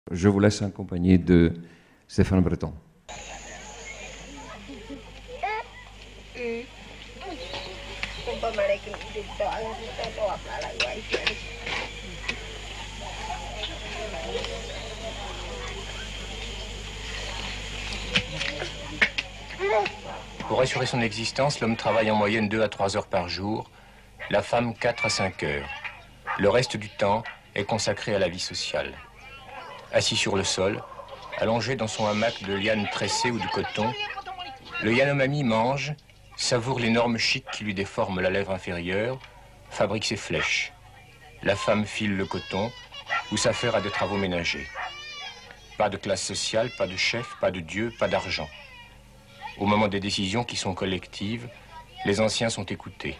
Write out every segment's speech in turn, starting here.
Je vous laisse accompagner de Stéphane Breton. Pour assurer son existence, l'homme travaille en moyenne 2 à 3 heures par jour, la femme 4 à 5 heures. Le reste du temps est consacré à la vie sociale. Assis sur le sol, allongé dans son hamac de lianes tressées ou de coton, le Yanomami mange, savoure l'énorme chic qui lui déforme la lèvre inférieure, fabrique ses flèches. La femme file le coton ou s'affaire à des travaux ménagers. Pas de classe sociale, pas de chef, pas de Dieu, pas d'argent. Au moment des décisions qui sont collectives, les anciens sont écoutés.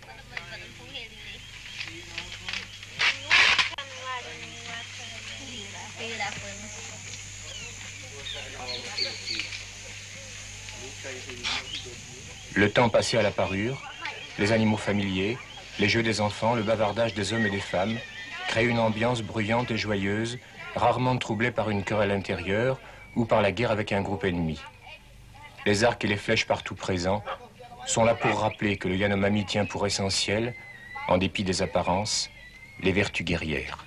Le temps passé à la parure, les animaux familiers, les jeux des enfants, le bavardage des hommes et des femmes créent une ambiance bruyante et joyeuse, rarement troublée par une querelle intérieure ou par la guerre avec un groupe ennemi. Les arcs et les flèches partout présents sont là pour rappeler que le Yanomami tient pour essentiel, en dépit des apparences, les vertus guerrières.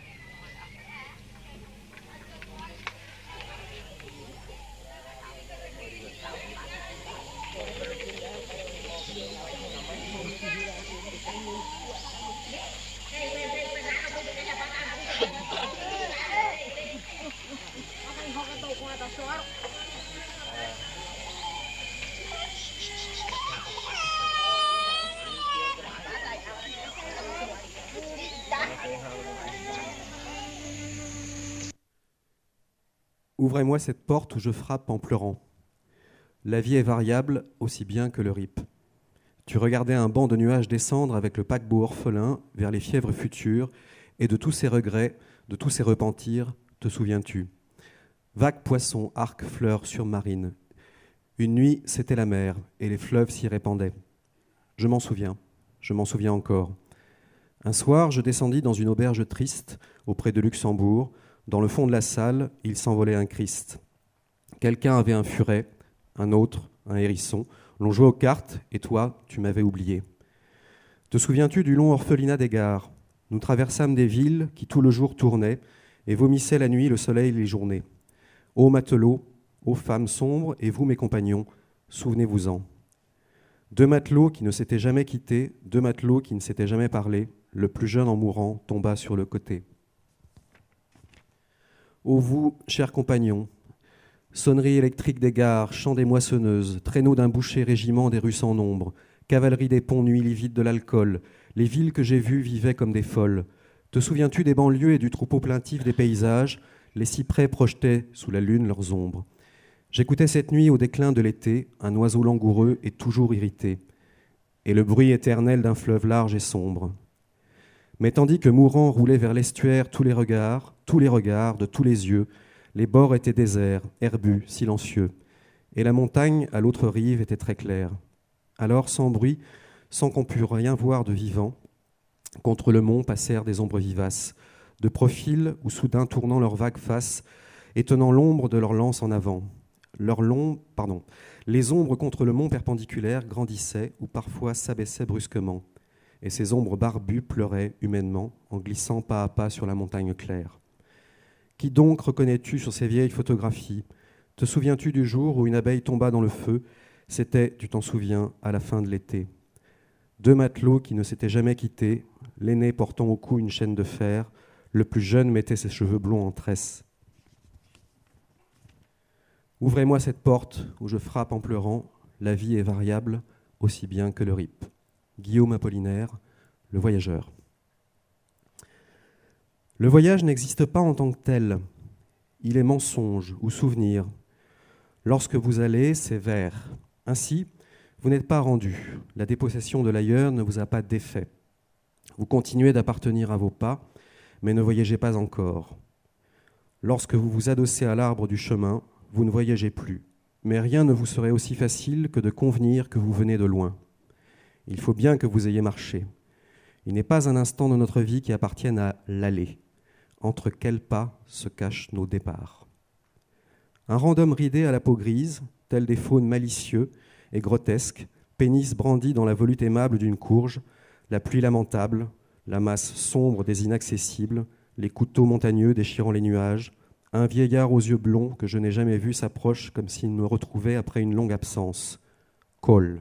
Ouvrez-moi cette porte où je frappe en pleurant. La vie est variable aussi bien que le rip. Tu regardais un banc de nuages descendre avec le paquebot orphelin vers les fièvres futures, et de tous ces regrets, de tous ces repentirs, te souviens-tu? Vagues poissons, arcs, fleurs surmarines. Une nuit, c'était la mer, et les fleuves s'y répandaient. Je m'en souviens encore. Un soir, je descendis dans une auberge triste, auprès de Luxembourg. Dans le fond de la salle, il s'envolait un Christ. Quelqu'un avait un furet, un autre, un hérisson. L'on jouait aux cartes, et toi, tu m'avais oublié. Te souviens-tu du long orphelinat des gares? Nous traversâmes des villes qui tout le jour tournaient et vomissaient la nuit, le soleil, les journées. Ô matelots, ô femmes sombres, et vous, mes compagnons, souvenez-vous-en. 2 matelots qui ne s'étaient jamais quittés, 2 matelots qui ne s'étaient jamais parlé, le plus jeune en mourant tomba sur le côté. Ô vous, chers compagnons, sonnerie électrique des gares, chant des moissonneuses, traîneau d'un boucher régiment des rues sans nombre, cavalerie des ponts, nuit livide de l'alcool, les villes que j'ai vues vivaient comme des folles. Te souviens-tu des banlieues et du troupeau plaintif des paysages? Les cyprès projetaient sous la lune leurs ombres. J'écoutais cette nuit au déclin de l'été un oiseau langoureux et toujours irrité, et le bruit éternel d'un fleuve large et sombre. Mais tandis que mourant roulaient vers l'estuaire tous les regards de tous les yeux, les bords étaient déserts, herbus, silencieux, et la montagne à l'autre rive était très claire. Alors, sans bruit, sans qu'on pût rien voir de vivant, contre le mont passèrent des ombres vivaces, de profil ou soudain tournant leurs vagues faces, et tenant l'ombre de leurs lances en avant. Les ombres contre le mont perpendiculaire grandissaient ou parfois s'abaissaient brusquement, et ces ombres barbues pleuraient humainement en glissant pas à pas sur la montagne claire. Qui donc reconnais-tu sur ces vieilles photographies? Te souviens-tu du jour où une abeille tomba dans le feu? C'était, tu t'en souviens, à la fin de l'été. 2 matelots qui ne s'étaient jamais quittés, l'aîné portant au cou une chaîne de fer, le plus jeune mettait ses cheveux blonds en tresse. Ouvrez-moi cette porte où je frappe en pleurant, la vie est variable aussi bien que le rip. Guillaume Apollinaire, Le Voyageur. Le voyage n'existe pas en tant que tel. Il est mensonge ou souvenir. Lorsque vous allez, c'est vers. Ainsi, vous n'êtes pas rendu. La dépossession de l'ailleurs ne vous a pas défait. Vous continuez d'appartenir à vos pas, mais ne voyagez pas encore. Lorsque vous vous adossez à l'arbre du chemin, vous ne voyagez plus. Mais rien ne vous serait aussi facile que de convenir que vous venez de loin. Il faut bien que vous ayez marché. Il n'est pas un instant de notre vie qui appartienne à l'aller. entre quels pas se cachent nos départs. Un rang d'hommes ridés à la peau grise, tels des faunes malicieux et grotesques, pénis brandi dans la volute aimable d'une courge, la pluie lamentable, la masse sombre des inaccessibles, les couteaux montagneux déchirant les nuages, un vieillard aux yeux blonds que je n'ai jamais vu s'approche comme s'il me retrouvait après une longue absence. Cole.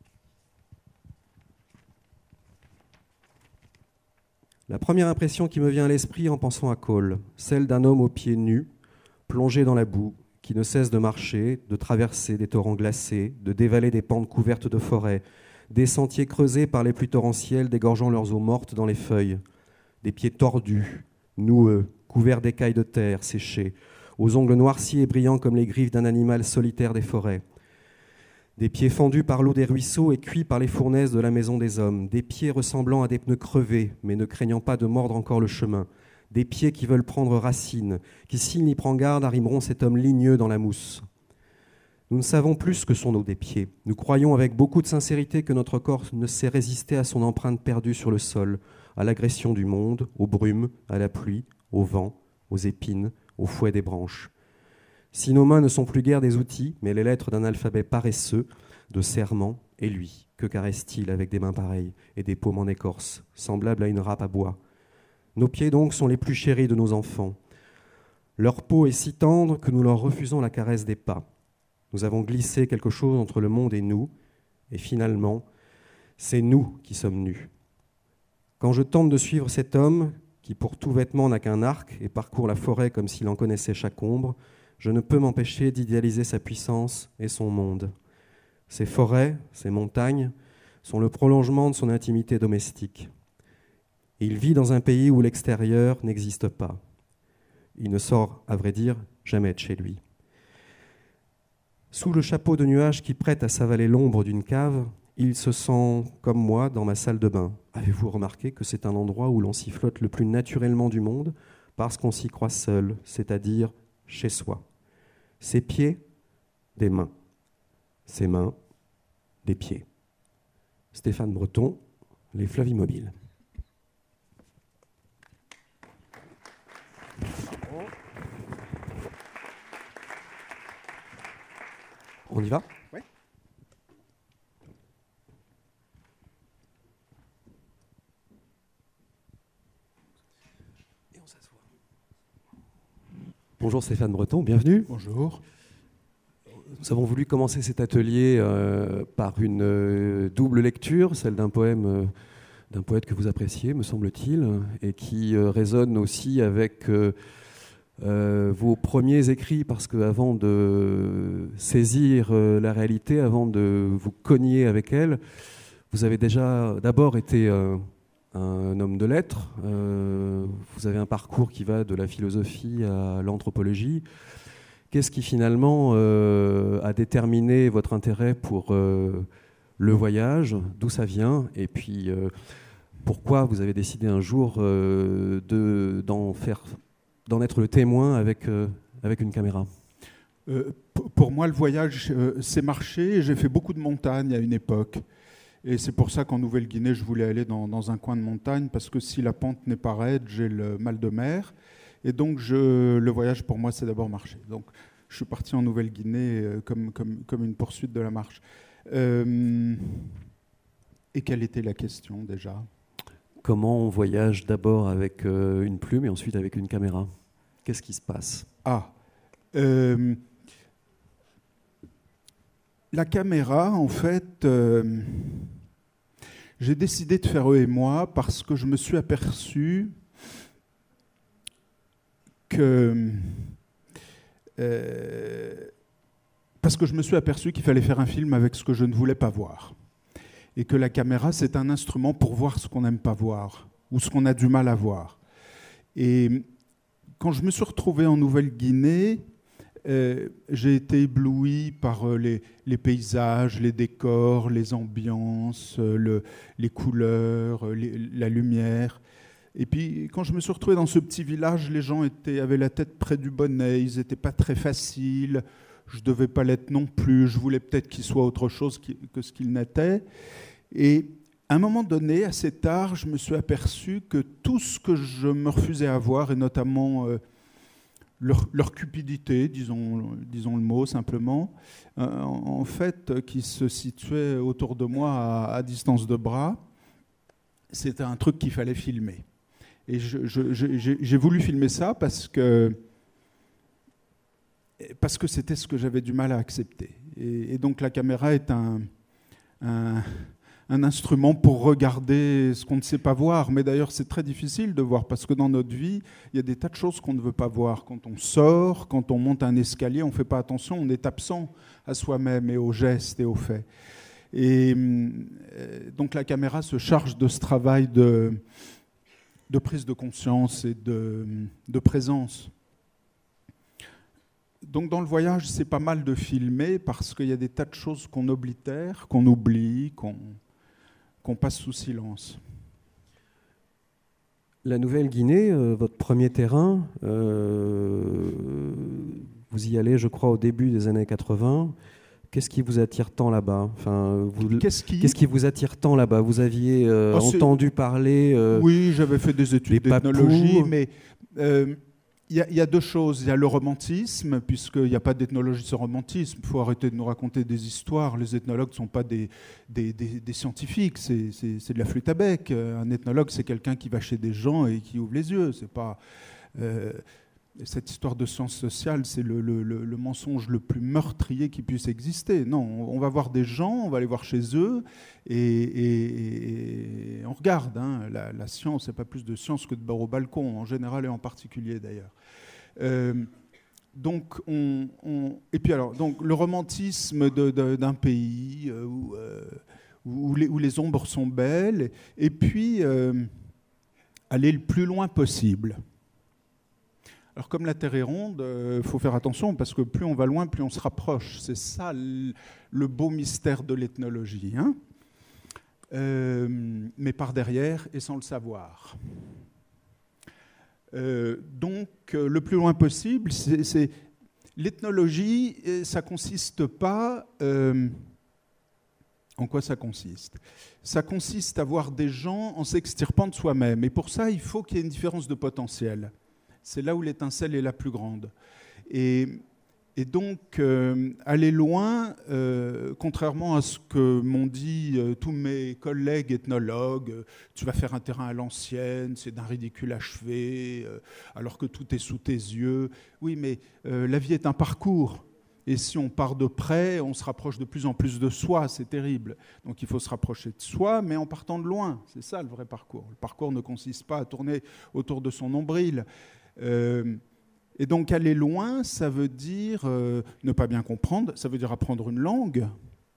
La première impression qui me vient à l'esprit en pensant à Cole, celle d'un homme aux pieds nus, plongé dans la boue, qui ne cesse de marcher, de traverser des torrents glacés, de dévaler des pentes couvertes de forêts, des sentiers creusés par les pluies torrentielles dégorgeant leurs eaux mortes dans les feuilles, des pieds tordus, noueux, couverts d'écailles de terre séchées, aux ongles noircis et brillants comme les griffes d'un animal solitaire des forêts, des pieds fendus par l'eau des ruisseaux et cuits par les fournaises de la maison des hommes, des pieds ressemblant à des pneus crevés, mais ne craignant pas de mordre encore le chemin, des pieds qui veulent prendre racine, qui, s'il n'y prend garde, arrimeront cet homme ligneux dans la mousse. Nous ne savons plus ce que sont nos des pieds. Nous croyons avec beaucoup de sincérité que notre corps ne sait résister à son empreinte perdue sur le sol, à l'agression du monde, aux brumes, à la pluie, au vent, aux épines, au fouet des branches. Si nos mains ne sont plus guère des outils, mais les lettres d'un alphabet paresseux, de serment, et lui, que caresse-t-il avec des mains pareilles et des paumes en écorce, semblables à une râpe à bois? Nos pieds donc sont les plus chéris de nos enfants. Leur peau est si tendre que nous leur refusons la caresse des pas. Nous avons glissé quelque chose entre le monde et nous, et finalement, c'est nous qui sommes nus. Quand je tente de suivre cet homme, qui pour tout vêtement n'a qu'un arc et parcourt la forêt comme s'il en connaissait chaque ombre, je ne peux m'empêcher d'idéaliser sa puissance et son monde. Ces forêts, ces montagnes, sont le prolongement de son intimité domestique. Il vit dans un pays où l'extérieur n'existe pas. Il ne sort, à vrai dire, jamais de chez lui. Sous le chapeau de nuages qui prête à s'avaler l'ombre d'une cave, il se sent comme moi dans ma salle de bain. Avez-vous remarqué que c'est un endroit où l'on s'y flotte le plus naturellement du monde parce qu'on s'y croit seul, c'est-à-dire chez soi. Ses pieds, des mains. Ses mains, des pieds. Stéphane Breton, Les Fleuves Immobiles. On y va ? Oui. Et on s'assoit. Bonjour Stéphane Breton, bienvenue. Bonjour. Nous avons voulu commencer cet atelier par une double lecture, celle d'un poème d'un poète que vous appréciez, me semble-t-il, et qui résonne aussi avec vos premiers écrits, parce qu'avant de saisir la réalité, avant de vous cogner avec elle, vous avez déjà d'abord été un homme de lettres. Vous avez un parcours qui va de la philosophie à l'anthropologie. Qu'est-ce qui finalement a déterminé votre intérêt pour le voyage? D'où ça vient? Et puis pourquoi vous avez décidé un jour d'en être le témoin avec une caméra? Pour moi, le voyage, c'est marcher. J'ai fait beaucoup de montagnes à une époque. Et c'est pour ça qu'en Nouvelle-Guinée, je voulais aller dans un coin de montagne, parce que si la pente n'est pas raide, j'ai le mal de mer. Et donc, le voyage, pour moi, c'est d'abord marcher. Donc, je suis parti en Nouvelle-Guinée comme une poursuite de la marche. Et quelle était la question, déjà ? Comment on voyage d'abord avec une plume et ensuite avec une caméra? Qu'est-ce qui se passe? La caméra, en fait, j'ai décidé de faire eux et moi parce que je me suis aperçu qu'il fallait faire un film avec ce que je ne voulais pas voir. Et que la caméra, c'est un instrument pour voir ce qu'on n'aime pas voir, ou ce qu'on a du mal à voir. Et quand je me suis retrouvé en Nouvelle-Guinée, j'ai été ébloui par les paysages, les décors, les ambiances, les couleurs, la lumière. Et puis, quand je me suis retrouvé dans ce petit village, les gens avaient la tête près du bonnet, ils n'étaient pas très faciles, je ne devais pas l'être non plus, je voulais peut-être qu'ils soient autre chose que ce qu'ils n'étaient. Et à un moment donné, assez tard, je me suis aperçu que tout ce que je me refusais à voir, et notamment leur cupidité, disons le mot simplement, en fait, qui se situait autour de moi à distance de bras, c'était un truc qu'il fallait filmer. Et j'ai voulu filmer ça parce que c'était ce que j'avais du mal à accepter. Et donc la caméra est un instrument pour regarder ce qu'on ne sait pas voir. Mais d'ailleurs, c'est très difficile de voir parce que dans notre vie, il y a des tas de choses qu'on ne veut pas voir. Quand on sort, quand on monte un escalier, on ne fait pas attention, on est absent à soi-même et aux gestes et aux faits. Et donc la caméra se charge de ce travail de prise de conscience et de présence. Donc dans le voyage, c'est pas mal de filmer parce qu'il y a des tas de choses qu'on oblitère, qu'on oublie, qu'on passe sous silence. La Nouvelle-Guinée, votre premier terrain, vous y allez, je crois, au début des années 80. Qu'est-ce qui vous attire tant là-bas ? Enfin, qu'est-ce qui vous attire tant là-bas ? Vous aviez entendu parler Oui, j'avais fait des études d'ethnologie, mais il y a deux choses. Il y a le romantisme, puisqu'il n'y a pas d'ethnologie sans romantisme. Il faut arrêter de nous raconter des histoires. Les ethnologues ne sont pas des scientifiques, c'est de la flûte à bec. Un ethnologue, c'est quelqu'un qui va chez des gens et qui ouvre les yeux. C'est pas... cette histoire de sciences sociales, c'est le mensonge le plus meurtrier qui puisse exister. Non, on va voir des gens, on va aller voir chez eux, et on regarde. Hein. La science, c'est pas plus de science que de bar au balcon, en général et en particulier d'ailleurs. Donc, et puis alors, donc, le romantisme d'un pays où les ombres sont belles, et puis aller le plus loin possible. Alors comme la Terre est ronde, il faut faire attention parce que plus on va loin, plus on se rapproche. C'est ça le beau mystère de l'ethnologie. Hein, mais par derrière et sans le savoir. Donc le plus loin possible, c'est l'ethnologie, ça consiste pas... en quoi ça consiste ? Ça consiste à voir des gens en s'extirpant de soi-même. Et pour ça, il faut qu'il y ait une différence de potentiel. C'est là où l'étincelle est la plus grande. Et donc, aller loin, contrairement à ce que m'ont dit tous mes collègues ethnologues, tu vas faire un terrain à l'ancienne, c'est d'un ridicule achevé, alors que tout est sous tes yeux. Oui, mais la vie est un parcours. Et si on part de près, on se rapproche de plus en plus de soi, c'est terrible. Donc il faut se rapprocher de soi, mais en partant de loin. C'est ça le vrai parcours. Le parcours ne consiste pas à tourner autour de son nombril. Et donc aller loin, ça veut dire ne pas bien comprendre, ça veut dire apprendre une langue,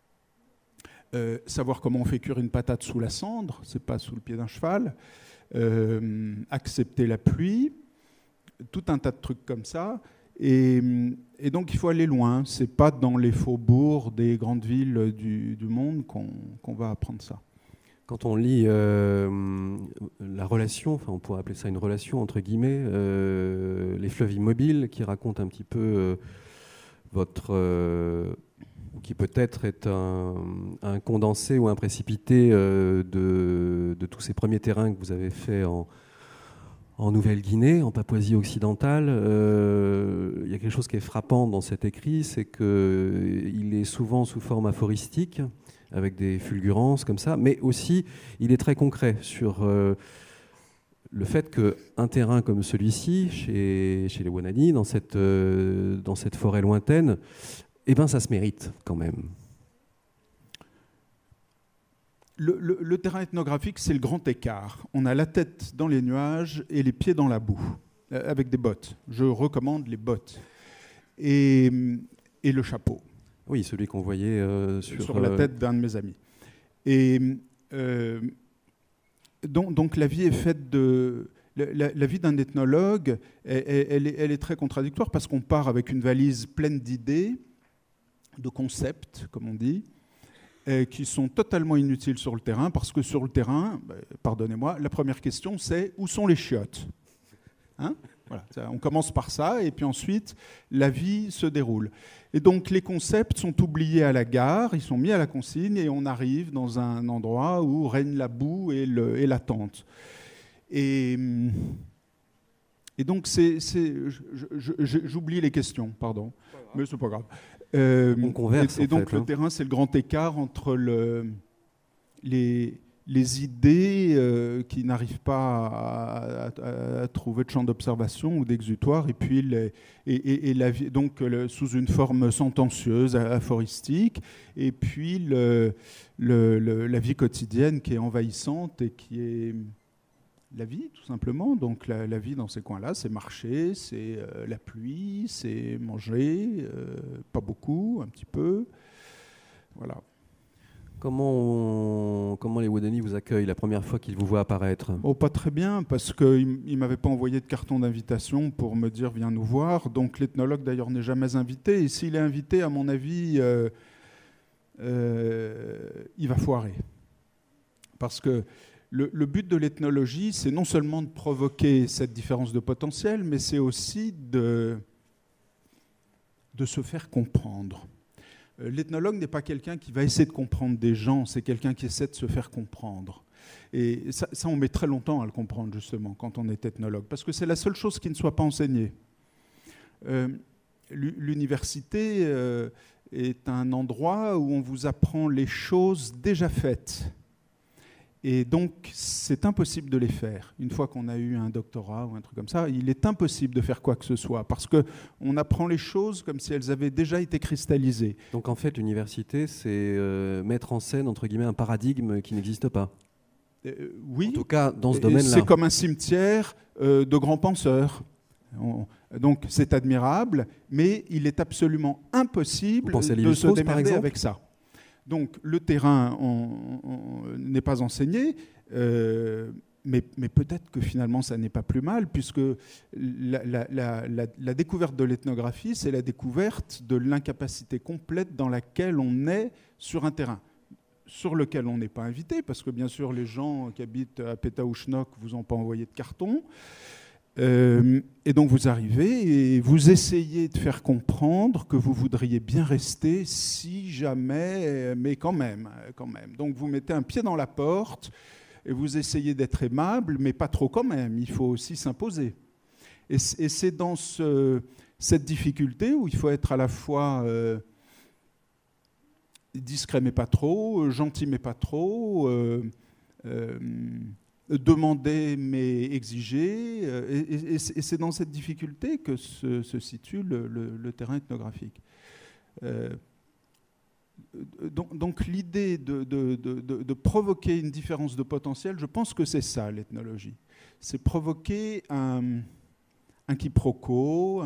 savoir comment on fait cuire une patate sous la cendre, c'est pas sous le pied d'un cheval, accepter la pluie, tout un tas de trucs comme ça. Et donc il faut aller loin, c'est pas dans les faubourgs des grandes villes du monde qu'on va apprendre ça. Quand on lit la relation, enfin on pourrait appeler ça une relation entre guillemets, les fleuves immobiles qui racontent un petit peu qui peut-être est un condensé ou un précipité de tous ces premiers terrains que vous avez faits en Nouvelle-Guinée, en Papouasie occidentale. Il y a quelque chose qui est frappant dans cet écrit, c'est qu'il est souvent sous forme aphoristique, avec des fulgurances comme ça, mais aussi il est très concret sur le fait qu'un terrain comme celui-ci, chez les Wanani, dans cette forêt lointaine, eh ben, ça se mérite quand même. Le terrain ethnographique, c'est le grand écart. On a la tête dans les nuages et les pieds dans la boue, avec des bottes. Je recommande les bottes. Et le chapeau. Oui, celui qu'on voyait sur la tête d'un de mes amis. Et donc la vie est faite de... La vie d'un ethnologue, elle est très contradictoire parce qu'on part avec une valise pleine d'idées, de concepts, comme on dit, qui sont totalement inutiles sur le terrain, parce que sur le terrain, pardonnez-moi, la première question c'est où sont les chiottes ? Hein ? Voilà, on commence par ça, et puis ensuite, la vie se déroule. Et donc, les concepts sont oubliés à la gare, ils sont mis à la consigne, et on arrive dans un endroit où règne la boue et l'attente. Et donc, j'oublie les questions, pardon, mais c'est pas grave. On converse, et donc, le terrain, c'est le grand écart entre les idées qui n'arrivent pas à trouver de champ d'observation ou d'exutoire, et puis la vie, donc sous une forme sentencieuse, aphoristique, et puis la vie quotidienne qui est envahissante et qui est la vie, tout simplement. Donc la vie dans ces coins-là, c'est marcher, c'est la pluie, c'est manger, pas beaucoup, un petit peu. Voilà. Comment les Woodeni vous accueillent la première fois qu'ils vous voient apparaître ? Oh, pas très bien, parce qu'ils ne m'avaient pas envoyé de carton d'invitation pour me dire « viens nous voir ». Donc l'ethnologue, d'ailleurs, n'est jamais invité. Et s'il est invité, à mon avis, il va foirer. Parce que le but de l'ethnologie, c'est non seulement de provoquer cette différence de potentiel, mais c'est aussi de se faire comprendre. L'ethnologue n'est pas quelqu'un qui va essayer de comprendre des gens, c'est quelqu'un qui essaie de se faire comprendre. Et ça, on met très longtemps à le comprendre, justement, quand on est ethnologue, parce que c'est la seule chose qui ne soit pas enseignée. L'université est un endroit où on vous apprend les choses déjà faites. Et donc, c'est impossible de les faire. Une fois qu'on a eu un doctorat ou un truc comme ça, il est impossible de faire quoi que ce soit, parce qu'on apprend les choses comme si elles avaient déjà été cristallisées. Donc en fait, l'université, c'est mettre en scène, entre guillemets, un paradigme qui n'existe pas. Oui. En tout cas, dans ce domaine-là. C'est comme un cimetière de grands penseurs. Donc c'est admirable, mais il est absolument impossible de se démerder avec ça. Donc le terrain n'est pas enseigné, mais peut-être que finalement ça n'est pas plus mal, puisque la découverte de l'ethnographie, c'est la découverte de l'incapacité complète dans laquelle on est sur un terrain, sur lequel on n'est pas invité, parce que bien sûr les gens qui habitent à Pétaouchnok ne vous ont pas envoyé de carton. Et donc vous arrivez et vous essayez de faire comprendre que vous voudriez bien rester si jamais, mais quand même. Donc vous mettez un pied dans la porte et vous essayez d'être aimable, mais pas trop quand même. Il faut aussi s'imposer. Et c'est dans cette difficulté où il faut être à la fois discret mais pas trop, gentil mais pas trop, demander mais exiger, et c'est dans cette difficulté que se situe le terrain ethnographique. Donc l'idée de provoquer une différence de potentiel, je pense que c'est ça l'ethnologie. C'est provoquer un quiproquo,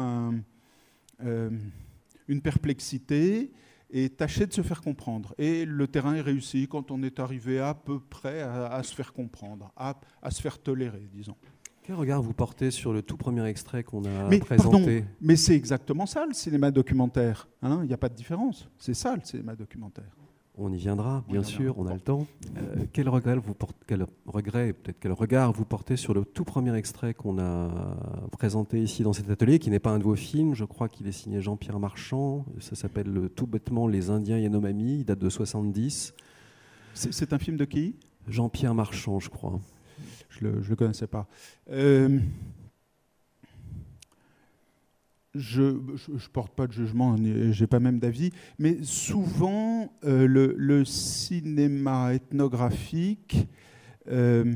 une perplexité, et tâcher de se faire comprendre. Et le terrain est réussi quand on est arrivé à peu près à se faire comprendre, à se faire tolérer, disons. Quel regard vous portez sur le tout premier extrait qu'on a présenté ? Pardon, mais c'est exactement ça le cinéma documentaire. Il n'y a pas de différence. C'est ça le cinéma documentaire. On y viendra, bien sûr, on a le temps. Quel regret, peut-être quel regard vous portez sur le tout premier extrait qu'on a présenté ici dans cet atelier, qui n'est pas un de vos films, je crois qu'il est signé Jean-Pierre Marchand, ça s'appelle tout bêtement Les Indiens Yanomami, il date de 70. C'est un film de qui ? Jean-Pierre Marchand, je crois. Je ne le connaissais pas. Je ne porte pas de jugement, je n'ai pas même d'avis, mais souvent le cinéma ethnographique est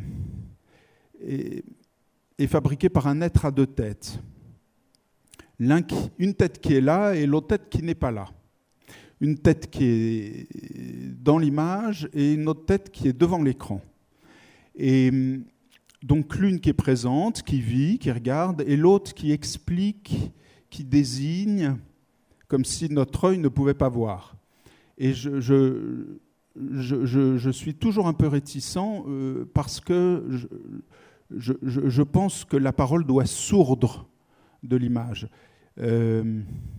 fabriqué par un être à deux têtes. Une tête qui est là et l'autre tête qui n'est pas là. Une tête qui est dans l'image et une autre tête qui est devant l'écran. Et donc l'une qui est présente, qui vit, qui regarde, et l'autre qui explique, qui désigne, comme si notre œil ne pouvait pas voir. Et je suis toujours un peu réticent parce que je pense que la parole doit sourdre de l'image. Il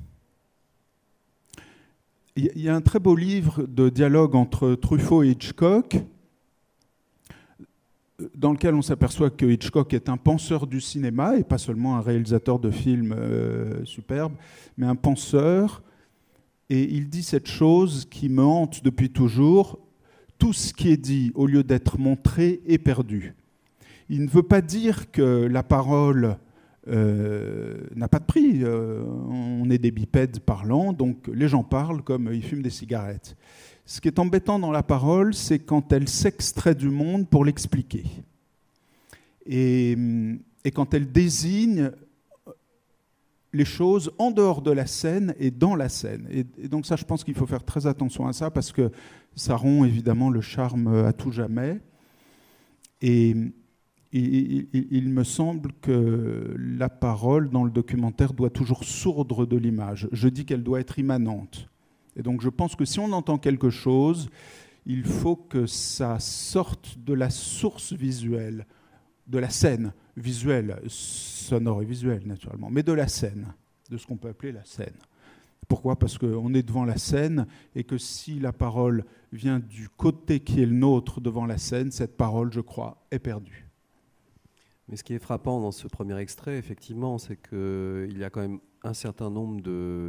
y a un très beau livre de dialogue entre Truffaut et Hitchcock, dans lequel on s'aperçoit que Hitchcock est un penseur du cinéma et pas seulement un réalisateur de films superbes, mais un penseur. Et il dit cette chose qui me hante depuis toujours: tout ce qui est dit, au lieu d'être montré, est perdu. Il ne veut pas dire que la parole n'a pas de prix. On est des bipèdes parlants, donc les gens parlent comme ils fument des cigarettes. Ce qui est embêtant dans la parole, c'est quand elle s'extrait du monde pour l'expliquer. Et quand elle désigne les choses en dehors de la scène et dans la scène. Et donc ça, je pense qu'il faut faire très attention à ça, parce que ça rompt évidemment le charme à tout jamais. Et il me semble que la parole dans le documentaire doit toujours sourdre de l'image. Je dis qu'elle doit être immanente. Et donc je pense que si on entend quelque chose, il faut que ça sorte de la source visuelle, de la scène visuelle, sonore et visuelle naturellement, mais de la scène, de ce qu'on peut appeler la scène. Pourquoi ? Parce qu'on est devant la scène et que si la parole vient du côté qui est le nôtre devant la scène, cette parole, je crois, est perdue. Mais ce qui est frappant dans ce premier extrait, effectivement, c'est qu'il y a quand même un certain nombre de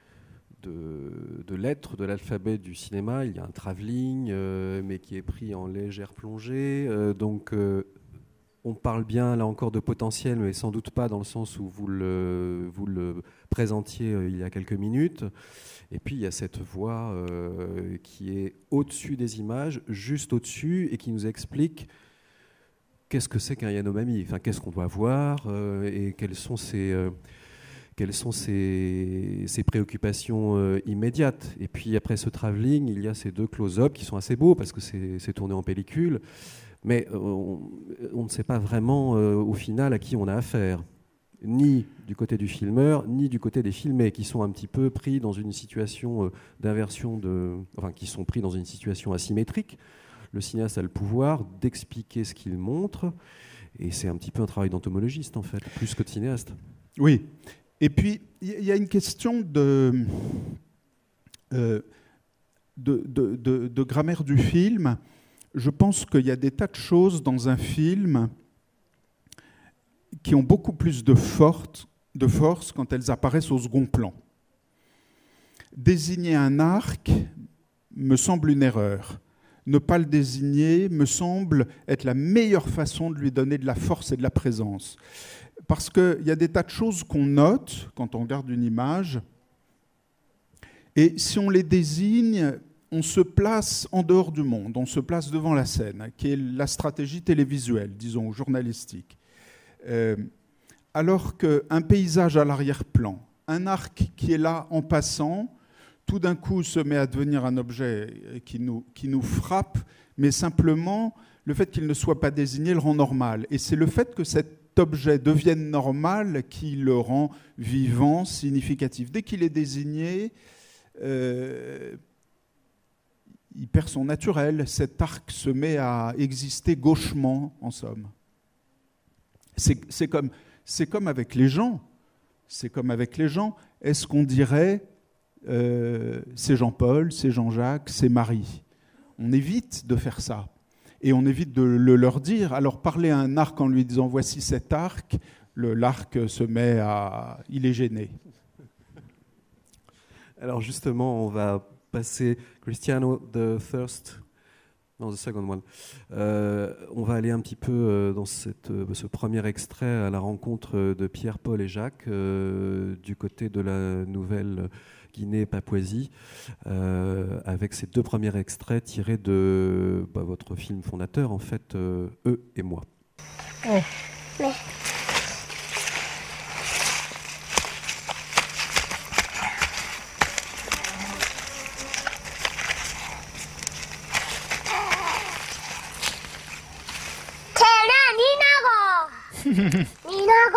lettres de l'alphabet du cinéma. Il y a un travelling, mais qui est pris en légère plongée. On parle bien, là encore, de potentiel, mais sans doute pas dans le sens où vous le présentiez il y a quelques minutes. Et puis, il y a cette voix qui est au-dessus des images, juste au-dessus, et qui nous explique qu'est-ce que c'est qu'un Yanomami, enfin, qu'est-ce qu'on doit voir, et quelles sont ses préoccupations immédiates. Et puis, après ce travelling, il y a ces deux close-up qui sont assez beaux, parce que c'est tourné en pellicule. Mais on ne sait pas vraiment au final à qui on a affaire, ni du côté du filmeur, ni du côté des filmés, qui sont un petit peu pris dans une situation d'inversion, qui sont pris dans une situation asymétrique. Le cinéaste a le pouvoir d'expliquer ce qu'il montre, et c'est un petit peu un travail d'entomologiste en fait, plus que de cinéaste. Oui, et puis il y a une question de grammaire du film. Je pense qu'il y a des tas de choses dans un film qui ont beaucoup plus de force quand elles apparaissent au second plan. Désigner un arc me semble une erreur. Ne pas le désigner me semble être la meilleure façon de lui donner de la force et de la présence. Parce qu'il y a des tas de choses qu'on note quand on regarde une image, et si on les désigne, on se place en dehors du monde, on se place devant la scène, qui est la stratégie télévisuelle, disons, journalistique. Alors qu'un paysage à l'arrière-plan, un arc qui est là en passant, tout d'un coup se met à devenir un objet qui nous frappe, mais simplement, le fait qu'il ne soit pas désigné le rend normal. Et c'est le fait que cet objet devienne normal qui le rend vivant, significatif. Dès qu'il est désigné, il perd son naturel, cet arc se met à exister gauchement, en somme. C'est comme avec les gens. C'est comme avec les gens. Est-ce qu'on dirait c'est Jean-Paul, c'est Jean-Jacques, c'est Marie? On évite de faire ça. Et on évite de le leur dire. Alors parler à un arc en lui disant voici cet arc, l'arc se met à... il est gêné. Alors justement, on va passer Cristiano, the second one. On va aller un petit peu dans ce premier extrait à la rencontre de Pierre, Paul et Jacques du côté de la Nouvelle-Guinée-Papouasie, avec ces deux premiers extraits tirés de votre film fondateur, en fait, Eux et moi. Mais. Ninago.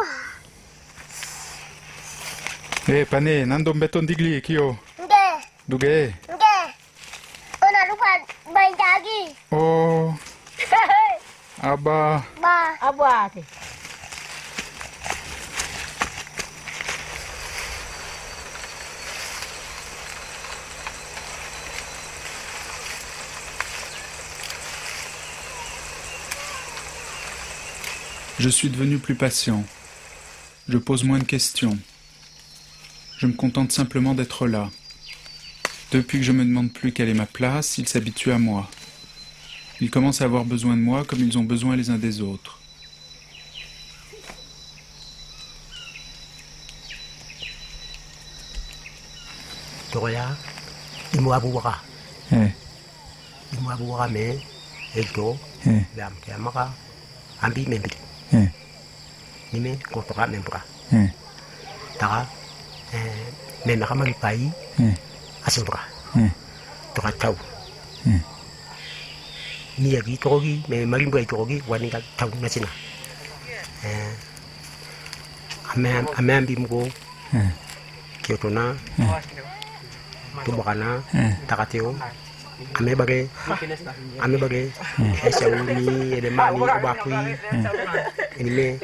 Pane, nandom beton digli, kyo. Duge. Ona lupa bayi dagi. Oh. Aba. Aba. Je suis devenu plus patient. Je pose moins de questions. Je me contente simplement d'être là. Depuis que je me demande plus quelle est ma place, ils s'habituent à moi. Ils commencent à avoir besoin de moi comme ils ont besoin les uns des autres. Toya, Imouabouara. Imouabouara, mais Elto, Lam Tiamara, Ambi Membri. Nime, Kotora Membra. Tara, Memrama du pays, Asimbra. Tora Tau. Miyagi Togi, mais Marimba Togi, Waninga Tau Nasina. Amam Bimgo, Kiotona. Tubakana, Takateo, Amebage, Eshauni, Edemani, Ubakui, Enime,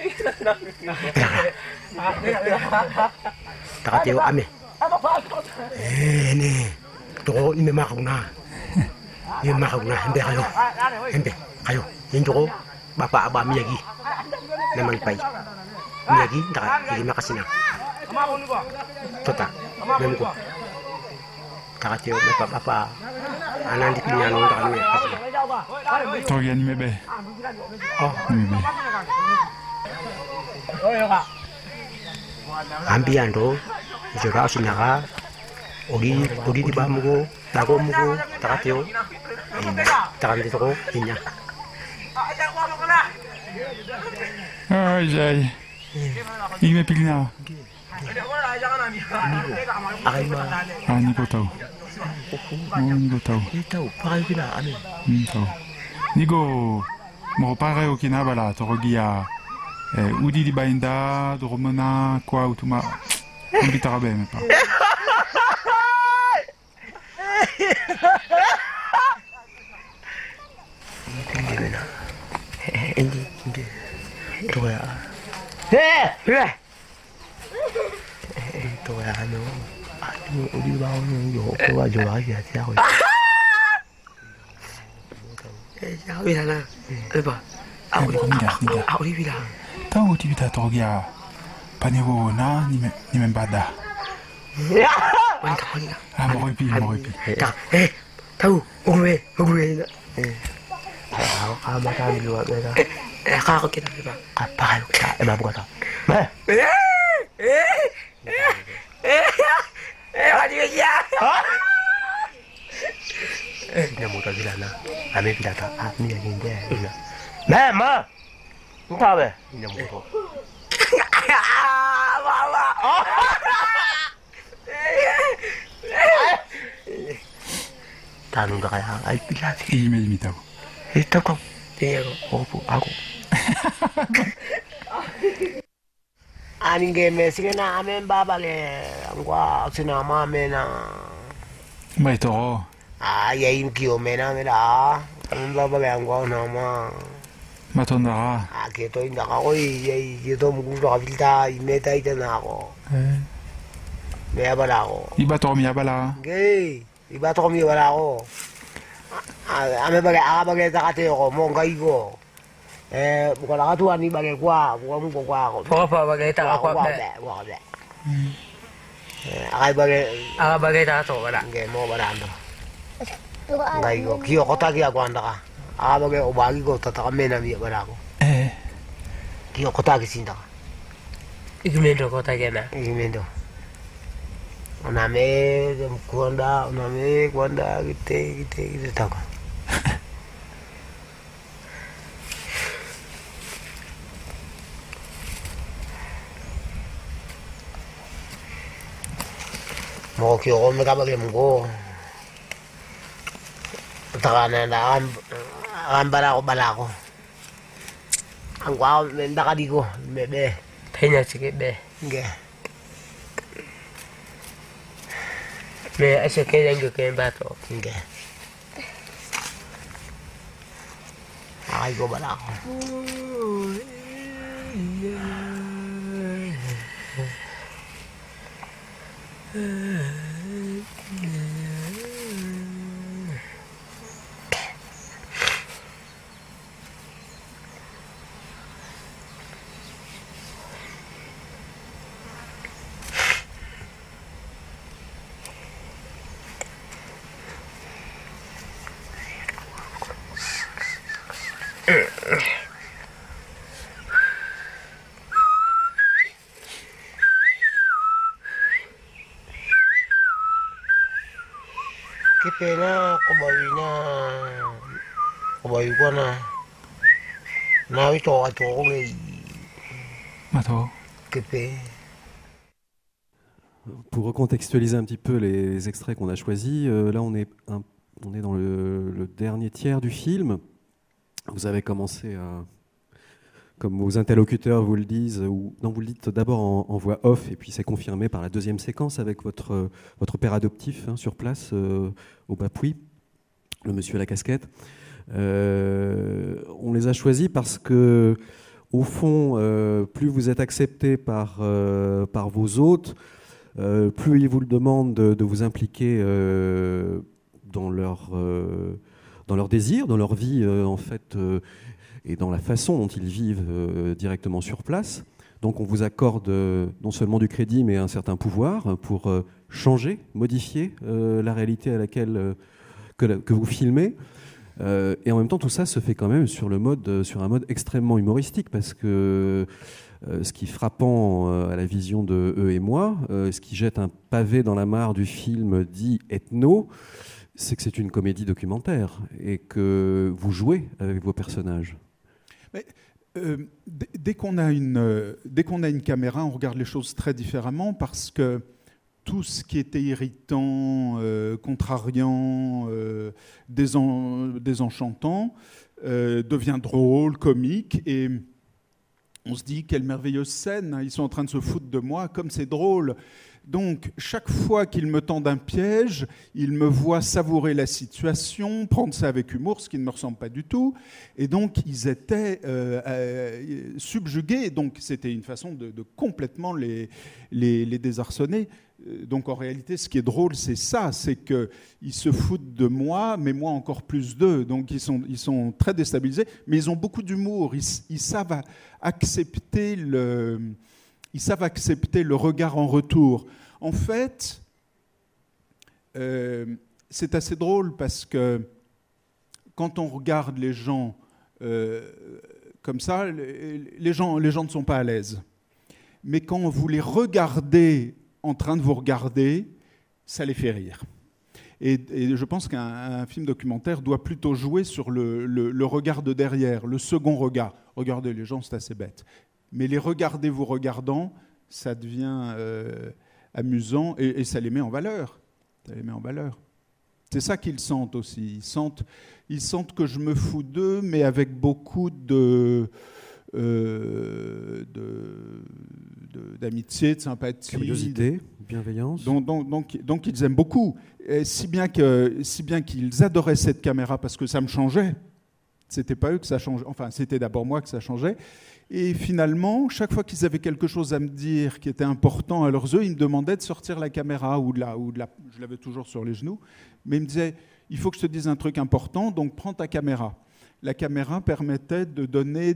Takateo, Ame. Toro, Nime Maruna, Embe, Kayo, Indro, Bapa Abba Miyagi, Naman Pai, Miyagi, Makasina, Tota, Memko. Takatio, mais papa, Anandi Pignano, Togi Animebe. Ambiando, Jura Sinaga, Odi di Bamugo, Tagomugo, Takatio, Tarantito, Pigna. Ah, j'ai. Il me pigna. Ah, Nico Tau. Nico Tau. Tau. Nico, mo pare o kinabala, Torogia. Udi di Bainda, Dromona, quoi, ou tout ma. On dit Tarabé, mais pas. Toya no, udi bao no yo ko wa jo wa ya tia ko. Ya wi na. Eba. Udi bila. Tau ti bita Togia. Panevo na ni membada. Wanita. Ah, moripi. Tau, ogwe. Mata mi wa bela. Ka kita ba. Apa ka eba buka ta. Dia mau tak bilang nak, kami bilang tak, ni yang dia. Mama, entah apa? Dia mau. Mama. Tanung dah kaya, ay bilang. Email mi tau. Tahu kau, dia aku. Ani game singena amen baba le angwa sinama mena Mai toro. yai kio mena amen baba le angwa nama Matondara. ke to inda ka oi yai ke to mugu ra vilta imeta ita na ko me abala ko Iba tormi abala. ge iba to mi bala ko ame baga takate ko mo ngai ko bukan aku tuan ni bagai kuah, bukan muka kuah aku. Apa bagai tak aku apa? Kuah apa? Aku bagai tak tahu ada. Enggak mau ada anda. Enggak iko, kio kota kia aku anda ka. Aku bagai obagi ko tata kami nami pada aku. Kio kota kisinda. Ikmendo kota kena. Ikmendo. Oname kuanda kita tahu. Mau kio mereka bagi mugo, takanan akan balako, angkau mendak adiko, bebe, Penya sikit be. enggak, Me asyik yang ke bato. enggak, ayo balako. Kipena kubayina kubayikwana na ito ato ngi Mato. kipe. Pour recontextualiser un petit peu les extraits qu'on a choisis, là on est dans le dernier tiers du film. Vous avez commencé à, comme vos interlocuteurs vous le disent, non, vous le dites d'abord en voix off, et puis c'est confirmé par la deuxième séquence avec votre père adoptif sur place au Bapouy, le monsieur à la casquette. On les a choisis parce que, au fond, plus vous êtes accepté par vos hôtes, plus ils vous le demandent de vous impliquer dans leur désir, dans leur vie en fait, et dans la façon dont ils vivent directement sur place. Donc on vous accorde non seulement du crédit, mais un certain pouvoir pour changer, modifier la réalité à laquelle que vous filmez. Et en même temps, tout ça se fait quand même sur un mode extrêmement humoristique, parce que ce qui est frappant à la vision de Eux et moi, ce qui jette un pavé dans la mare du film dit ethno, c'est que c'est une comédie documentaire et que vous jouez avec vos personnages. Mais, dès qu'on a une caméra, on regarde les choses très différemment, parce que tout ce qui était irritant, contrariant, désenchantant devient drôle, comique, et on se dit quelle merveilleuse scène, ils sont en train de se foutre de moi, comme c'est drôle. Donc, chaque fois qu'ils me tendent un piège, ils me voient savourer la situation, prendre ça avec humour, ce qui ne me ressemble pas du tout. Et donc, ils étaient subjugués. Donc, c'était une façon de complètement les désarçonner. Donc, en réalité, ce qui est drôle, c'est ça, c'est qu'ils se foutent de moi, mais moi encore plus d'eux. Donc, ils sont très déstabilisés, mais ils ont beaucoup d'humour. Ils savent accepter le regard en retour. En fait, c'est assez drôle, parce que quand on regarde les gens comme ça, les gens ne sont pas à l'aise. Mais quand vous les regardez en train de vous regarder, ça les fait rire. Et je pense qu'un film documentaire doit plutôt jouer sur le regard de derrière, le second regard. Regardez les gens, c'est assez bête. Mais les regarder vous regardant, ça devient amusant, et ça les met en valeur. Ça les met en valeur. C'est ça qu'ils sentent aussi. Ils sentent que je me fous d'eux, mais avec beaucoup d'amitié, de sympathie. Curiosité, bienveillance. Donc ils aiment beaucoup. Et si bien qu'ils adoraient cette caméra, parce que ça me changeait. C'était pas eux que ça changeait. Enfin, c'était d'abord moi que ça changeait. Et finalement, chaque fois qu'ils avaient quelque chose à me dire qui était important à leurs yeux, ils me demandaient de sortir la caméra je l'avais toujours sur les genoux, mais ils me disaient « il faut que je te dise un truc important, donc prends ta caméra ». La caméra permettait de donner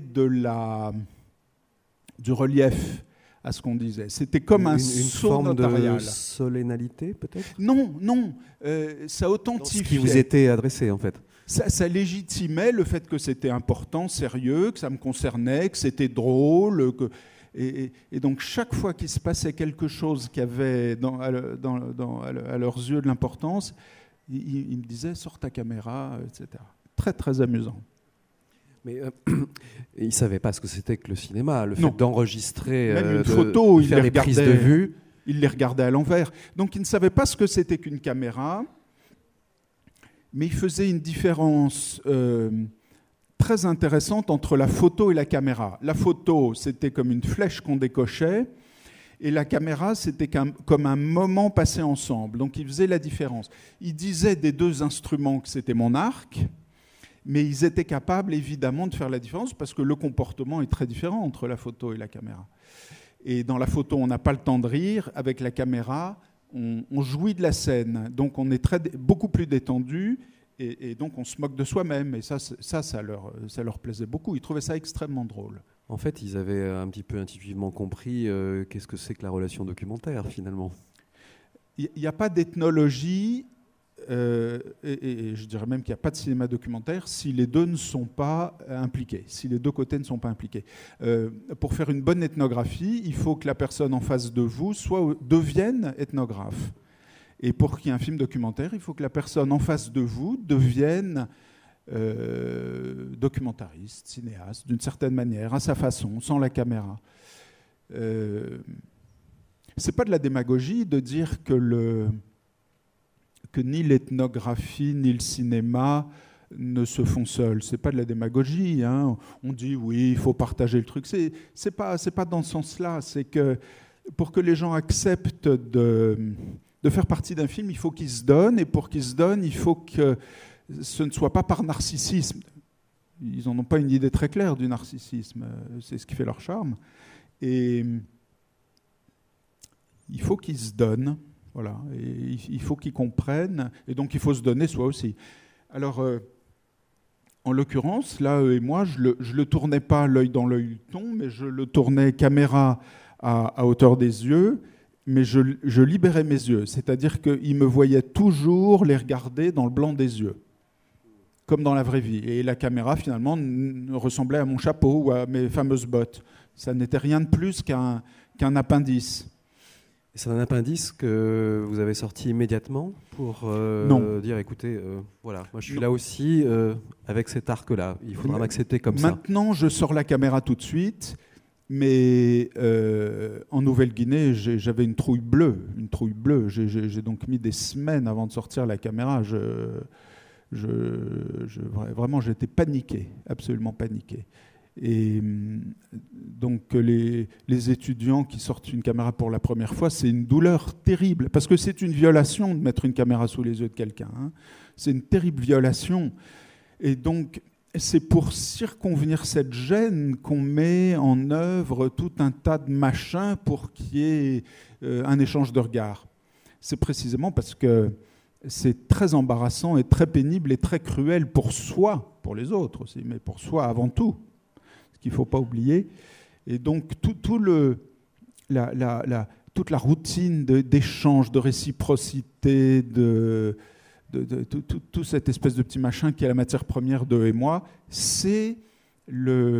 du relief à ce qu'on disait. C'était comme une forme notarial. De solennalité, peut-être ? Non, ça authentifiait. Ce qui vous était adressé, en fait. Ça légitimait le fait que c'était important, sérieux, que ça me concernait, que c'était drôle. Et donc, chaque fois qu'il se passait quelque chose qui avait à leurs yeux de l'importance, ils me disaient « sors ta caméra », etc. Très, très amusant. Mais ils ne savaient pas ce que c'était que le cinéma, le fait d'enregistrer, même une photo, faire des prises de vue. Ils les regardaient à l'envers. Donc, ils ne savaient pas ce que c'était qu'une caméra. Mais il faisait une différence très intéressante entre la photo et la caméra. La photo, c'était comme une flèche qu'on décochait, et la caméra, c'était comme un moment passé ensemble. Donc, il faisait la différence. Il disait des deux instruments que c'était mon arc, mais ils étaient capables, évidemment, de faire la différence, parce que le comportement est très différent entre la photo et la caméra. Et dans la photo, on n'a pas le temps de rire. Avec la caméra, on jouit de la scène, donc on est beaucoup plus détendu, et donc on se moque de soi-même, et ça leur plaisait beaucoup. Ils trouvaient ça extrêmement drôle. En fait, ils avaient un petit peu intuitivement compris qu'est-ce que c'est que la relation documentaire, finalement. Il n'y a pas d'ethnologie, et je dirais même qu'il n'y a pas de cinéma documentaire si les deux ne sont pas impliqués, si les deux côtés ne sont pas impliqués. Pour faire une bonne ethnographie, il faut que la personne en face de vous devienne ethnographe. Et pour qu'il y ait un film documentaire, il faut que la personne en face de vous devienne documentariste, cinéaste, d'une certaine manière, à sa façon, sans la caméra. C'est pas de la démagogie de dire que ni l'ethnographie ni le cinéma ne se font seuls. C'est pas de la démagogie. Hein. On dit oui, il faut partager le truc. C'est pas dans ce sens-là. C'est que pour que les gens acceptent de faire partie d'un film, il faut qu'ils se donnent. Et pour qu'ils se donnent, il faut que ce ne soit pas par narcissisme. Ils n'en ont pas une idée très claire du narcissisme. C'est ce qui fait leur charme. Et il faut qu'ils se donnent. Voilà. Et il faut qu'ils comprennent. Et donc, il faut se donner soi aussi. Alors, en l'occurrence, là, eux et moi, je le tournais pas l'œil dans l'œil ton, mais je le tournais caméra à hauteur des yeux, mais je libérais mes yeux. C'est-à-dire qu'ils me voyaient toujours les regarder dans le blanc des yeux, comme dans la vraie vie. Et la caméra, finalement, ressemblait à mon chapeau ou à mes fameuses bottes. Ça n'était rien de plus qu'un appendice. C'est un appendice que vous avez sorti immédiatement pour dire, écoutez, voilà, moi je suis là aussi avec cet arc-là. Il faudra m'accepter comme ça. Maintenant, je sors la caméra tout de suite, mais en Nouvelle-Guinée, j'avais une trouille bleue. J'ai donc mis des semaines avant de sortir la caméra. Vraiment, j'étais paniqué, absolument paniqué. Et donc les étudiants qui sortent une caméra pour la première fois, c'est une douleur terrible, parce que c'est une violation de mettre une caméra sous les yeux de quelqu'un. Hein. C'est une terrible violation. Et donc, c'est pour circonvenir cette gêne qu'on met en œuvre tout un tas de machins pour qu'il y ait un échange de regards. C'est précisément parce que c'est très embarrassant et très pénible et très cruel pour soi, pour les autres aussi, mais pour soi avant tout. Qu'il ne faut pas oublier. Et donc, toute la routine d'échange, de réciprocité, toute cette espèce de petit machin qui est la matière première d'eux et moi, c'est le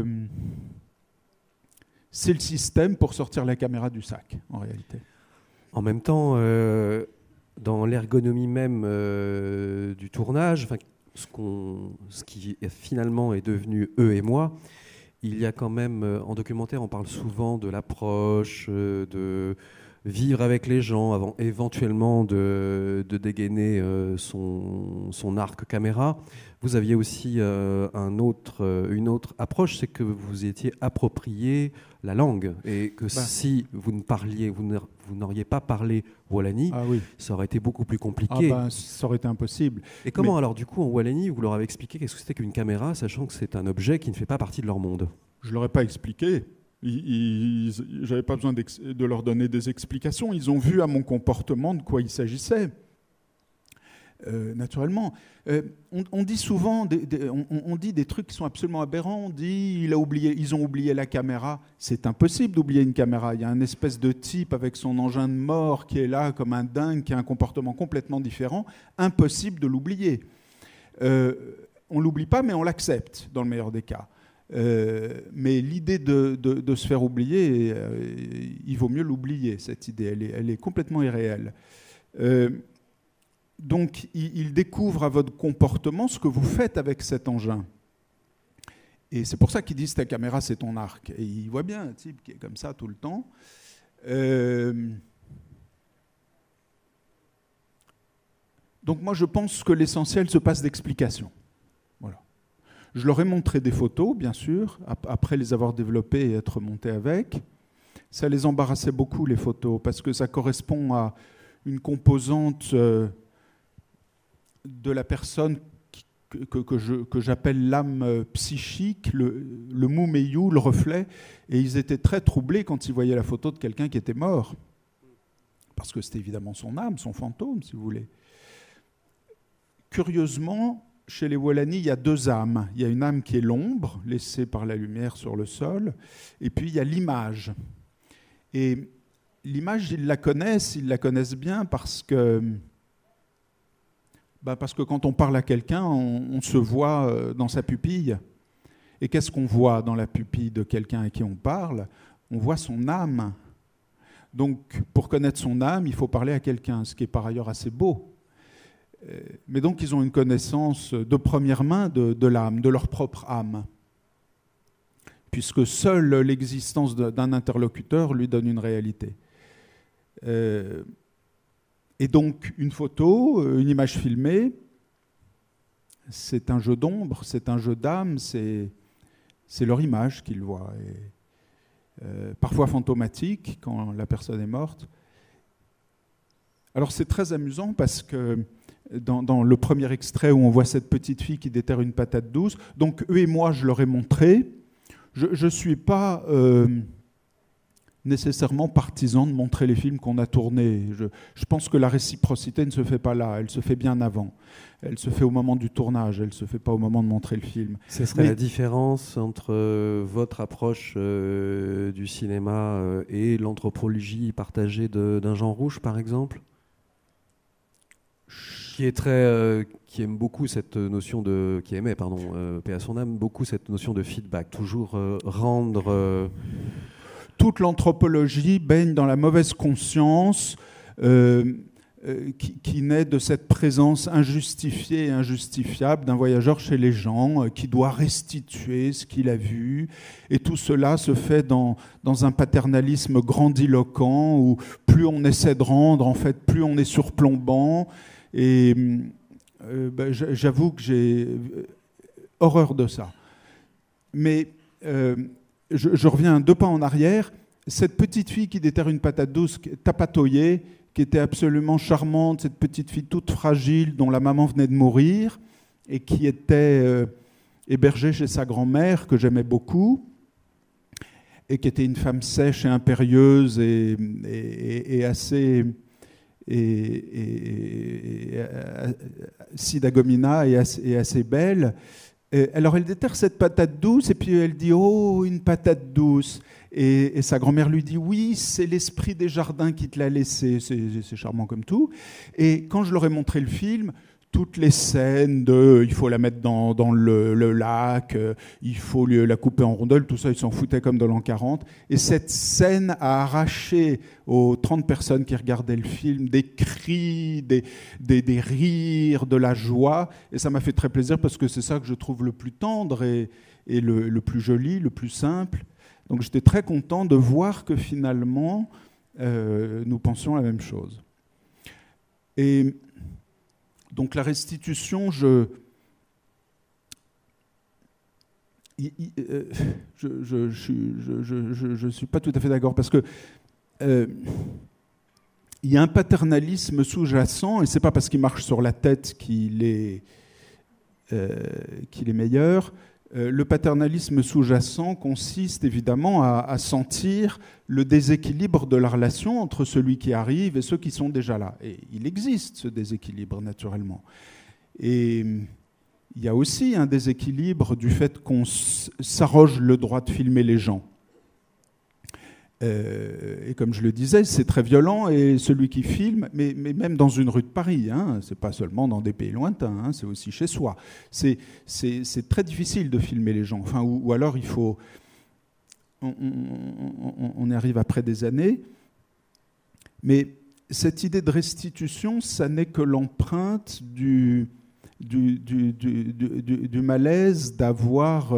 système pour sortir la caméra du sac, en réalité. En même temps, dans l'ergonomie même du tournage, ce qui finalement est devenu eux et moi, il y a quand même, en documentaire, on parle souvent de l'approche, de vivre avec les gens avant éventuellement de dégainer son arc caméra. Vous aviez aussi une autre approche, c'est que vous étiez approprié la langue et que si vous n'auriez pas parlé Walani, ça aurait été beaucoup plus compliqué. Ça aurait été impossible. Et comment alors du coup en Walani vous leur avez expliqué qu'est-ce que c'était qu'une caméra, sachant que c'est un objet qui ne fait pas partie de leur monde? Je leur ai pas expliqué. J'avais pas besoin de leur donner des explications. Ils ont vu à mon comportement de quoi il s'agissait. Naturellement. On dit souvent, on dit des trucs qui sont absolument aberrants. On dit ils ont oublié la caméra. C'est impossible d'oublier une caméra. Il y a un espèce de type avec son engin de mort qui est là comme un dingue, qui a un comportement complètement différent. Impossible de l'oublier. On l'oublie pas, mais on l'accepte dans le meilleur des cas. Mais l'idée de se faire oublier, il vaut mieux l'oublier, cette idée. Elle est complètement irréelle. Donc, il découvre à votre comportement ce que vous faites avec cet engin. Et c'est pour ça qu'ils disent ta caméra, c'est ton arc. Et il voit bien un type qui est comme ça tout le temps. Donc, moi, je pense que l'essentiel se passe d'explication. Voilà. Je leur ai montré des photos, bien sûr, après les avoir développées et être monté avec. Ça les embarrassait beaucoup, les photos, parce que ça correspond à une composante de la personne que j'appelle l'âme psychique, le moumeyou, le reflet. Et ils étaient très troublés quand ils voyaient la photo de quelqu'un qui était mort. Parce que c'était évidemment son âme, son fantôme, si vous voulez. Curieusement, chez les Walani, il y a deux âmes. Il y a une âme qui est l'ombre, laissée par la lumière sur le sol, et puis il y a l'image. Et l'image, ils la connaissent bien parce que quand on parle à quelqu'un, on se voit dans sa pupille. Et qu'est-ce qu'on voit dans la pupille de quelqu'un à qui on parle? On voit son âme. Donc, pour connaître son âme, il faut parler à quelqu'un, ce qui est par ailleurs assez beau. Mais donc, ils ont une connaissance de première main de l'âme, de leur propre âme, puisque seule l'existence d'un interlocuteur lui donne une réalité. Et donc, une photo, une image filmée, c'est un jeu d'ombre, c'est un jeu d'âme, c'est leur image qu'ils voient. Et, parfois fantomatique, quand la personne est morte. Alors c'est très amusant parce que dans le premier extrait où on voit cette petite fille qui déterre une patate douce, donc eux et moi, je leur ai montré. Je ne suis pas nécessairement partisan de montrer les films qu'on a tournés. Je pense que la réciprocité ne se fait pas là, elle se fait bien avant. Elle se fait au moment du tournage, elle ne se fait pas au moment de montrer le film. Ce serait la différence entre votre approche du cinéma et l'anthropologie partagée d'un Jean Rouch, par exemple, qui aime beaucoup cette notion de, qui aimait, pardon, paix à son âme, beaucoup cette notion de feedback, toujours rendre. Toute l'anthropologie baigne dans la mauvaise conscience qui naît de cette présence injustifiée et injustifiable d'un voyageur chez les gens qui doit restituer ce qu'il a vu. Et tout cela se fait dans un paternalisme grandiloquent où plus on essaie de rendre, en fait, plus on est surplombant. Et j'avoue que j'ai horreur de ça. Mais je reviens 2 pas en arrière. Cette petite fille qui déterre une patate douce, tapatoyée, qui était absolument charmante, cette petite fille toute fragile dont la maman venait de mourir et qui était hébergée chez sa grand-mère, que j'aimais beaucoup, et qui était une femme sèche et impérieuse et assez... Sidagomina et assez belle. Alors elle déterre cette patate douce et puis elle dit « Oh, une patate douce !» et sa grand-mère lui dit « Oui, c'est l'esprit des jardins qui te l'a laissé. » C'est charmant comme tout. Et quand je leur ai montré le film, toutes les scènes de « il faut la mettre dans le lac, il faut la couper en rondelles », tout ça, ils s'en foutaient comme dans l'an 40. Et cette scène a arraché aux 30 personnes qui regardaient le film des cris, des rires, de la joie. Et ça m'a fait très plaisir parce que c'est ça que je trouve le plus tendre et le plus joli, le plus simple. Donc j'étais très content de voir que finalement, nous pensions la même chose. Et donc la restitution, je suis pas tout à fait d'accord parce que il y a un paternalisme sous-jacent et c'est pas parce qu'il marche sur la tête qu'il est meilleur. Le paternalisme sous-jacent consiste évidemment à sentir le déséquilibre de la relation entre celui qui arrive et ceux qui sont déjà là. Et il existe ce déséquilibre naturellement. Et il y a aussi un déséquilibre du fait qu'on s'arroge le droit de filmer les gens. Et comme je le disais, c'est très violent et celui qui filme, mais même dans une rue de Paris, hein, c'est pas seulement dans des pays lointains, hein, c'est aussi chez soi. C'est très difficile de filmer les gens. Enfin, ou alors il faut, on y arrive après des années, mais cette idée de restitution, ça n'est que l'empreinte du malaise d'avoir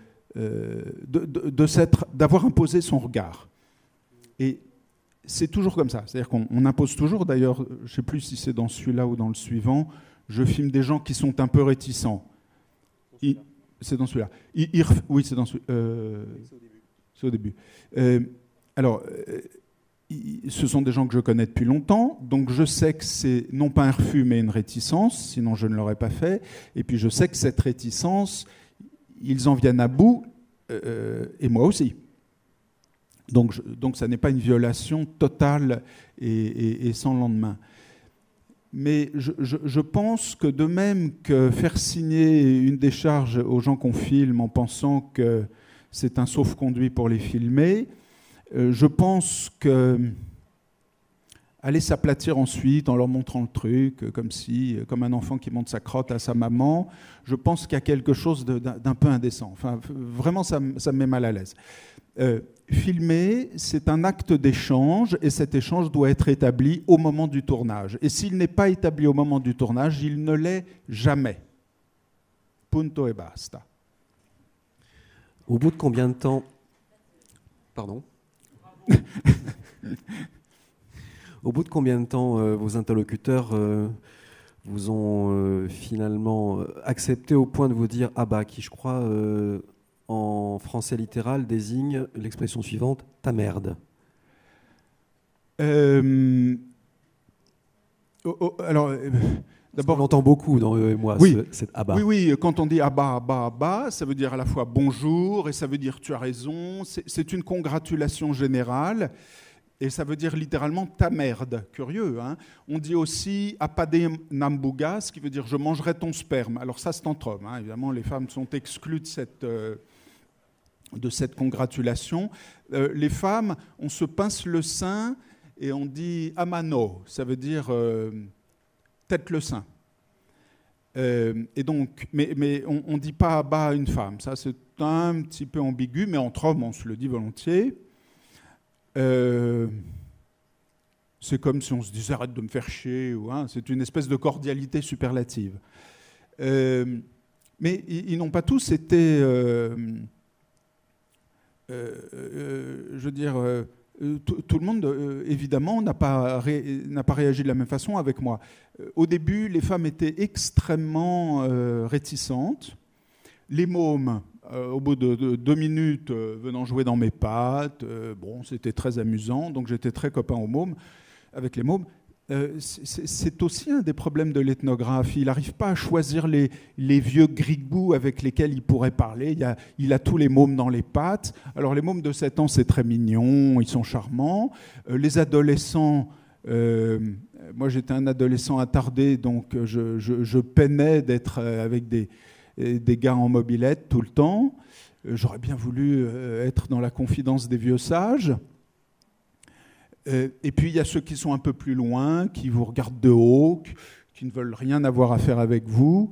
imposé son regard. Et c'est toujours comme ça. C'est-à-dire qu'on impose toujours, d'ailleurs, je ne sais plus si c'est dans celui-là ou dans le suivant, je filme des gens qui sont un peu réticents. C'est dans celui-là. Oui, c'est dans celui-là. C'est au début. Alors, ce sont des gens que je connais depuis longtemps, donc je sais que c'est non pas un refus, mais une réticence, sinon je ne l'aurais pas fait. Et puis je sais que cette réticence, ils en viennent à bout, et moi aussi. Donc ça n'est pas une violation totale et sans lendemain. Mais je pense que de même que faire signer une décharge aux gens qu'on filme en pensant que c'est un sauf-conduit pour les filmer, je pense que aller s'aplatir ensuite en leur montrant le truc, comme un enfant qui montre sa crotte à sa maman. Je pense qu'il y a quelque chose d'un peu indécent. Enfin, vraiment, ça me met mal à l'aise. Filmer, c'est un acte d'échange et cet échange doit être établi au moment du tournage. Et s'il n'est pas établi au moment du tournage, il ne l'est jamais. Punto e basta. Au bout de combien de temps... Pardon. Au bout de combien de temps vos interlocuteurs vous ont finalement accepté au point de vous dire « Ah bah, qui je crois, en français littéral, désigne l'expression suivante, ta merde ». D'abord, on l'entend beaucoup dans eux et moi, oui, cet « Ah bah ». Oui, quand on dit « Ah bah, ah bah, ah bah », ça veut dire à la fois « bonjour » et ça veut dire « tu as raison ». C'est une congratulation générale. Et ça veut dire littéralement ta merde. Curieux, hein. On dit aussi apade nambuga, ce qui veut dire je mangerai ton sperme. Alors ça, c'est entre hommes. Hein. Évidemment, les femmes sont exclues de cette congratulation. Les femmes, on se pince le sein et on dit amano. Ça veut dire tête le sein. Et donc, mais on ne dit pas bas à une femme. Ça, c'est un petit peu ambigu, mais entre hommes, on se le dit volontiers. C'est comme si on se disait arrête de me faire chier, hein, c'est une espèce de cordialité superlative. Mais ils n'ont pas tous été, je veux dire, tout le monde, évidemment, n'a pas réagi de la même façon avec moi. Au début, les femmes étaient extrêmement réticentes. Les mômes, au bout de 2 minutes, venant jouer dans mes pattes, bon, c'était très amusant, donc j'étais très copain avec les mômes. C'est aussi un des problèmes de l'ethnographe. Il n'arrive pas à choisir les vieux grigous avec lesquels il pourrait parler. Il a tous les mômes dans les pattes. Alors les mômes de 7 ans, c'est très mignon, ils sont charmants. Les adolescents... moi, j'étais un adolescent attardé, donc je peinais d'être avec des gars en mobilette tout le temps. J'aurais bien voulu être dans la confidence des vieux sages. Et puis, il y a ceux qui sont un peu plus loin, qui vous regardent de haut, qui ne veulent rien avoir à faire avec vous.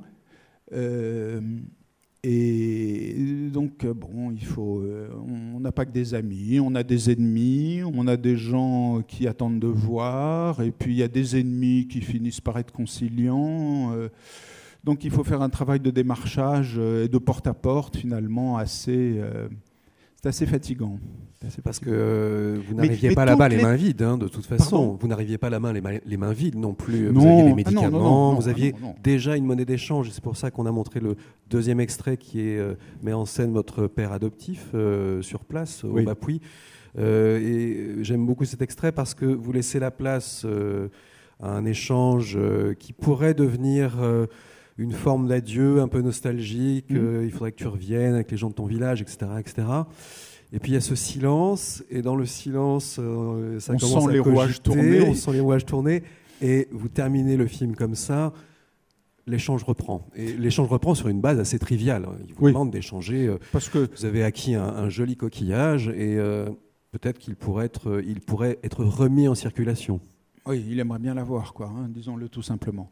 Et donc, bon, on n'a pas que des amis, on a des ennemis, on a des gens qui attendent de voir, et puis il y a des ennemis qui finissent par être conciliants. Donc il faut faire un travail de démarchage et de porte-à-porte, finalement, c'est assez fatigant. Parce que vous n'arriviez pas là-bas les mains vides, hein, de toute façon. Pardon. Vous n'arriviez pas là-bas les mains vides non plus. Vous aviez des médicaments, vous aviez déjà une monnaie d'échange. C'est pour ça qu'on a montré le deuxième extrait qui met en scène votre père adoptif sur place, au Bapui. Et j'aime beaucoup cet extrait parce que vous laissez la place à un échange qui pourrait devenir... une forme d'adieu un peu nostalgique, il faudrait que tu reviennes avec les gens de ton village, etc. etc. Et puis il y a ce silence, et dans le silence, ça commence à cogiter, on sent les rouages tourner, et vous terminez le film comme ça, l'échange reprend. Et l'échange reprend sur une base assez triviale. Il vous demande d'échanger, parce que vous avez acquis un joli coquillage, et peut-être qu'il pourrait être remis en circulation. Oui, il aimerait bien l'avoir, quoi, hein, disons-le tout simplement.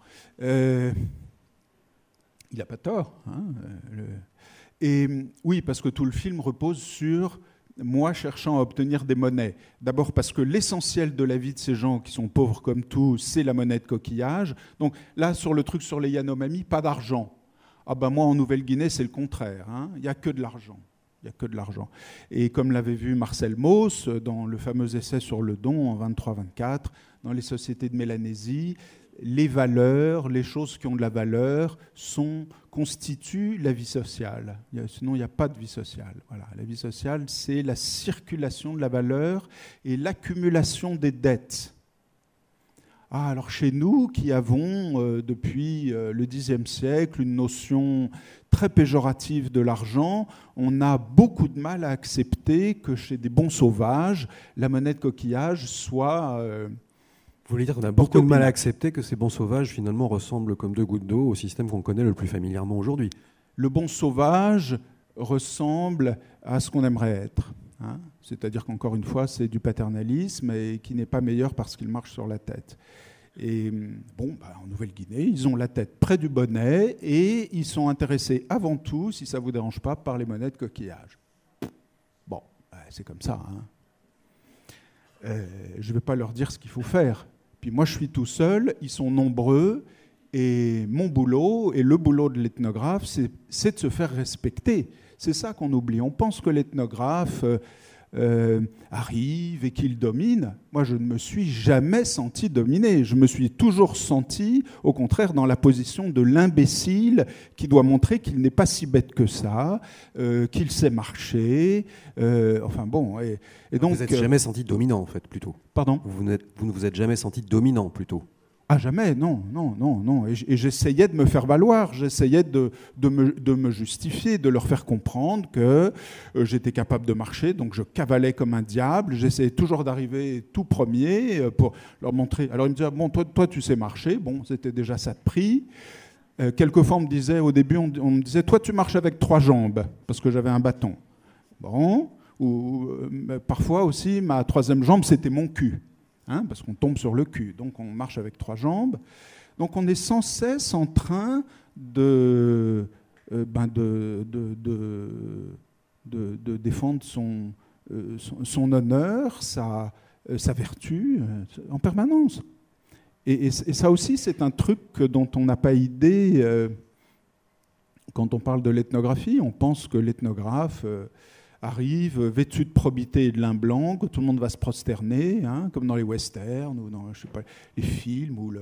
Il n'a pas tort. Hein, Et oui, parce que tout le film repose sur moi cherchant à obtenir des monnaies. D'abord parce que l'essentiel de la vie de ces gens qui sont pauvres comme tout, c'est la monnaie de coquillage. Donc là, sur le truc sur les Yanomami, pas d'argent. Ah ben moi, en Nouvelle-Guinée, c'est le contraire. Hein. Il n'y a que de l'argent. Il n'y a que de l'argent. Et comme l'avait vu Marcel Mauss dans le fameux essai sur le don en 23-24, dans les sociétés de Mélanésie, les valeurs, les choses qui ont de la valeur constituent la vie sociale. Sinon, il n'y a pas de vie sociale. Voilà. La vie sociale, c'est la circulation de la valeur et l'accumulation des dettes. Alors chez nous, qui avons depuis le Xe siècle une notion très péjorative de l'argent, on a beaucoup de mal à accepter que chez des bons sauvages, la monnaie de coquillage soit... Vous voulez dire qu'on a beaucoup de mal à accepter que ces bons sauvages, finalement, ressemblent comme 2 gouttes d'eau au système qu'on connaît le plus familièrement aujourd'hui. Le bon sauvage ressemble à ce qu'on aimerait être. hein. C'est-à-dire qu'encore une fois, c'est du paternalisme et qui n'est pas meilleur parce qu'il marche sur la tête. Et bon, en Nouvelle-Guinée, ils ont la tête près du bonnet et ils sont intéressés avant tout, si ça ne vous dérange pas, par les monnaies de coquillage. Bon, c'est comme ça. Hein. Je ne vais pas leur dire ce qu'il faut faire. Puis moi, je suis tout seul, ils sont nombreux, et mon boulot, et le boulot de l'ethnographe, c'est de se faire respecter. C'est ça qu'on oublie. On pense que l'ethnographe arrive et qu'il domine. Moi, je ne me suis jamais senti dominé. Je me suis toujours senti, au contraire, dans la position de l'imbécile qui doit montrer qu'il n'est pas si bête que ça, qu'il sait marcher. Enfin bon. Et donc, vous n'êtes jamais senti dominant, en fait, plutôt. Pardon ? Vous ne vous êtes jamais senti dominant, plutôt. Ah, jamais, non. Et j'essayais de me faire valoir, j'essayais de me justifier, de leur faire comprendre que j'étais capable de marcher, donc je cavalais comme un diable, j'essayais toujours d'arriver tout premier pour leur montrer. Alors ils me disaient, bon, toi tu sais marcher, bon, c'était déjà ça de prix. Quelquefois, on me disait, au début, on me disait, toi tu marches avec 3 jambes, parce que j'avais un bâton. Bon, ou parfois aussi, ma 3e jambe, c'était mon cul. Hein, parce qu'on tombe sur le cul, donc on marche avec 3 jambes. Donc on est sans cesse en train de défendre son honneur, sa vertu, en permanence. Et ça aussi, c'est un truc dont on n'a pas idée quand on parle de l'ethnographie. On pense que l'ethnographe arrive vêtu de probité et de lin blanc, que tout le monde va se prosterner, hein, comme dans les westerns ou dans les films où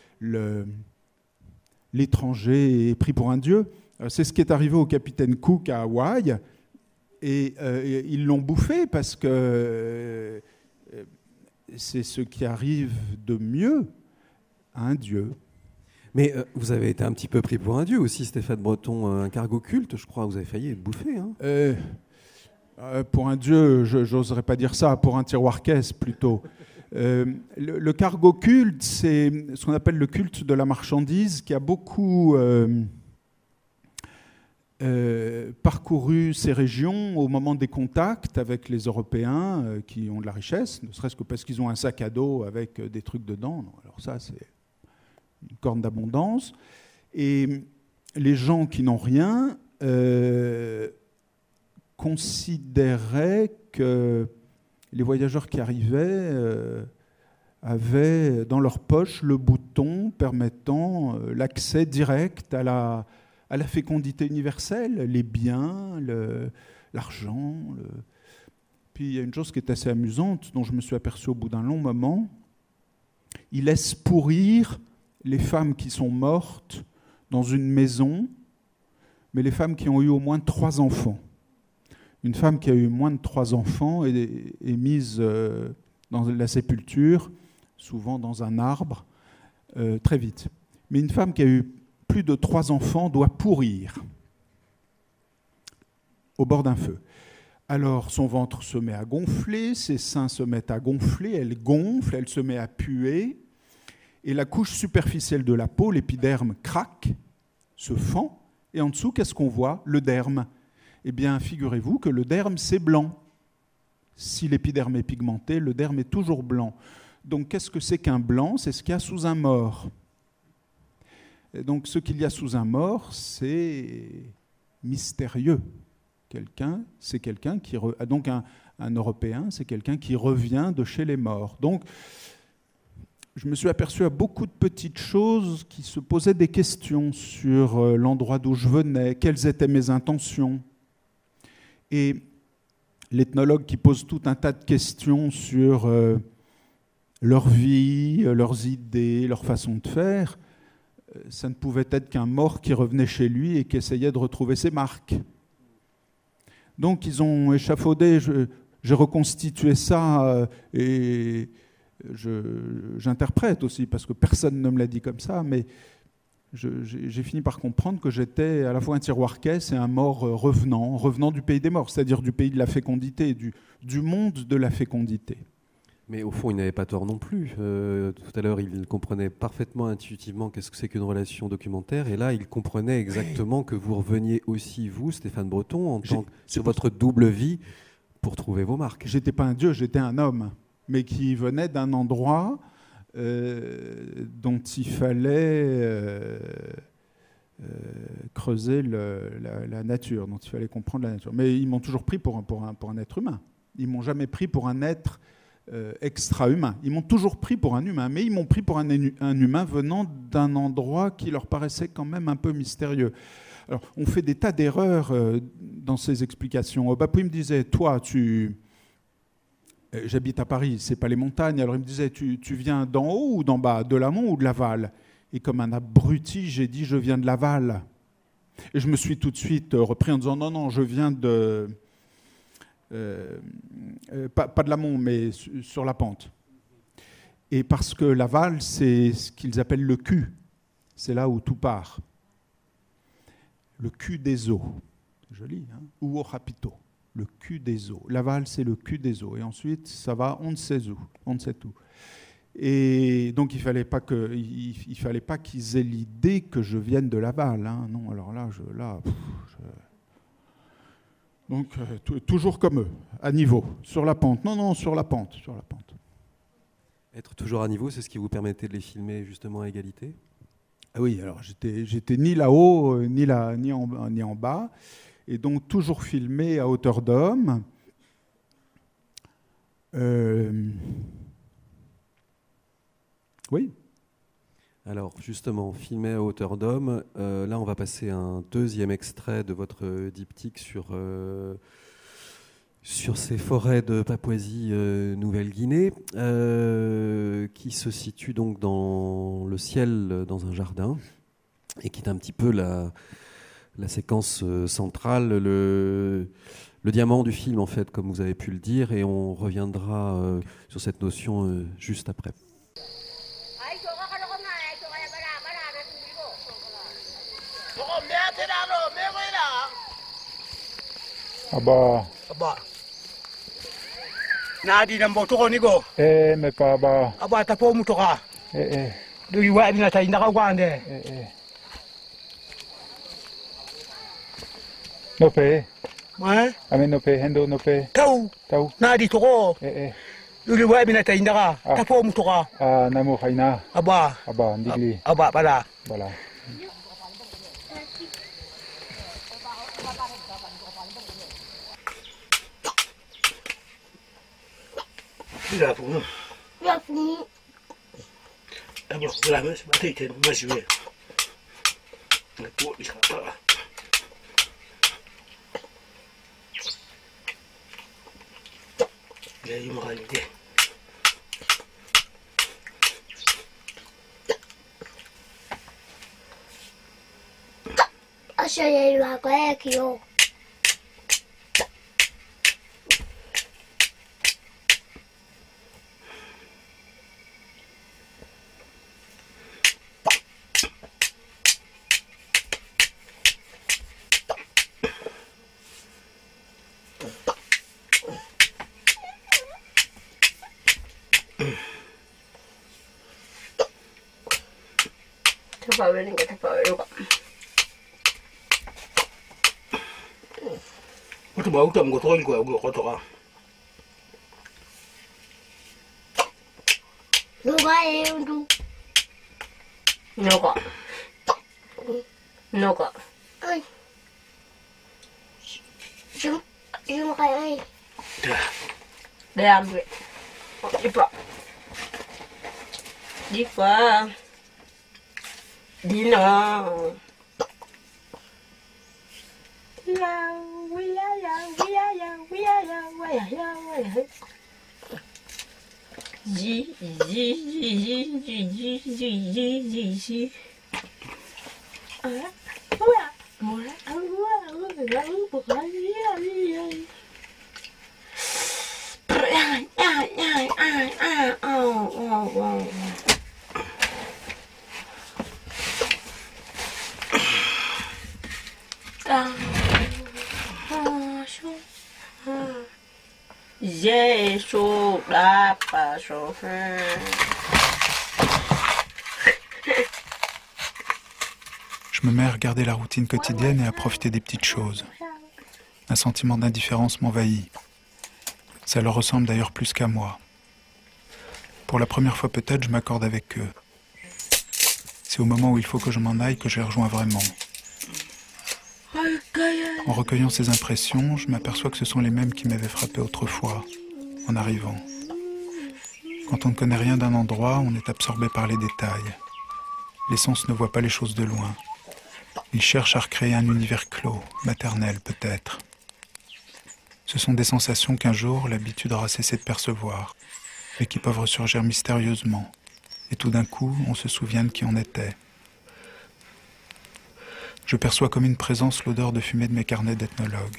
l'étranger est pris pour un dieu. C'est ce qui est arrivé au capitaine Cook à Hawaï, et ils l'ont bouffé parce que c'est ce qui arrive de mieux à un dieu. Mais vous avez été un petit peu pris pour un dieu aussi, Stéphane Breton, un cargo culte, je crois, vous avez failli être bouffé. Hein. Pour un dieu, je n'oserais pas dire ça, pour un tiroir-caisse plutôt. Le cargo culte, c'est ce qu'on appelle le culte de la marchandise, qui a beaucoup parcouru ces régions au moment des contacts avec les Européens qui ont de la richesse, ne serait-ce que parce qu'ils ont un sac à dos avec des trucs dedans. Alors ça, c'est une corne d'abondance. Et les gens qui n'ont rien considérait que les voyageurs qui arrivaient avaient dans leur poche le bouton permettant l'accès direct à la fécondité universelle, les biens, l'argent. Puis il y a une chose qui est assez amusante, dont je me suis aperçu au bout d'un long moment. Ils laissent pourrir les femmes qui sont mortes dans une maison, mais les femmes qui ont eu au moins 3 enfants. Une femme qui a eu moins de 3 enfants est mise dans la sépulture, souvent dans un arbre, très vite. Mais une femme qui a eu plus de 3 enfants doit pourrir au bord d'un feu. Alors son ventre se met à gonfler, ses seins se mettent à gonfler, elle gonfle, elle se met à puer, et la couche superficielle de la peau, l'épiderme, craque, se fend, et en dessous, qu'est-ce qu'on voit ? Le derme. Eh bien, figurez-vous que le derme, c'est blanc. Si l'épiderme est pigmenté, le derme est toujours blanc. Donc, qu'est-ce que c'est qu'un blanc ? C'est ce qu'il y a sous un mort. Et donc, ce qu'il y a sous un mort, c'est mystérieux. C'est quelqu'un qui... Donc, un Européen, c'est quelqu'un qui revient de chez les morts. Donc, je me suis aperçu à beaucoup de petites choses qui se posaient des questions sur l'endroit d'où je venais, quelles étaient mes intentions. Et l'ethnologue qui pose tout un tas de questions sur leur vie, leurs idées, leur façon de faire, ça ne pouvait être qu'un mort qui revenait chez lui et qui essayait de retrouver ses marques. Donc ils ont échafaudé, j'ai reconstitué ça et j'interprète aussi, parce que personne ne me l'a dit comme ça, mais j'ai fini par comprendre que j'étais à la fois un tiroir-caisse et un mort revenant du pays des morts, c'est-à-dire du pays de la fécondité, du monde de la fécondité. Mais au fond, il n'avait pas tort non plus. Tout à l'heure, il comprenait parfaitement intuitivement qu'est-ce que c'est qu'une relation documentaire, et là, il comprenait exactement que vous reveniez aussi, vous, Stéphane Breton, sur votre double vie, Pour trouver vos marques. J'étais pas un dieu, j'étais un homme, mais qui venait d'un endroit dont il fallait creuser la nature, dont il fallait comprendre la nature. Mais ils m'ont toujours pris pour un être humain. Ils m'ont jamais pris pour un être extra-humain. Ils m'ont toujours pris pour un humain, mais ils m'ont pris pour un humain venant d'un endroit qui leur paraissait quand même un peu mystérieux. Alors, on fait des tas d'erreurs dans ces explications. Bapouille me disait, toi, j'habite à Paris, c'est pas les montagnes. Alors il me disait, tu viens d'en haut ou d'en bas, de l'amont ou de l'aval? Et comme un abruti, j'ai dit, je viens de l'aval. Et je me suis tout de suite repris en disant, non, je viens de... pas de l'amont, mais sur la pente. Et parce que l'aval, c'est ce qu'ils appellent le cul. C'est là où tout part. Le cul des eaux. C'est joli, hein? Ou au rapito. Le cul des eaux. L'aval, c'est le cul des eaux. Et ensuite, ça va, on ne sait où, on ne sait où. Et donc, il fallait pas qu'ils aient l'idée que je vienne de l'aval. Hein. Non, alors là, donc, toujours comme eux, à niveau, sur la pente. Non, sur la pente. Être toujours à niveau, c'est ce qui vous permettait de les filmer justement à égalité? Ah oui, alors j'étais ni là-haut, ni en bas, et donc toujours filmé à hauteur d'homme. Oui. Alors justement, filmé à hauteur d'homme, là on va passer un deuxième extrait de votre diptyque sur ces forêts de Papouasie-Nouvelle-Guinée, qui se situe donc dans le ciel, dans un jardin, et qui est un petit peu la séquence centrale, le diamant du film, en fait, comme vous avez pu le dire, et on reviendra sur cette notion juste après. Aba. Nadi nambo toko nigo. Me pa ba. Aba tapo mutoka. Dui wa ina tai ndaka gwande. No pe. Ouais. Ame no pe hendo no pe. Tau. Nadi toko. Dui wa ina tai ndaka tapo mutoka. Namu haina. Aba ndigli. Aba bala. Bila pun. D'abord, vous la mettez, c'est pas mal joué. Le pot, il sera pas là. J'ai eu ma idée. Aşağıya yukarıya gidiyor. Taparin ka taparin ka. Ito ba utam ko toin ko to ka. Nuga endu. Noga. Ay. Yung kaya ay. Hambre. Dipa. Dino. Je me mets à regarder la routine quotidienne et à profiter des petites choses. Un sentiment d'indifférence m'envahit. Ça leur ressemble d'ailleurs plus qu'à moi. Pour la première fois peut-être, je m'accorde avec eux. C'est au moment où il faut que je m'en aille que je les rejoins vraiment. En recueillant ces impressions, je m'aperçois que ce sont les mêmes qui m'avaient frappé autrefois, en arrivant. Quand on ne connaît rien d'un endroit, on est absorbé par les détails. Les sens ne voient pas les choses de loin. Ils cherchent à recréer un univers clos, maternel peut-être. Ce sont des sensations qu'un jour, l'habitude aura cessé de percevoir, mais qui peuvent ressurgir mystérieusement. Et tout d'un coup, on se souvient de qui on était. Je perçois comme une présence l'odeur de fumée de mes carnets d'ethnologue.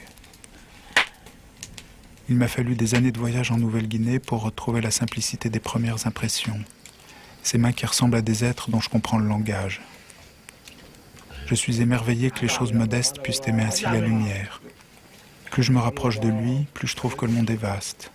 Il m'a fallu des années de voyage en Nouvelle-Guinée pour retrouver la simplicité des premières impressions. Ces mains qui ressemblent à des êtres dont je comprends le langage. Je suis émerveillé que les choses modestes puissent aimer ainsi la lumière. Plus je me rapproche de lui, plus je trouve que le monde est vaste.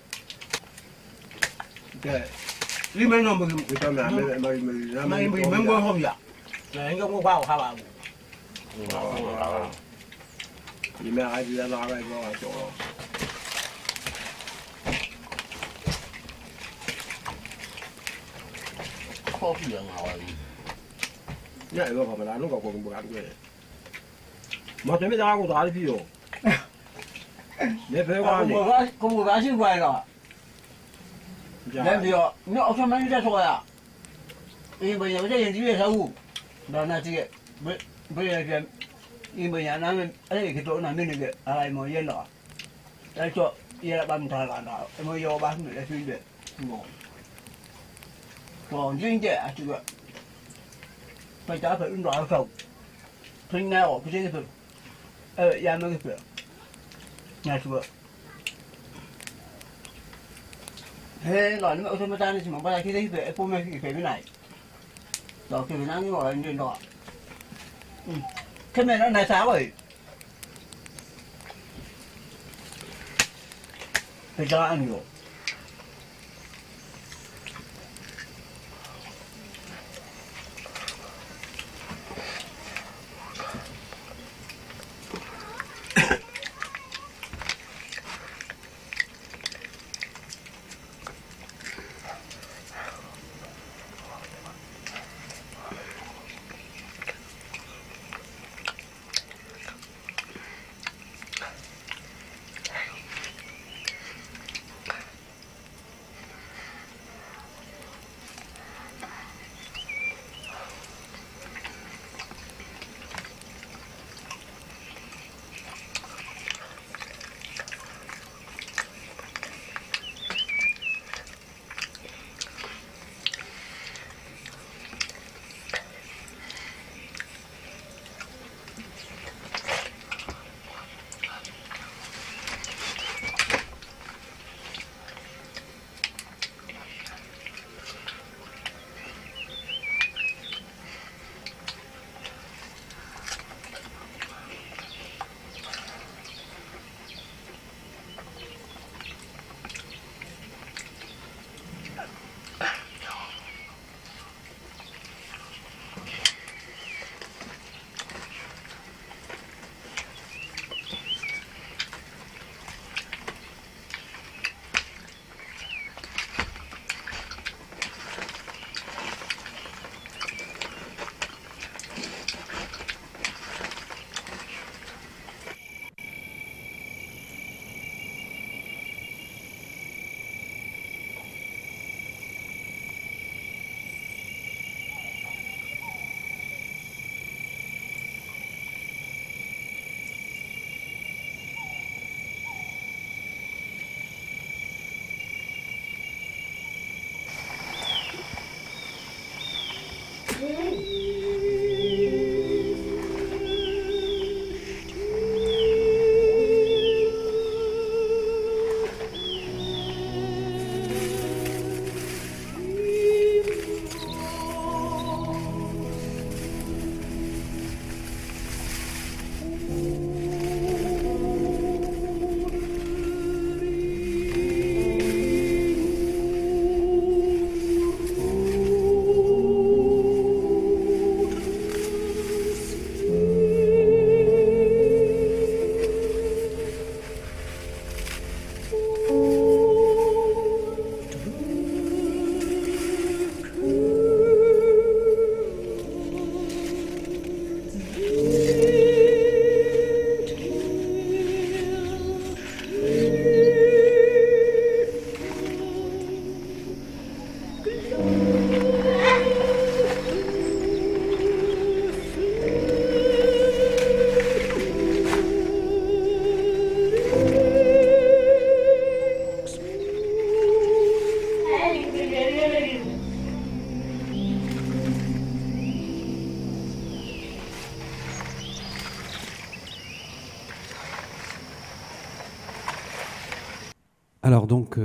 Alors donc,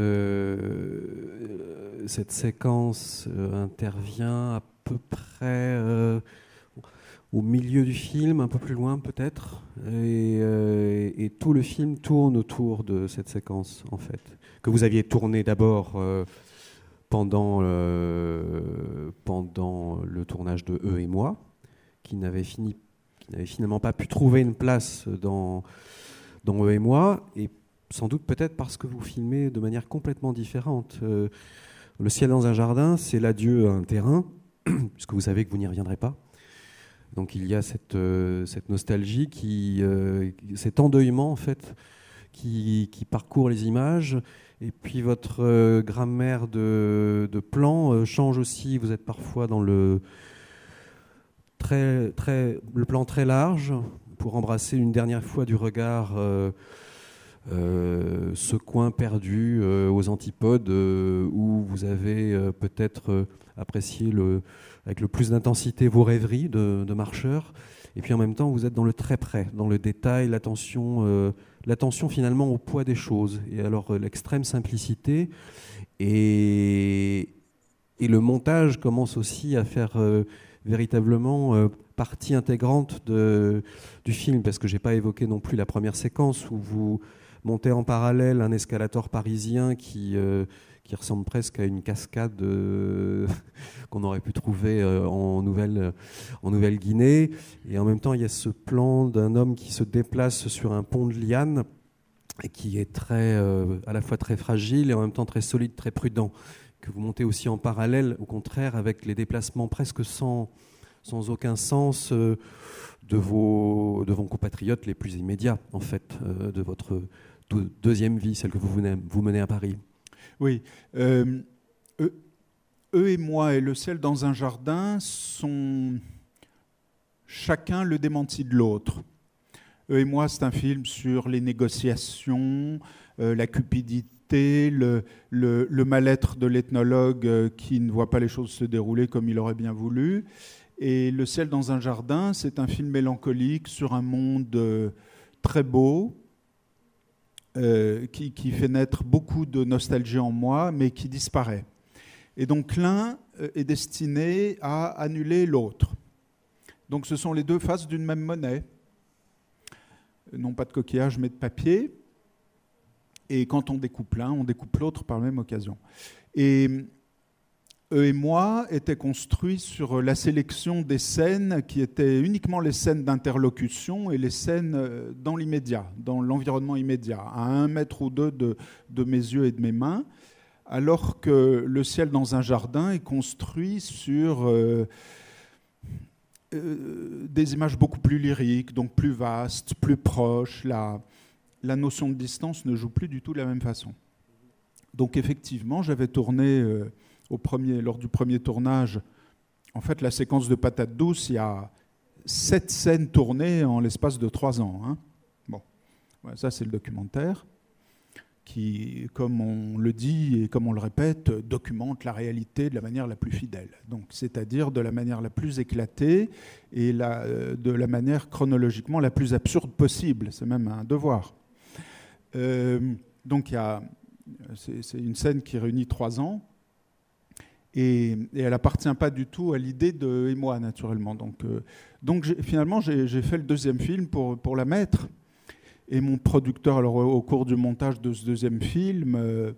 cette séquence intervient à peu près au milieu du film, un peu plus loin peut-être, et tout le film tourne autour de cette séquence en fait, que vous aviez tourné d'abord pendant le tournage de Eux et moi, qui n'avait finalement pas pu trouver une place dans Eux et moi, et sans doute peut-être parce que vous filmez de manière complètement différente. Le ciel dans un jardin, c'est l'adieu à un terrain, puisque vous savez que vous n'y reviendrez pas. Donc il y a cette nostalgie, cet endeuillement en fait, qui parcourt les images. Et puis votre grammaire de plan change aussi. Vous êtes parfois dans le plan très large pour embrasser une dernière fois du regard ce coin perdu aux antipodes où vous avez peut-être apprécié avec le plus d'intensité vos rêveries de marcheur. Et puis en même temps, vous êtes dans le très près, dans le détail, l'attention finalement au poids des choses. Et alors l'extrême simplicité et le montage commence aussi à faire véritablement partie intégrante du film, parce que je n'ai pas évoqué non plus la première séquence où vous montez en parallèle un escalator parisien qui ressemble presque à une cascade qu'on aurait pu trouver en Nouvelle-Guinée. Et en même temps, il y a ce plan d'un homme qui se déplace sur un pont de liane et qui est à la fois très fragile et en même temps très solide, très prudent, que vous montez aussi en parallèle, au contraire, avec les déplacements presque sans aucun sens de vos compatriotes les plus immédiats, en fait, de votre deuxième vie, celle que vous menez à Paris. Oui. Eux et moi et Le ciel dans un jardin sont chacun le démenti de l'autre. Eux et moi, c'est un film sur les négociations, la cupidité, le mal-être de l'ethnologue qui ne voit pas les choses se dérouler comme il aurait bien voulu. Et Le ciel dans un jardin, c'est un film mélancolique sur un monde très beau, qui fait naître beaucoup de nostalgie en moi, mais qui disparaît. Et donc l'un est destiné à annuler l'autre. Donc ce sont les deux faces d'une même monnaie. Non pas de coquillage, mais de papier. Et quand on découpe l'un, on découpe l'autre par la même occasion. Et Eux et moi étaient construits sur la sélection des scènes qui étaient uniquement les scènes d'interlocution et les scènes dans l'immédiat, dans l'environnement immédiat, à 1 mètre ou 2 de mes yeux et de mes mains, alors que Le ciel dans un jardin est construit sur des images beaucoup plus lyriques, donc plus vastes, plus proches. La notion de distance ne joue plus du tout de la même façon. Donc effectivement, j'avais tourné... lors du premier tournage, en fait, la séquence de Patates douces, il y a 7 scènes tournées en l'espace de 3 ans. Hein. Bon, ouais, ça c'est le documentaire qui, comme on le dit et comme on le répète, documente la réalité de la manière la plus fidèle. Donc, c'est-à-dire de la manière la plus éclatée et de la manière chronologiquement la plus absurde possible. C'est même un devoir. Donc, c'est une scène qui réunit 3 ans. Et elle n'appartient pas du tout à l'idée de et moi, naturellement. Donc finalement, j'ai fait le deuxième film pour la mettre. Et mon producteur, alors au cours du montage de ce deuxième film,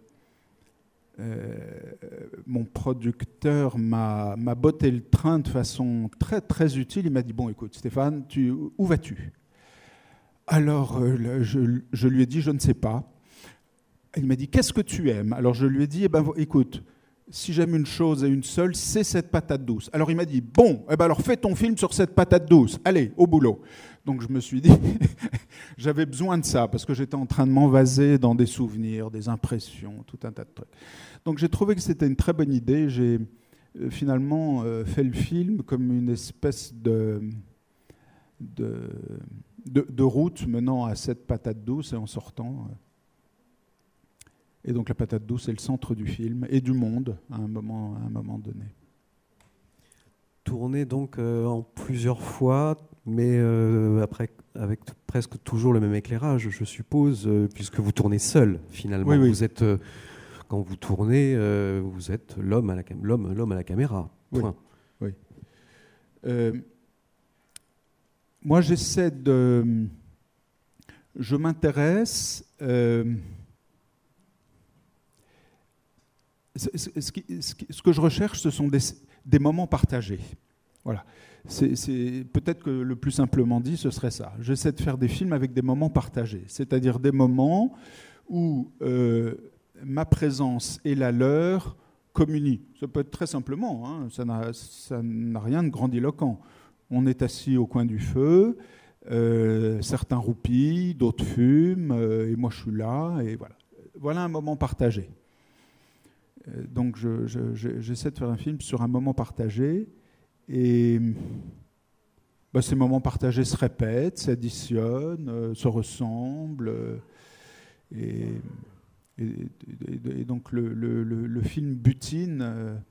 mon producteur m'a botté le train de façon très, très utile. Il m'a dit, bon, écoute, Stéphane, où vas-tu ? Alors, je lui ai dit, je ne sais pas. Il m'a dit, qu'est-ce que tu aimes ? Alors, je lui ai dit, écoute, si j'aime une chose et une seule, c'est cette patate douce. Alors il m'a dit, bon, alors fais ton film sur cette patate douce. Allez, au boulot. Donc je me suis dit, j'avais besoin de ça, parce que j'étais en train de m'envaser dans des souvenirs, des impressions, tout un tas de trucs. Donc j'ai trouvé que c'était une très bonne idée. J'ai finalement fait le film comme une espèce de route menant à cette patate douce et en sortant... Et donc la patate douce est le centre du film et du monde à un moment donné. Tourné donc en plusieurs fois, mais après avec presque toujours le même éclairage, je suppose, puisque vous tournez seul, finalement. Oui. Vous êtes, quand vous tournez, vous êtes l'homme à la caméra. Point. Oui. Moi, j'essaie de... Je m'intéresse... Ce que je recherche, ce sont des moments partagés. Voilà. Peut-être que le plus simplement dit, ce serait ça. J'essaie de faire des films avec des moments partagés, c'est-à-dire des moments où ma présence et la leur communient. Ça peut être très simplement, hein, ça n'a rien de grandiloquent. On est assis au coin du feu, certains roupillent, d'autres fument, et moi je suis là, et voilà. Voilà un moment partagé. Donc j'essaie de faire un film sur un moment partagé, et ces moments partagés se répètent, s'additionnent, se ressemblent, et donc le film butine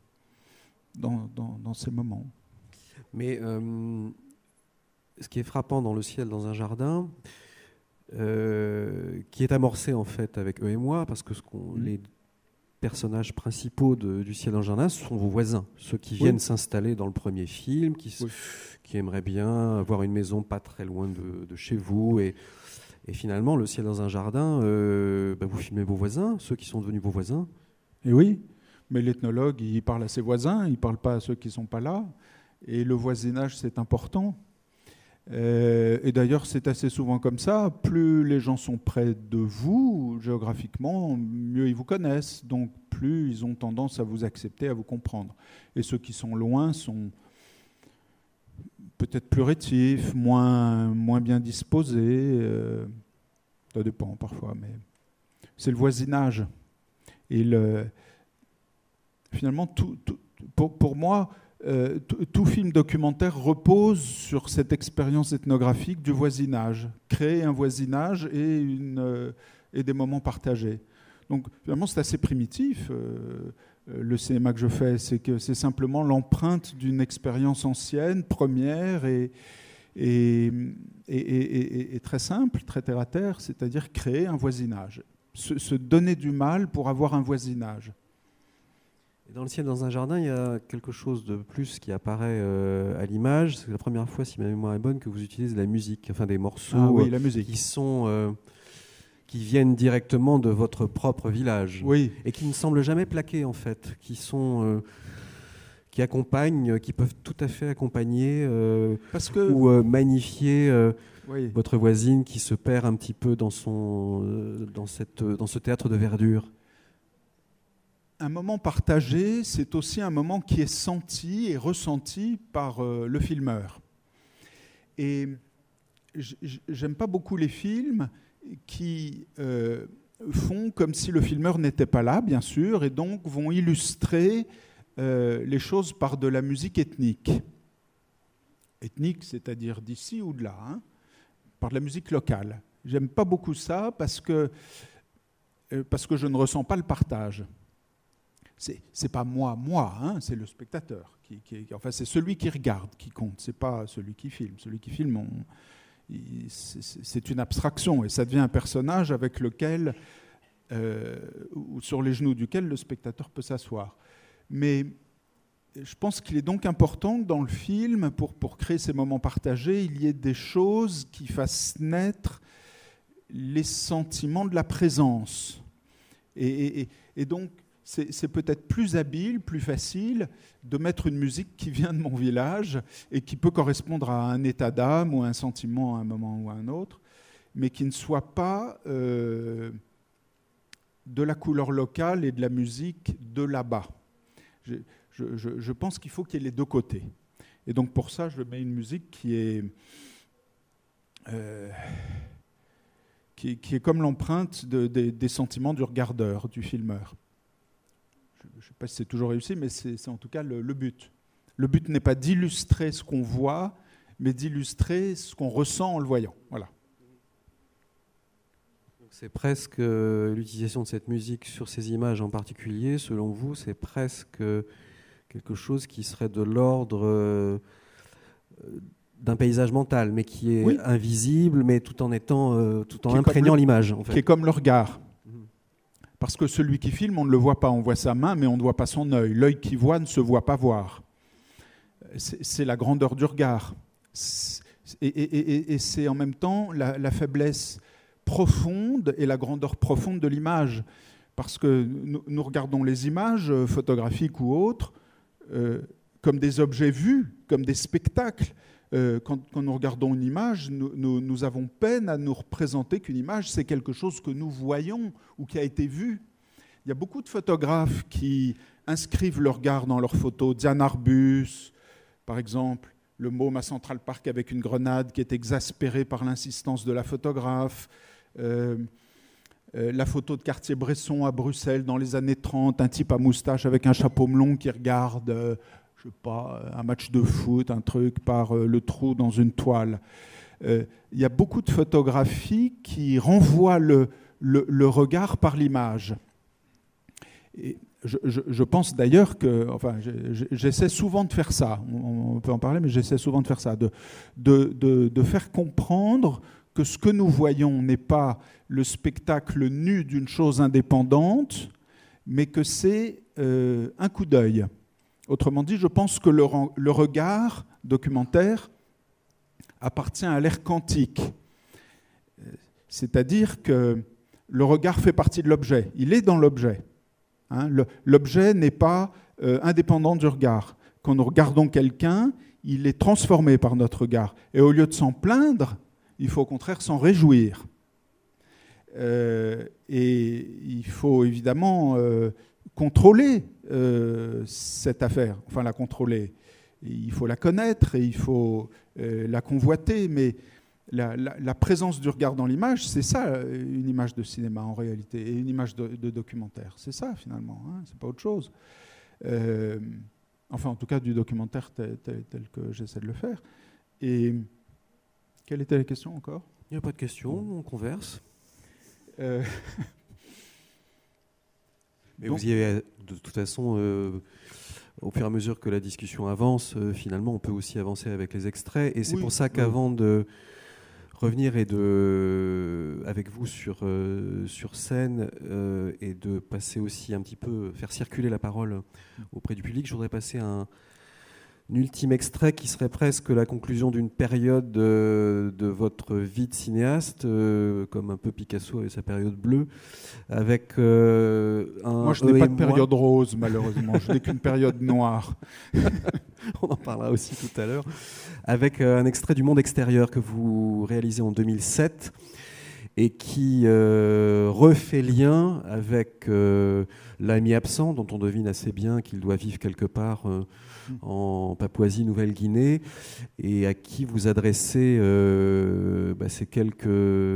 dans ces moments. Mais ce qui est frappant dans Le ciel dans un jardin, qui est amorcé en fait avec eux et moi, parce que les personnages principaux du ciel dans le jardin sont vos voisins, ceux qui viennent s'installer dans le premier film, qui aimeraient bien avoir une maison pas très loin de chez vous. Et finalement, Le ciel dans un jardin, vous filmez vos voisins, ceux qui sont devenus vos voisins. Et oui, mais l'ethnologue, il parle à ses voisins, il ne parle pas à ceux qui ne sont pas là. Et le voisinage, c'est important. Et d'ailleurs, c'est assez souvent comme ça. Plus les gens sont près de vous, géographiquement, mieux ils vous connaissent. Donc, plus ils ont tendance à vous accepter, à vous comprendre. Et ceux qui sont loin sont peut-être plus rétifs, moins bien disposés. Ça dépend parfois, mais c'est le voisinage. Et finalement, pour moi, tout film documentaire repose sur cette expérience ethnographique du voisinage. Créer un voisinage et des moments partagés. Donc finalement, c'est assez primitif. Le cinéma que je fais, c'est que c'est simplement l'empreinte d'une expérience ancienne, première et très simple, très terre à terre, c'est-à-dire créer un voisinage. Se donner du mal pour avoir un voisinage. Et dans Le ciel dans un jardin, il y a quelque chose de plus qui apparaît à l'image. C'est la première fois, si ma mémoire est bonne, que vous utilisez la musique, enfin des morceaux la musique. Qui viennent directement de votre propre village, et qui ne semblent jamais plaqués en fait, qui accompagnent, qui peuvent tout à fait accompagner ou magnifier votre voisine qui se perd un petit peu dans ce théâtre de verdure. Un moment partagé, c'est aussi un moment qui est senti et ressenti par le filmeur. Et j'aime pas beaucoup les films qui font comme si le filmeur n'était pas là, bien sûr, et donc vont illustrer les choses par de la musique ethnique. Ethnique, c'est-à-dire d'ici ou de là, hein, par de la musique locale. J'aime pas beaucoup ça parce que je ne ressens pas le partage. C'est pas moi, hein, c'est le spectateur. Enfin, c'est celui qui regarde qui compte, c'est pas celui qui filme. Celui qui filme, c'est une abstraction et ça devient un personnage avec lequel, ou sur les genoux duquel le spectateur peut s'asseoir. Mais je pense qu'il est donc important que dans le film, pour créer ces moments partagés, il y ait des choses qui fassent naître les sentiments de la présence. Et donc, c'est peut-être plus habile, plus facile de mettre une musique qui vient de mon village et qui peut correspondre à un état d'âme ou à un sentiment à un moment ou à un autre, mais qui ne soit pas de la couleur locale et de la musique de là-bas. Je pense qu'il faut qu'il y ait les deux côtés. Et donc pour ça, je mets une musique qui est comme l'empreinte des sentiments du regardeur, du filmeur. Je ne sais pas si c'est toujours réussi, mais c'est en tout cas le but. Le but n'est pas d'illustrer ce qu'on voit, mais d'illustrer ce qu'on ressent en le voyant. Voilà. C'est presque l'utilisation de cette musique sur ces images en particulier, selon vous, c'est presque quelque chose qui serait de l'ordre d'un paysage mental, mais qui est Oui. invisible, mais tout en étant, tout en Qui est imprégnant comme l'image. En qui est fait. comme le regard. Parce que celui qui filme, on ne le voit pas. On voit sa main, mais on ne voit pas son œil. L'œil qui voit ne se voit pas voir. C'est la grandeur du regard. Et c'est en même temps la faiblesse profonde et la grandeur profonde de l'image. Parce que nous regardons les images, photographiques ou autres, comme des objets vus, comme des spectacles. Quand nous regardons une image, nous avons peine à nous représenter qu'une image, c'est quelque chose que nous voyons ou qui a été vu. Il y a beaucoup de photographes qui inscrivent leur regard dans leurs photos. Diane Arbus, par exemple, le môme à Central Park avec une grenade qui est exaspéré par l'insistance de la photographe. La photo de Cartier-Bresson à Bruxelles dans les années 30, un type à moustache avec un chapeau melon qui regarde... je sais pas, un match de foot, un truc par le trou dans une toile. Il y a beaucoup de photographies qui renvoient le regard par l'image. Et je pense d'ailleurs que, enfin, j'essaie souvent de faire ça, on peut en parler, mais j'essaie souvent de faire ça, de faire comprendre que ce que nous voyons n'est pas le spectacle nu d'une chose indépendante, mais que c'est un coup d'œil. Autrement dit, je pense que le regard documentaire appartient à l'ère quantique. C'est-à-dire que le regard fait partie de l'objet. Il est dans l'objet. Hein, l'objet n'est pas indépendant du regard. Quand nous regardons quelqu'un, il est transformé par notre regard. Et au lieu de s'en plaindre, il faut au contraire s'en réjouir. Et il faut évidemment... contrôler cette affaire, enfin la contrôler. Il faut la connaître et il faut la convoiter, mais la présence du regard dans l'image, c'est ça une image de cinéma en réalité, et une image de documentaire. C'est ça finalement, hein, c'est pas autre chose. Enfin en tout cas du documentaire tel que j'essaie de le faire. Et quelle était la question encore ? Il n'y a pas de question, on converse. Mais vous y avez, de toute façon, au fur et à mesure que la discussion avance, finalement, on peut aussi avancer avec les extraits. Et c'est pour ça qu'avant de revenir avec vous sur scène et de passer aussi un petit peu, faire circuler la parole auprès du public, je voudrais passer un ultime extrait qui serait presque la conclusion d'une période de votre vie de cinéaste, comme un peu Picasso avec sa période bleue, avec Moi, je n'ai pas de période rose, malheureusement. Je n'ai qu'une période noire. On en parlera aussi tout à l'heure. Avec un extrait du Monde extérieur que vous réalisez en 2007 et qui refait lien avec l'ami absent, dont on devine assez bien qu'il doit vivre quelque part en Papouasie-Nouvelle-Guinée, et à qui vous adressez ces quelques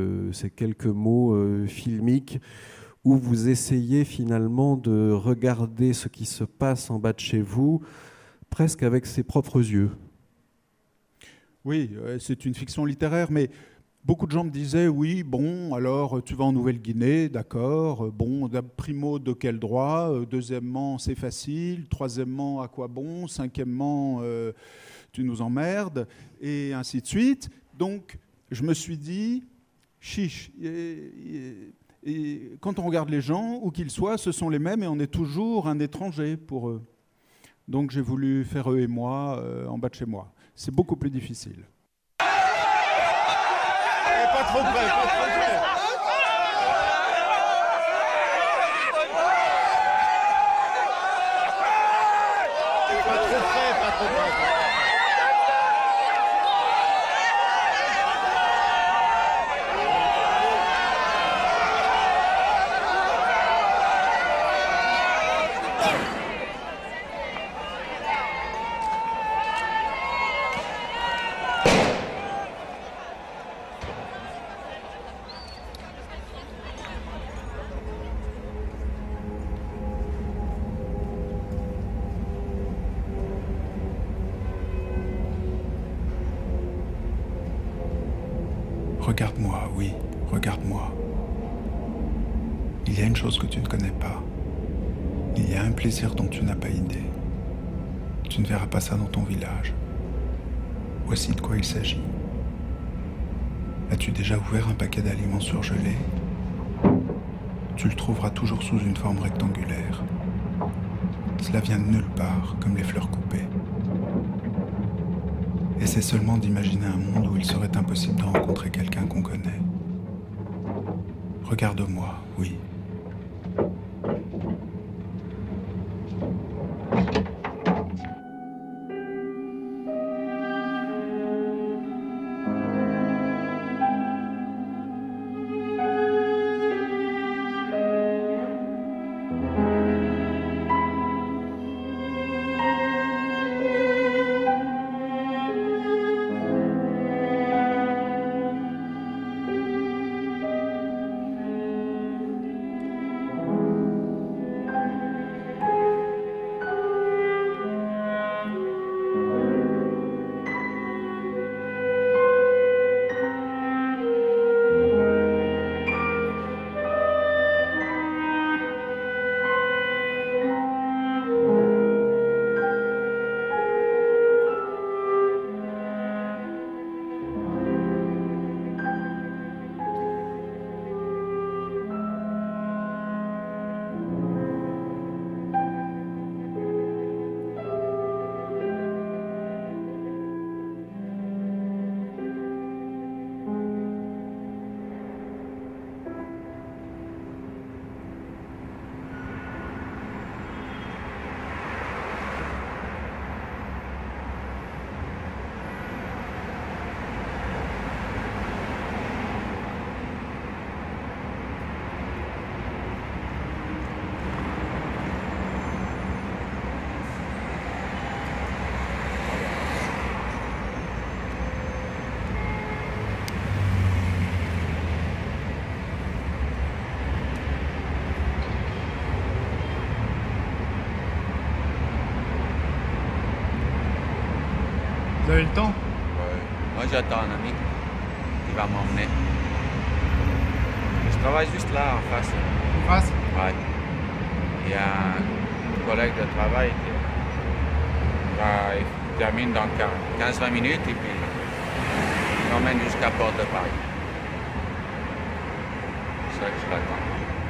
mots filmiques où vous essayez finalement de regarder ce qui se passe en bas de chez vous, presque avec ses propres yeux. Oui, c'est une fiction littéraire, mais beaucoup de gens me disaient, oui, bon, alors tu vas en Nouvelle-Guinée, d'accord, bon, primo, de quel droit, deuxièmement, c'est facile, troisièmement, à quoi bon, cinquièmement, tu nous emmerdes, et ainsi de suite. Donc, je me suis dit, chiche, et quand on regarde les gens, où qu'ils soient, ce sont les mêmes, et on est toujours un étranger pour eux. Donc, j'ai voulu faire eux et moi en bas de chez moi. C'est beaucoup plus difficile. Pas trop près, pas trop près. Pas trop près, pas trop près. Regarde-moi, oui, regarde-moi. Il y a une chose que tu ne connais pas. Il y a un plaisir dont tu n'as pas idée. Tu ne verras pas ça dans ton village. Voici de quoi il s'agit. As-tu déjà ouvert un paquet d'aliments surgelés? Tu le trouveras toujours sous une forme rectangulaire. Cela vient de nulle part, comme les fleurs coupées. Essaie seulement d'imaginer un monde où il serait impossible de rencontrer quelqu'un qu'on connaît. Regarde-moi, oui. Vous avez le temps? Ouais. Moi j'attends un ami qui va m'emmener. Je travaille juste là en face. En face? Ouais. Il y a un collègue de travail qui il termine dans 15-20 minutes et puis il m'emmène jusqu'à Porte de Paris. C'est ça que je l'attends.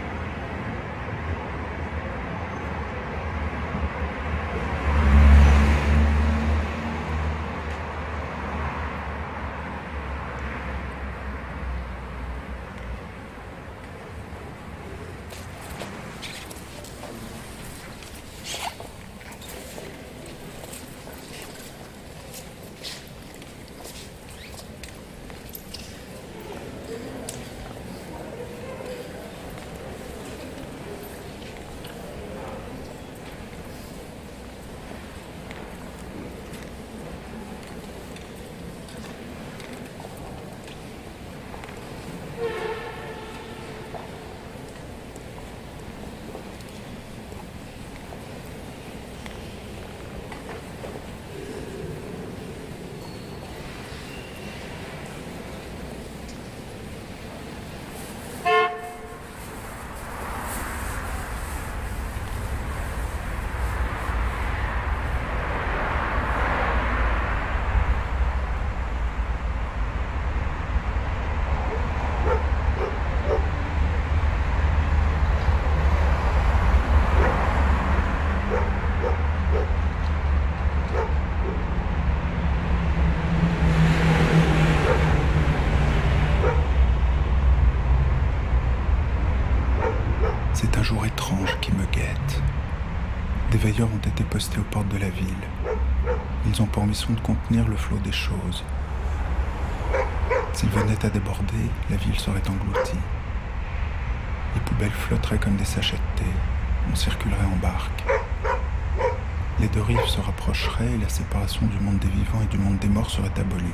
C'est un jour étrange qui me guette. Des veilleurs ont été postés aux portes de la ville. Ils ont pour mission de contenir le flot des choses. S'ils venaient à déborder, la ville serait engloutie. Les poubelles flotteraient comme des sachets de thé. On circulerait en barque. Les deux rives se rapprocheraient et la séparation du monde des vivants et du monde des morts serait abolie.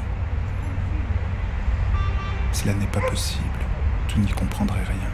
Cela n'est pas possible. Tu n'y comprendrais rien.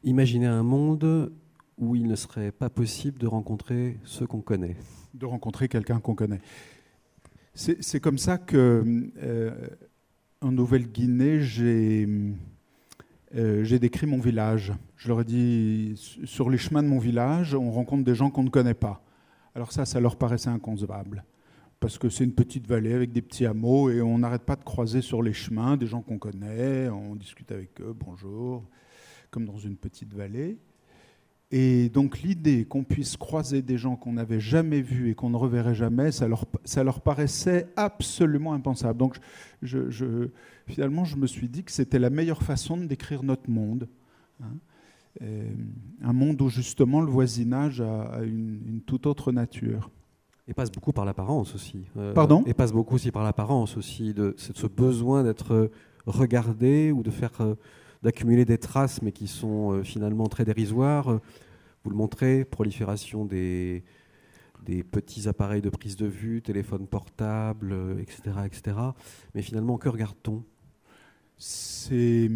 Imaginer un monde où il ne serait pas possible de rencontrer ceux qu'on connaît. De rencontrer quelqu'un qu'on connaît. C'est comme ça que, en Nouvelle-Guinée, j'ai décrit mon village. Je leur ai dit, sur les chemins de mon village, on rencontre des gens qu'on ne connaît pas. Alors ça leur paraissait inconcevable. Parce que c'est une petite vallée avec des petits hameaux et on n'arrête pas de croiser sur les chemins des gens qu'on connaît, on discute avec eux, bonjour, comme dans une petite vallée. Et donc l'idée qu'on puisse croiser des gens qu'on n'avait jamais vus et qu'on ne reverrait jamais, ça leur paraissait absolument impensable. Donc finalement, je me suis dit que c'était la meilleure façon de décrire notre monde. Hein. Un monde où justement le voisinage a une toute autre nature. Et passe beaucoup par l'apparence aussi. Pardon ? Et passe beaucoup aussi par l'apparence aussi, c'est ce besoin d'être regardé ou de d'accumuler des traces, mais qui sont finalement très dérisoires. Vous le montrez, prolifération des petits appareils de prise de vue, téléphones portables, etc., etc. Mais finalement, que regarde-t-on ? C'est...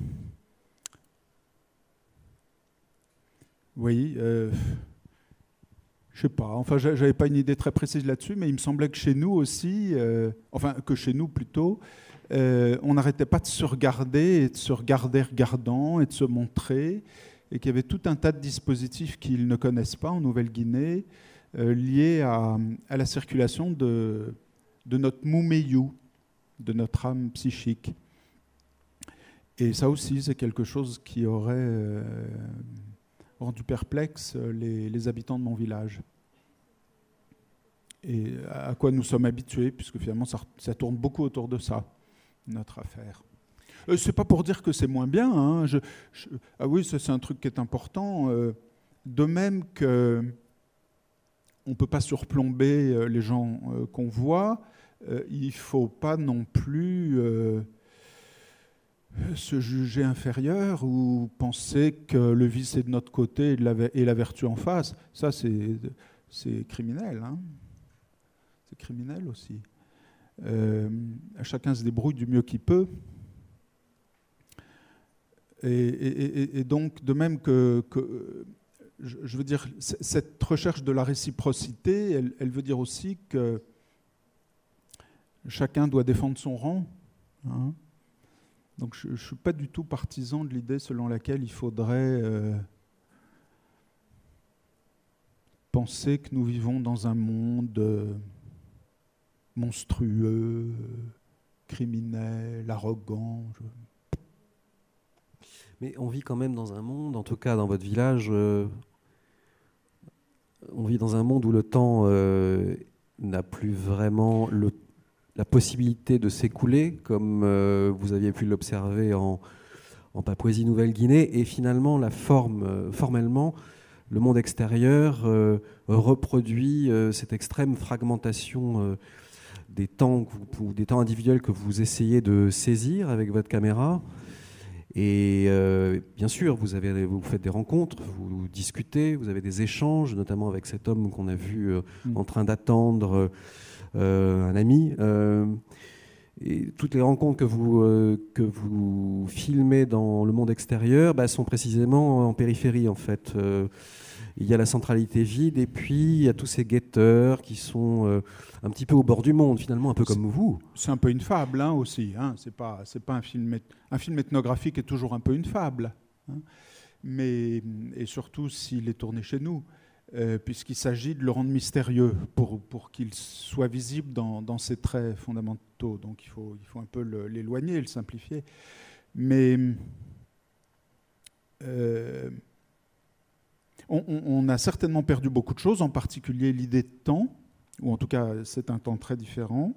Oui, je sais pas. Enfin, j'avais pas une idée très précise là-dessus, mais il me semblait que chez nous aussi, que chez nous plutôt, on n'arrêtait pas de se regarder et de se regarder regardant et de se montrer, et qu'il y avait tout un tas de dispositifs qu'ils ne connaissent pas en Nouvelle-Guinée liés à la circulation de notre moumeyou, de notre âme psychique. Et ça aussi, c'est quelque chose qui aurait rendu perplexe les habitants de mon village. Et à quoi nous sommes habitués, puisque finalement ça tourne beaucoup autour de ça, notre affaire. C'est pas pour dire que c'est moins bien. Hein. Ah oui, ça, c'est un truc qui est important. De même que on peut pas surplomber les gens qu'on voit, il faut pas non plus se juger inférieur ou penser que le vice est de notre côté et la vertu en face. Ça, c'est criminel. Hein. C'est criminel aussi. Chacun se débrouille du mieux qu'il peut. Et donc, de même que je veux dire, cette recherche de la réciprocité, elle veut dire aussi que chacun doit défendre son rang. Hein. Donc, je ne suis pas du tout partisan de l'idée selon laquelle il faudrait penser que nous vivons dans un monde monstrueux, criminel, arrogant. Mais on vit quand même dans un monde, en tout cas dans votre village, on vit dans un monde où le temps n'a plus vraiment la possibilité de s'écouler, comme vous aviez pu l'observer en Papouasie-Nouvelle-Guinée, et finalement, formellement, le monde extérieur reproduit cette extrême fragmentation des temps individuels que vous essayez de saisir avec votre caméra. Et bien sûr, vous faites des rencontres, vous discutez, vous avez des échanges, notamment avec cet homme qu'on a vu en train d'attendre un ami. Et toutes les rencontres que vous filmez dans le monde extérieur sont précisément en périphérie, en fait. Il y a la centralité vide, et puis il y a tous ces guetteurs qui sont un petit peu au bord du monde, finalement, un peu comme vous. C'est un peu une fable, hein, aussi. Hein. C'est pas un film ethnographique est toujours un peu une fable. Hein. Et surtout s'il est tourné chez nous, puisqu'il s'agit de le rendre mystérieux pour qu'il soit visible dans ses traits fondamentaux. Donc il faut un peu l'éloigner, le simplifier. Mais on a certainement perdu beaucoup de choses, en particulier l'idée de temps, ou en tout cas c'est un temps très différent.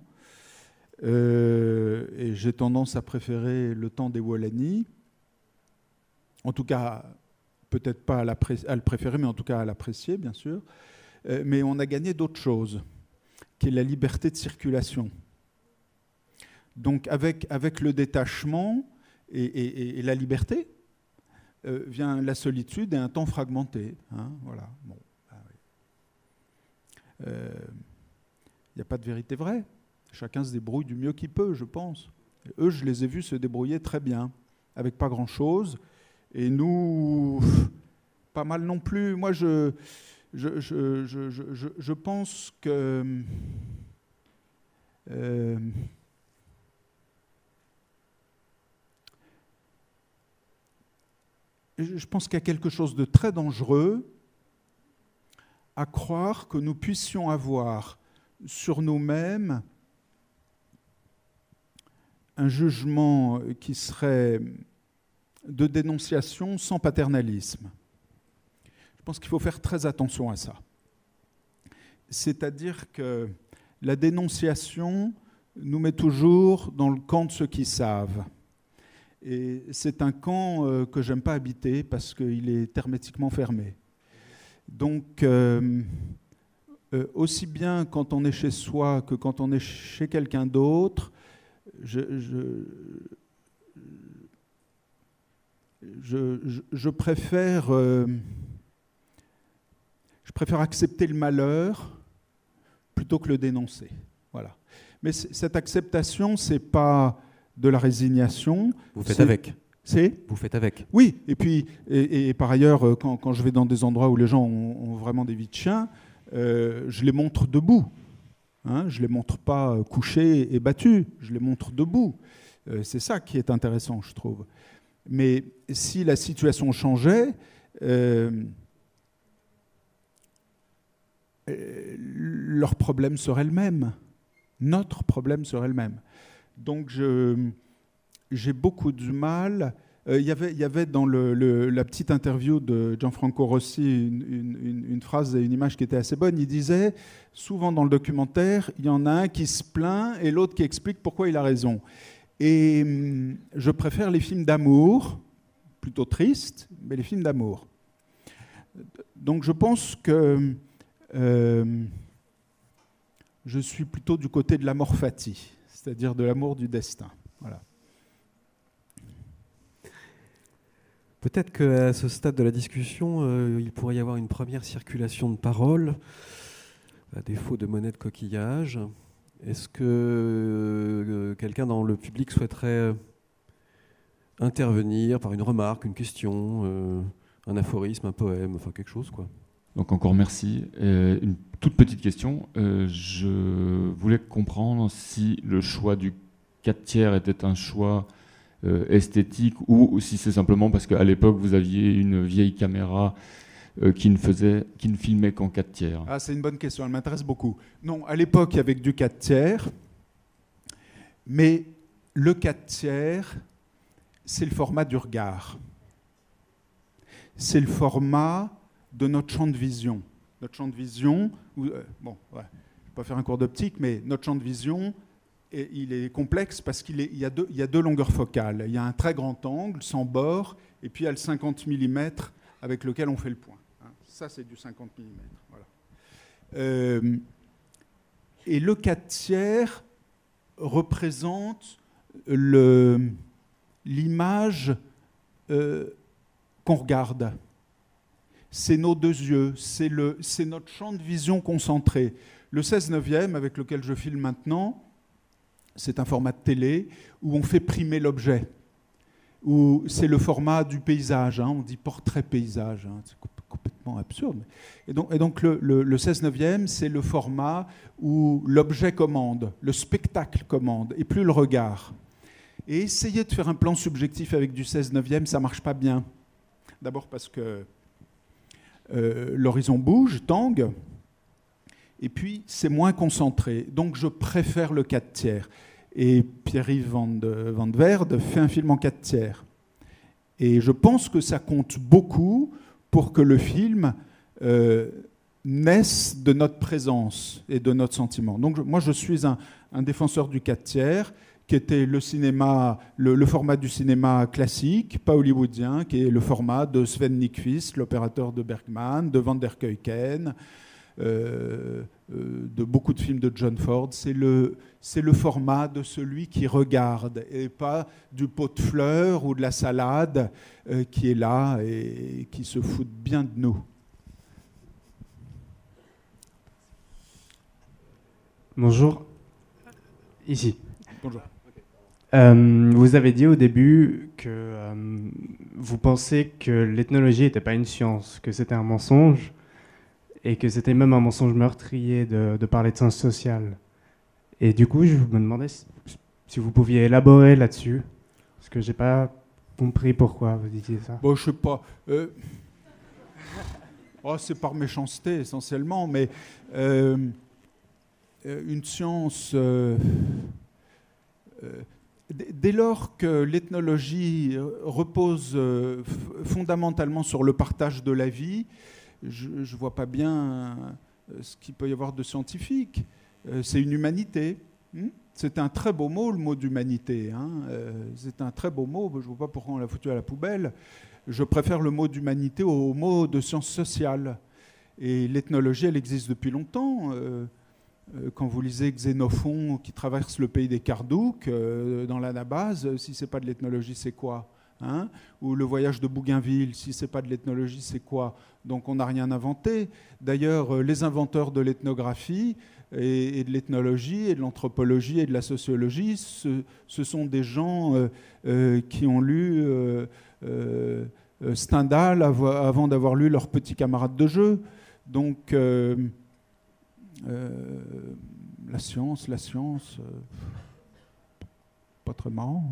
Et j'ai tendance à préférer le temps des Wollani. En tout cas, peut-être pas à le préférer, mais en tout cas à l'apprécier, bien sûr. Mais on a gagné d'autres choses, qui est la liberté de circulation. Donc avec le détachement et la liberté, vient la solitude et un temps fragmenté. Hein, voilà. Bon, il n'y a pas de vérité vraie. Chacun se débrouille du mieux qu'il peut, je pense. Et eux, je les ai vus se débrouiller très bien, avec pas grand-chose, Et nous, pas mal non plus. Moi, je pense que je pense qu'il y a quelque chose de très dangereux à croire que nous puissions avoir sur nous-mêmes un jugement qui serait de dénonciation sans paternalisme. Je pense qu'il faut faire très attention à ça. C'est-à-dire que la dénonciation nous met toujours dans le camp de ceux qui savent. Et c'est un camp que j'aime pas habiter parce qu'il est hermétiquement fermé. Donc, aussi bien quand on est chez soi que quand on est chez quelqu'un d'autre, je préfère accepter le malheur plutôt que le dénoncer. Voilà. Mais cette acceptation, c'est pas de la résignation. Vous faites avec. Vous faites avec. Oui, et puis, et par ailleurs, quand je vais dans des endroits où les gens ont vraiment des vies de chiens, je les montre debout. Hein, je ne les montre pas couchés et battus, je les montre debout. C'est ça qui est intéressant, je trouve. Mais si la situation changeait, leur problème serait le même. Notre problème serait le même. Donc j'ai beaucoup de mal. Il y avait dans la petite interview de Gianfranco Rossi une phrase et une image qui était assez bonne. Il disait, souvent dans le documentaire, il y en a un qui se plaint et l'autre qui explique pourquoi il a raison. Et je préfère les films d'amour, plutôt tristes, mais les films d'amour. Donc je pense que je suis plutôt du côté de l'amor fati, c'est-à-dire de l'amour du destin. Voilà. Peut-être qu'à ce stade de la discussion, il pourrait y avoir une première circulation de paroles, à défaut de monnaie de coquillage. Est-ce que quelqu'un dans le public souhaiterait intervenir par une remarque, une question, un aphorisme, un poème, enfin quelque chose, quoi? Donc encore merci. Une toute petite question. Je voulais comprendre si le choix du 4/3 était un choix esthétique ou si c'est simplement parce qu'à l'époque vous aviez une vieille caméra qui ne filmait qu'en 4/3. Ah, c'est une bonne question, elle m'intéresse beaucoup. Non, à l'époque il y avait que du 4/3, mais le 4/3 c'est le format du regard. C'est le format de notre champ de vision. Notre champ de vision, je ne vais pas faire un cours d'optique, mais notre champ de vision, il est complexe parce qu'il y a deux longueurs focales. Il y a un très grand angle, sans bord, et puis il y a le 50 mm avec lequel on fait le point. Ça, c'est du 50 mm. Voilà. Et le 4/3 représente l'image qu'on regarde. C'est nos deux yeux, c'est notre champ de vision concentré. Le 16/9, avec lequel je filme maintenant, c'est un format de télé où on fait primer l'objet. Où c'est le format du paysage, on dit portrait-paysage, c'est complètement absurde. Et donc le 16/9, c'est le format où l'objet commande, le spectacle commande, et plus le regard. Et essayer de faire un plan subjectif avec du 16/9, ça ne marche pas bien. D'abord parce que l'horizon bouge, tangue, et puis c'est moins concentré. Donc je préfère le 4/3. Et Pierre-Yves Van de Verde fait un film en 4/3. Et je pense que ça compte beaucoup pour que le film naisse de notre présence et de notre sentiment. Donc moi je suis un défenseur du 4/3, qui était le cinéma, le format du cinéma classique, pas hollywoodien, qui est le format de Sven Nykvist, l'opérateur de Bergman, de Van der Keuken, de beaucoup de films de John Ford. C'est le format de celui qui regarde, et pas du pot de fleurs ou de la salade qui est là et qui se fout bien de nous. Bonjour. Ici. Bonjour. Vous avez dit au début que vous pensez que l'ethnologie n'était pas une science, que c'était un mensonge, et que c'était même un mensonge meurtrier de parler de sciences sociales. Et du coup, je me demandais si vous pouviez élaborer là-dessus, parce que j'ai pas compris pourquoi vous disiez ça. Bon, je sais pas. Oh, c'est par méchanceté essentiellement, mais une science. Dès lors que l'ethnologie repose fondamentalement sur le partage de la vie, je ne vois pas bien ce qu'il peut y avoir de scientifique. C'est une humanité. C'est un très beau mot, le mot d'humanité. C'est un très beau mot. Je ne vois pas pourquoi on l'a foutu à la poubelle. Je préfère le mot d'humanité au mot de sciences sociales. Et l'ethnologie, elle existe depuis longtemps. Quand vous lisez Xénophon qui traverse le pays des Kardouks dans l'Anabase, si ce n'est pas de l'ethnologie, c'est quoi ? Ou le voyage de Bougainville, si ce n'est pas de l'ethnologie, c'est quoi ? Donc on n'a rien inventé. D'ailleurs, les inventeurs de l'ethnographie et de l'ethnologie et de l'anthropologie et de la sociologie, ce sont des gens qui ont lu Stendhal avant d'avoir lu leurs petits camarades de jeu. Donc la science, pas très marrant.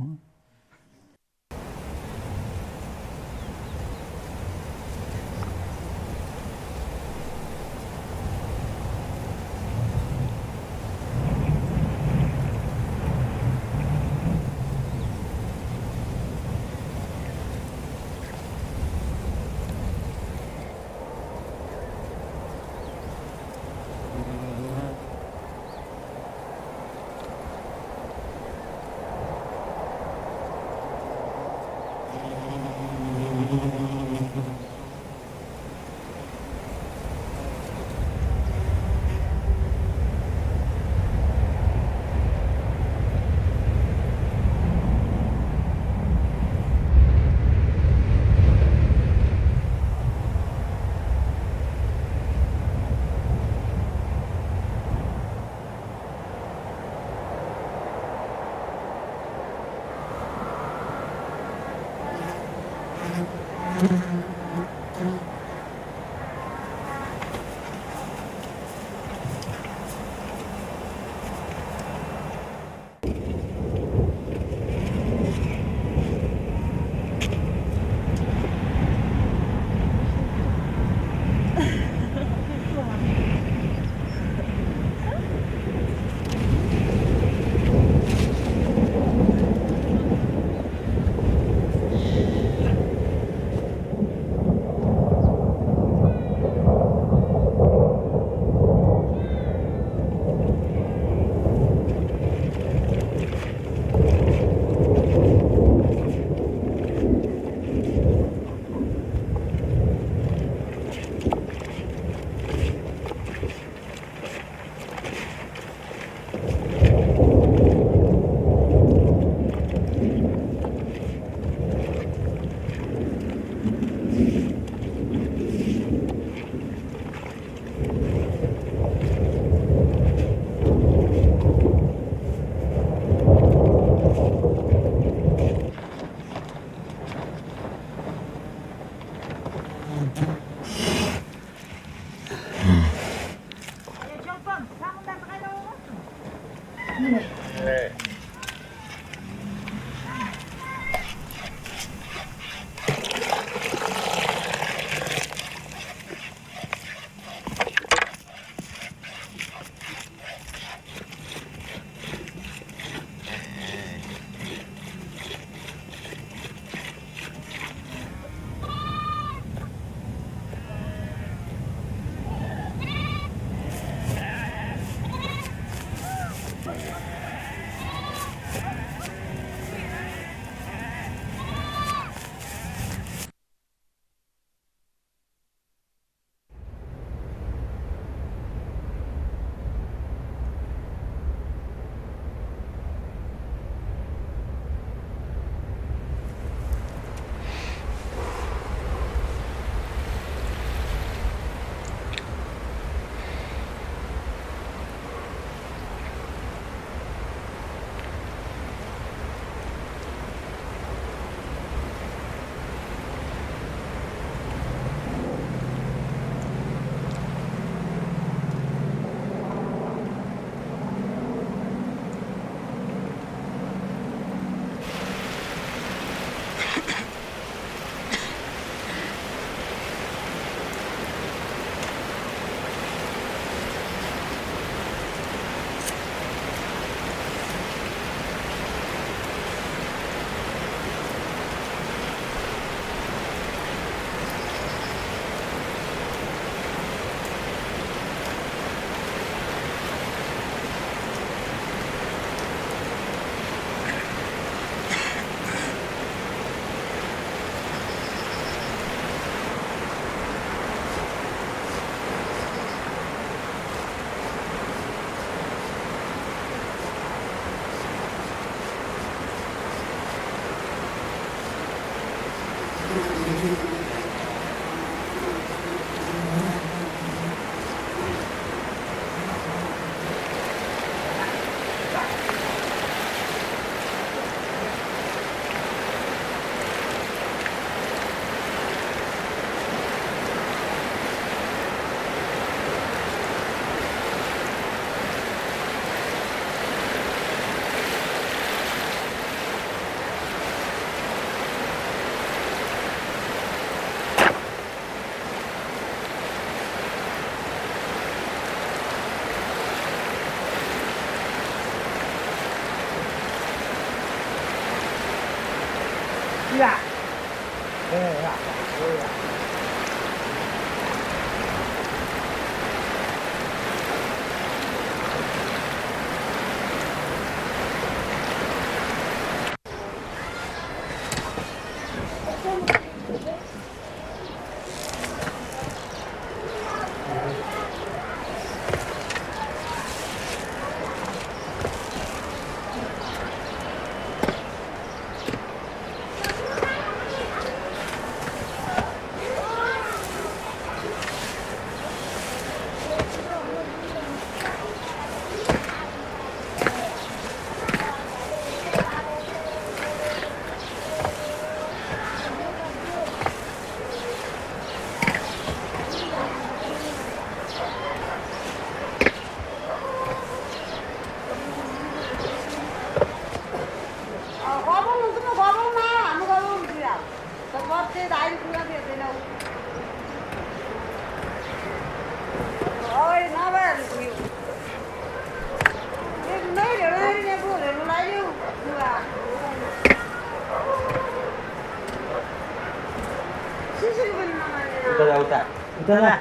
Udah.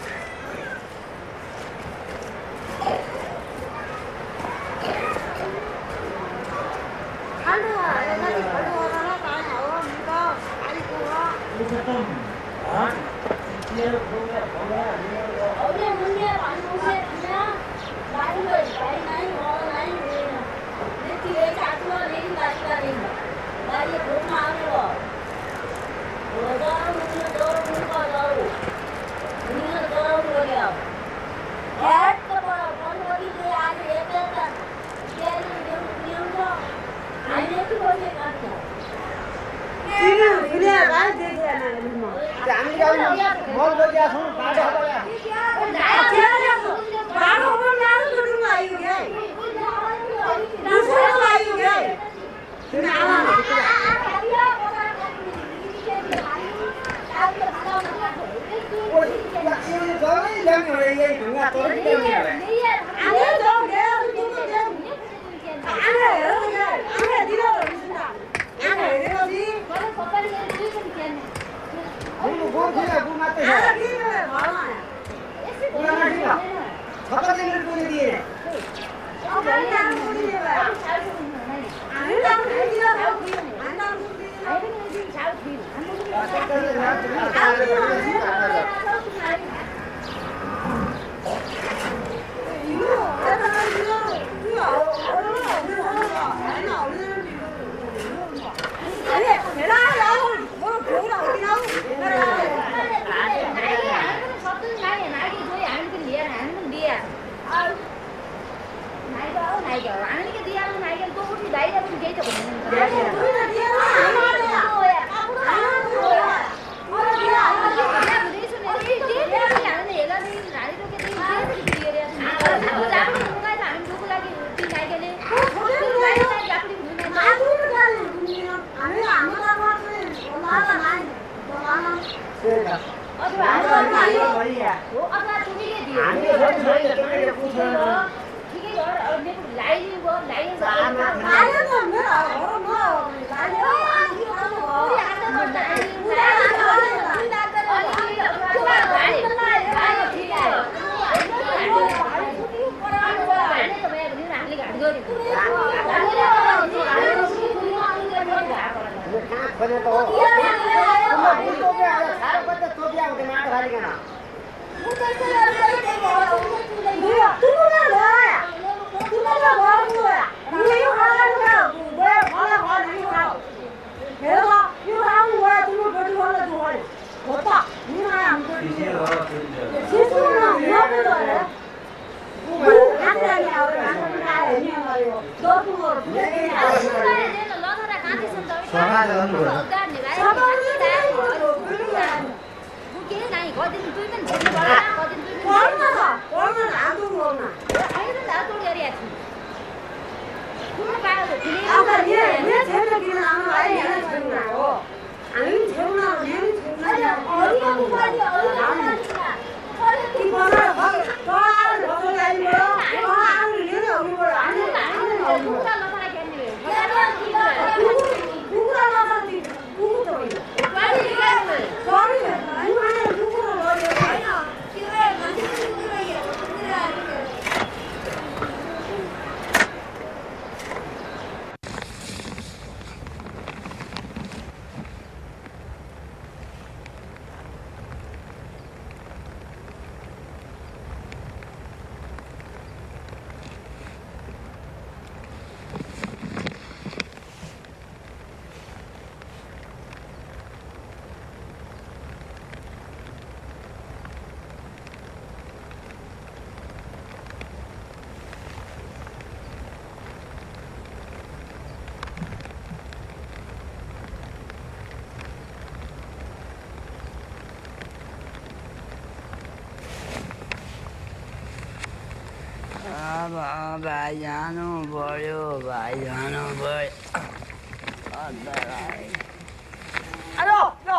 भाइ जानु पर्यो भाइ जानु पर्यो Alo, alo.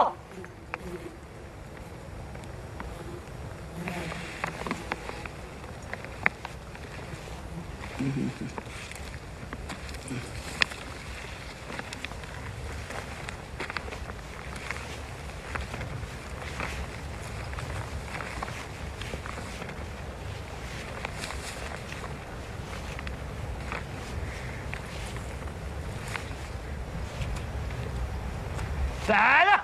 تعالى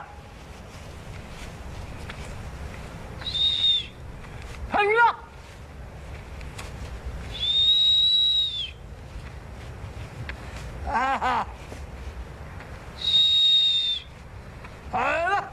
هلا هلا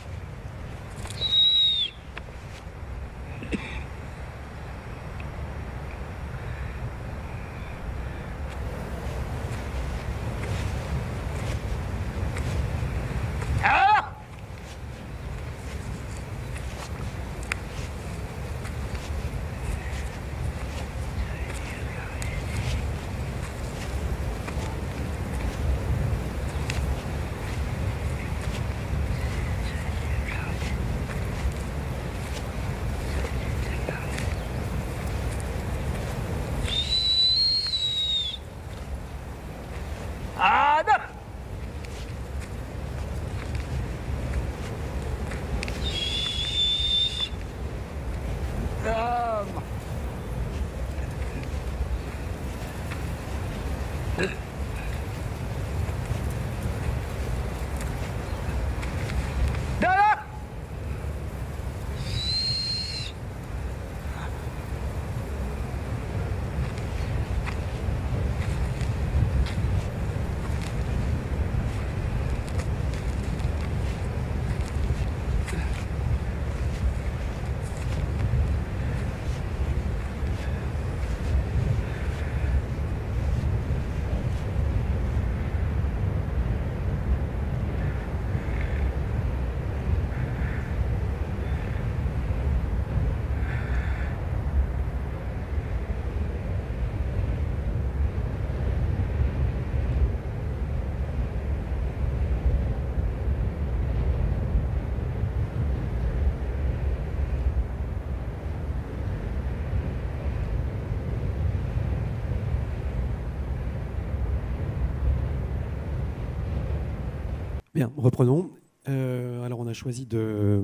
Bien, reprenons. Alors on a choisi de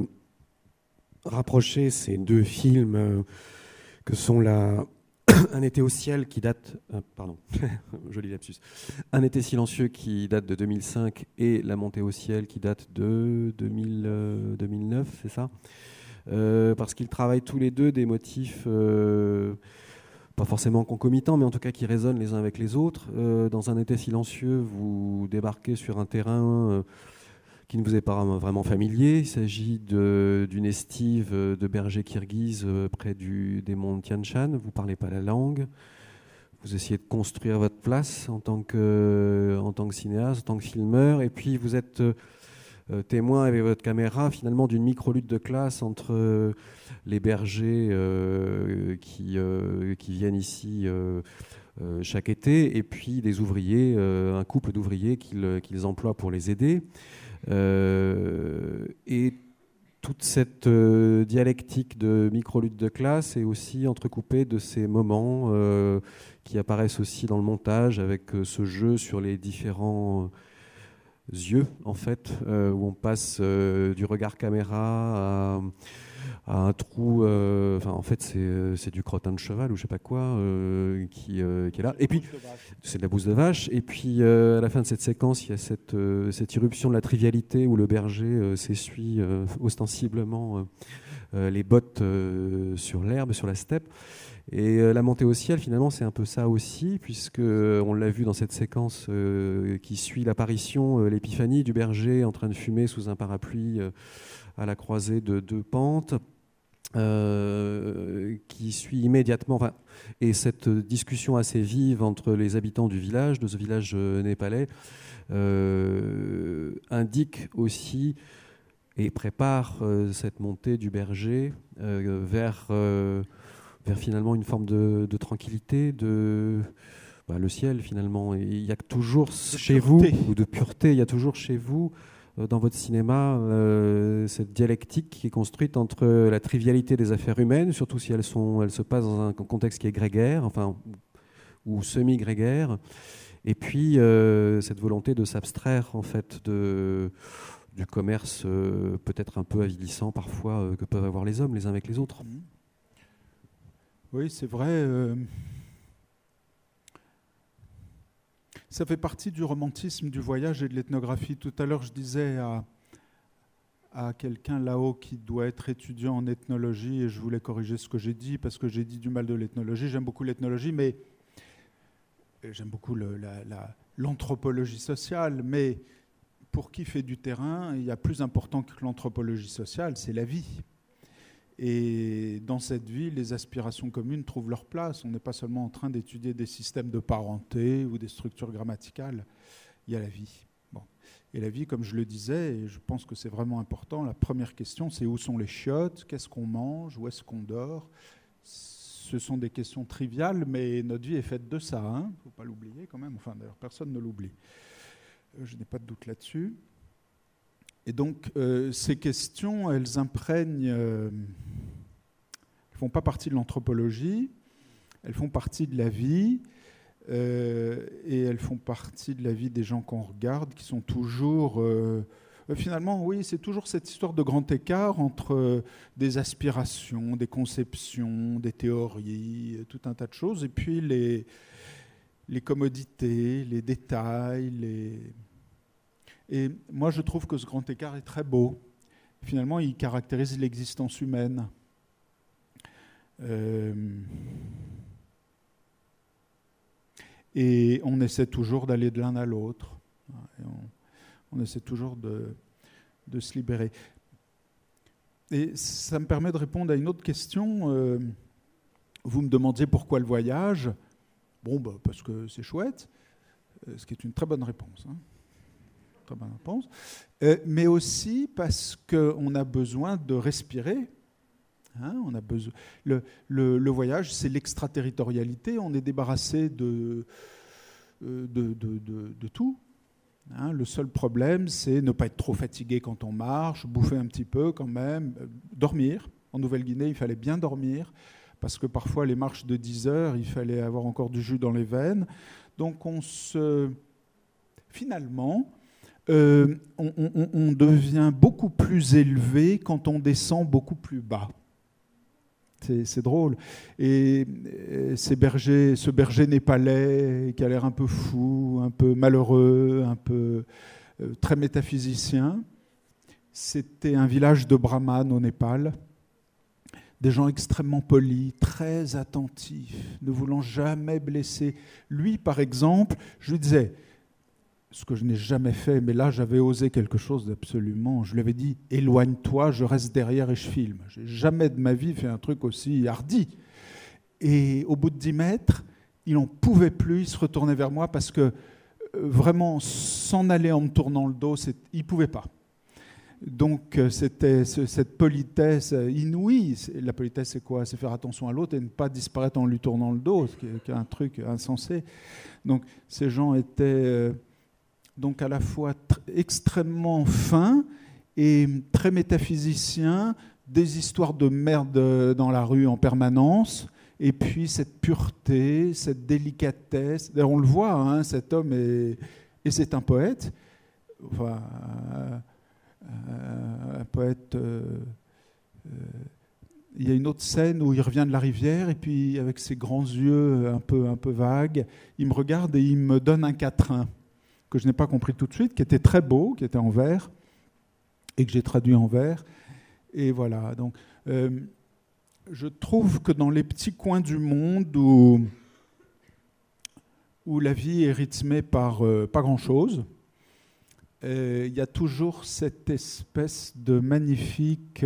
rapprocher ces deux films que sont Un été au ciel qui date... pardon, joli lapsus. Un été silencieux qui date de 2005 et La montée au ciel qui date de 2009, c'est ça parce qu'ils travaillent tous les deux des motifs... pas forcément concomitants, mais en tout cas qui résonnent les uns avec les autres. Dans Un été silencieux, vous débarquez sur un terrain qui ne vous est pas vraiment familier. Il s'agit d'une estive de bergers kirghizes près des monts Tian Shan. Vous ne parlez pas la langue. vous essayez de construire votre place en tant que cinéaste, en tant que filmeur, et puis vous êtes témoin avec votre caméra finalement d'une micro-lutte de classe entre les bergers qui viennent ici chaque été, et puis des ouvriers, un couple d'ouvriers qu'ils emploient pour les aider. Et toute cette dialectique de micro-lutte de classe est aussi entrecoupée de ces moments qui apparaissent aussi dans le montage, avec ce jeu sur les différents yeux, en fait, où on passe du regard caméra à un trou, en fait c'est du crottin de cheval ou je sais pas quoi qui est là, et puis c'est de la bouse de vache, et puis à la fin de cette séquence il y a cette irruption de la trivialité où le berger s'essuie ostensiblement les bottes sur l'herbe, sur la steppe. Et la montée au ciel, finalement, c'est un peu ça aussi, puisque on l'a vu dans cette séquence qui suit l'apparition, l'épiphanie du berger en train de fumer sous un parapluie à la croisée de deux pentes, qui suit immédiatement, et cette discussion assez vive entre les habitants de ce village népalais, indique aussi et prépare cette montée du berger vers finalement une forme de tranquillité, le ciel finalement. Et il y a toujours chez vous, ou de pureté, il y a toujours chez vous, dans votre cinéma, cette dialectique qui est construite entre la trivialité des affaires humaines, surtout si elles se passent dans un contexte qui est grégaire, ou semi-grégaire, et puis cette volonté de s'abstraire en fait du commerce peut-être un peu avilissant parfois que peuvent avoir les hommes les uns avec les autres. Oui, c'est vrai. Ça fait partie du romantisme du voyage et de l'ethnographie. Tout à l'heure, je disais à quelqu'un là-haut qui doit être étudiant en ethnologie, et je voulais corriger ce que j'ai dit, parce que j'ai dit du mal de l'ethnologie. J'aime beaucoup l'ethnologie, mais j'aime beaucoup l'anthropologie sociale. Mais pour qui fait du terrain, il y a plus important que l'anthropologie sociale, c'est la vie. Et dans cette vie, les aspirations communes trouvent leur place. On n'est pas seulement en train d'étudier des systèmes de parenté ou des structures grammaticales. Il y a la vie. Bon. Et la vie, comme je le disais, et je pense que c'est vraiment important, la première question, c'est où sont les chiottes, qu'est-ce qu'on mange, où est-ce qu'on dort. Ce sont des questions triviales, mais notre vie est faite de ça. Il ne faut pas l'oublier quand même. Enfin, d'ailleurs, personne ne l'oublie. Je n'ai pas de doute là-dessus. Et donc, ces questions, elles imprègnent... elles ne font pas partie de l'anthropologie, elles font partie de la vie, et elles font partie de la vie des gens qu'on regarde, qui sont toujours... finalement, oui, c'est toujours cette histoire de grand écart entre des aspirations, des conceptions, des théories, tout un tas de choses, et puis les commodités, les détails, Et moi, je trouve que ce grand écart est très beau. Finalement, il caractérise l'existence humaine. Et on essaie toujours d'aller de l'un à l'autre. On essaie toujours de se libérer. Et ça me permet de répondre à une autre question. Vous me demandiez pourquoi le voyage. Bon, parce que c'est chouette, ce qui est une très bonne réponse. Très bonne réponse. Mais aussi parce qu'on a besoin de respirer. On a besoin. Le voyage, c'est l'extraterritorialité. On est débarrassé de tout. Le seul problème, c'est ne pas être trop fatigué quand on marche, bouffer un petit peu quand même, dormir. En Nouvelle-Guinée, il fallait bien dormir, parce que parfois, les marches de 10 heures, il fallait avoir encore du jus dans les veines. Donc, finalement, on devient beaucoup plus élevé quand on descend beaucoup plus bas. C'est drôle. Et ce berger népalais qui a l'air un peu fou, un peu malheureux, un peu très métaphysicien, c'était un village de brahmanes au Népal. Des gens extrêmement polis, très attentifs, ne voulant jamais blesser. Lui, par exemple, je lui disais, ce que je n'ai jamais fait, mais là, j'avais osé quelque chose d'absolument... Je lui avais dit, éloigne-toi, je reste derrière et je filme. Je n'ai jamais de ma vie fait un truc aussi hardi. Et au bout de 10 mètres, il n'en pouvait plus, il se retournait vers moi parce que vraiment, s'en aller en me tournant le dos, il ne pouvait pas. Donc c'était cette politesse inouïe. La politesse, c'est quoi? C'est faire attention à l'autre et ne pas disparaître en lui tournant le dos, ce qui est un truc insensé. Donc ces gens étaient donc à la fois extrêmement fins et très métaphysiciens, des histoires de merde dans la rue en permanence, et puis cette pureté, cette délicatesse. D'ailleurs, on le voit, hein, cet homme et c'est un poète. Enfin, un poète. Il y a une autre scène où il revient de la rivière et puis avec ses grands yeux un peu vagues, il me regarde et il me donne un quatrain que je n'ai pas compris tout de suite, qui était très beau, qui était en vers et que j'ai traduit en vers. Et voilà. Donc, je trouve que dans les petits coins du monde où la vie est rythmée par pas grand-chose, il y a toujours cette espèce de magnifique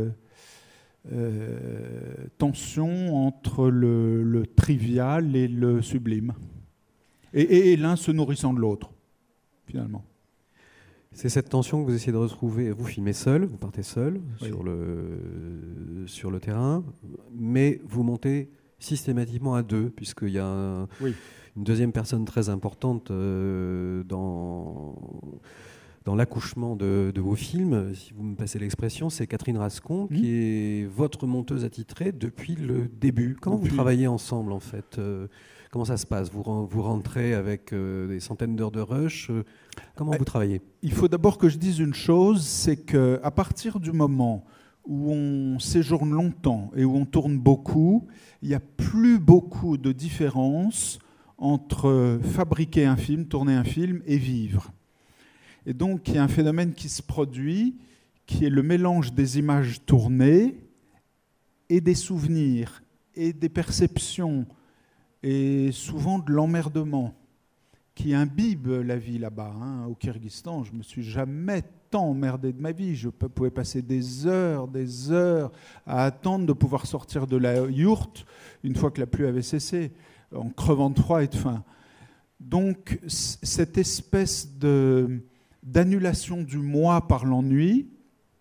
tension entre le trivial et le sublime. Et l'un se nourrissant de l'autre, finalement. C'est cette tension que vous essayez de retrouver. Vous filmez seul, vous partez seul oui. sur le terrain, mais vous montez systématiquement à deux, puisqu'il y a une deuxième personne très importante dans l'accouchement de vos films, si vous me passez l'expression, c'est Catherine Rascon, qui est votre monteuse attitrée depuis le début. Comment vous travaillez ensemble, en fait? Comment ça se passe? Vous rentrez avec des centaines d'heures de rush. Comment vous travaillez? Il faut d'abord que je dise une chose, c'est qu'à partir du moment où on séjourne longtemps et où on tourne beaucoup, il n'y a plus beaucoup de différence entre fabriquer un film, tourner un film et vivre. Et donc, il y a un phénomène qui se produit, qui est le mélange des images tournées et des souvenirs et des perceptions et souvent de l'emmerdement qui imbibe la vie là-bas. Hein. Au Kyrgyzstan, je ne me suis jamais tant emmerdé de ma vie. Je pouvais passer des heures à attendre de pouvoir sortir de la yourte une fois que la pluie avait cessé, en crevant de froid et de faim. Donc, cette espèce d'annulation du moi par l'ennui,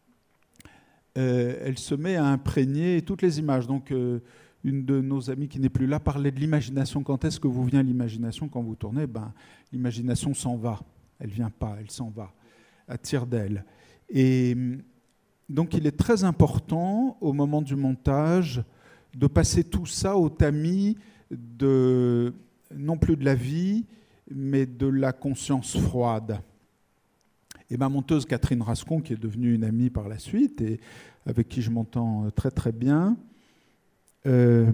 elle se met à imprégner toutes les images. Donc, une de nos amies qui n'est plus là parlait de l'imagination. Quand est-ce que vous vient l'imagination? Quand vous tournez, l'imagination s'en va. Elle ne vient pas, elle s'en va, à tire d'aile. Et donc, il est très important, au moment du montage, de passer tout ça au tamis non plus de la vie, mais de la conscience froide. Et ma monteuse Catherine Rascon, qui est devenue une amie par la suite et avec qui je m'entends très très bien, est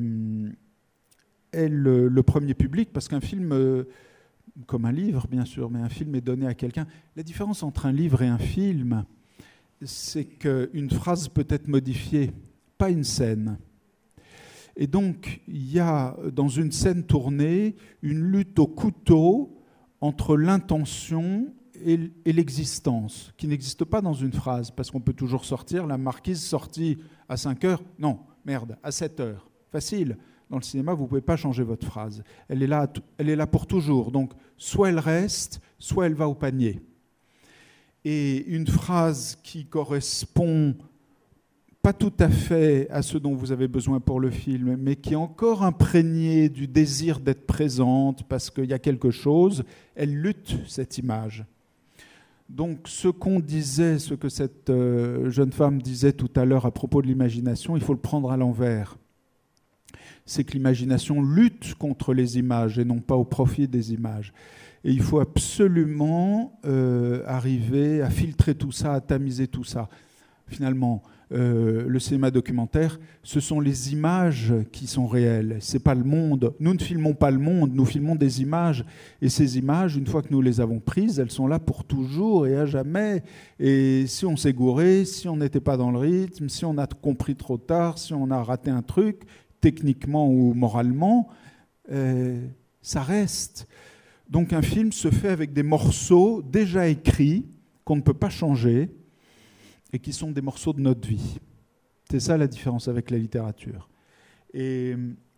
le premier public, parce qu'un film, comme un livre bien sûr, mais un film est donné à quelqu'un. La différence entre un livre et un film, c'est qu'une phrase peut être modifiée, pas une scène. Et donc, il y a dans une scène tournée une lutte au couteau entre l'intention et l'existence, qui n'existe pas dans une phrase, parce qu'on peut toujours sortir, la marquise sortie à 5 heures, non, merde, à 7 heures. Facile. Dans le cinéma, vous ne pouvez pas changer votre phrase. Elle est là pour toujours. Donc, soit elle reste, soit elle va au panier. Et une phrase qui correspond pas tout à fait à ce dont vous avez besoin pour le film, mais qui est encore imprégnée du désir d'être présente parce qu'il y a quelque chose, elle lutte, cette image. Donc ce qu'on disait, ce que cette jeune femme disait tout à l'heure à propos de l'imagination, il faut le prendre à l'envers. C'est que l'imagination lutte contre les images et non pas au profit des images. Et il faut absolument arriver à filtrer tout ça, à tamiser tout ça. Finalement, le cinéma documentaire, ce sont les images qui sont réelles. C'est pas le monde. Nous ne filmons pas le monde, nous filmons des images. Et ces images, une fois que nous les avons prises, elles sont là pour toujours et à jamais. Et si on s'est gouré, si on n'était pas dans le rythme, si on a compris trop tard, si on a raté un truc, techniquement ou moralement, ça reste. Donc un film se fait avec des morceaux déjà écrits qu'on ne peut pas changer et qui sont des morceaux de notre vie. C'est ça la différence avec la littérature. Et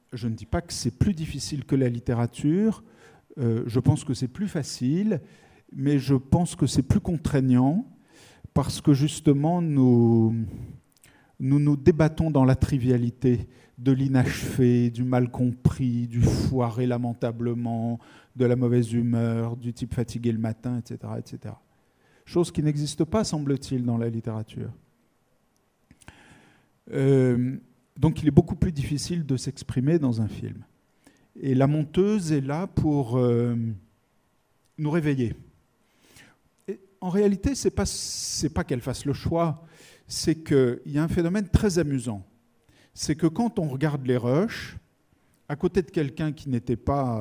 je ne dis pas que c'est plus difficile que la littérature, je pense que c'est plus facile, mais je pense que c'est plus contraignant, parce que justement, nous débattons dans la trivialité de l'inachevé, du mal compris, du foiré lamentablement, de la mauvaise humeur, du type fatigué le matin, etc. etc. Chose qui n'existe pas, semble-t-il, dans la littérature. Donc il est beaucoup plus difficile de s'exprimer dans un film. Et la monteuse est là pour nous réveiller. Et en réalité, c'est pas qu'elle fasse le choix, c'est qu'il y a un phénomène très amusant. C'est que quand on regarde les rushs, à côté de quelqu'un qui n'était pas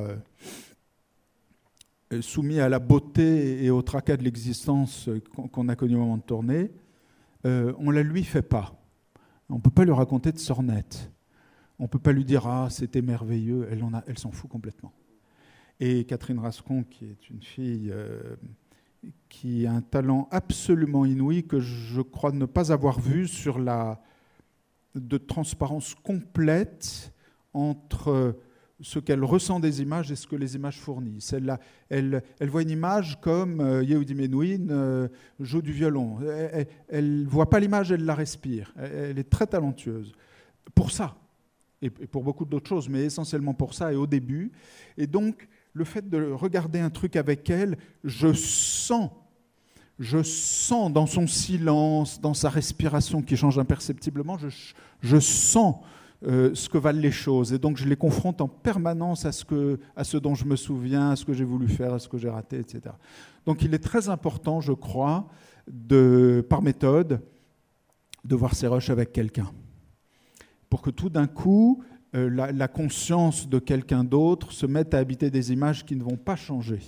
soumis à la beauté et au tracas de l'existence qu'on a connu au moment de tourner, on la lui fait pas. On ne peut pas lui raconter de sornettes. On ne peut pas lui dire « Ah, c'était merveilleux ». Elle s'en fout complètement. Et Catherine Rascon, qui est une fille qui a un talent absolument inouï, que je crois ne pas avoir vu sur de transparence complète entre ce qu'elle ressent des images et ce que les images fournissent. Elle voit une image comme Yehudi Menuhin joue du violon. Elle ne voit pas l'image, elle la respire. Elle est très talentueuse. Pour ça, et pour beaucoup d'autres choses, mais essentiellement pour ça, et au début. Et donc, le fait de regarder un truc avec elle, je sens dans son silence, dans sa respiration qui change imperceptiblement, je sens ce que valent les choses. Et donc, je les confronte en permanence à ce dont je me souviens, à ce que j'ai voulu faire, à ce que j'ai raté, etc. Donc, il est très important, je crois, par méthode, de voir ces rushs avec quelqu'un. Pour que tout d'un coup, la conscience de quelqu'un d'autre se mette à habiter des images qui ne vont pas changer.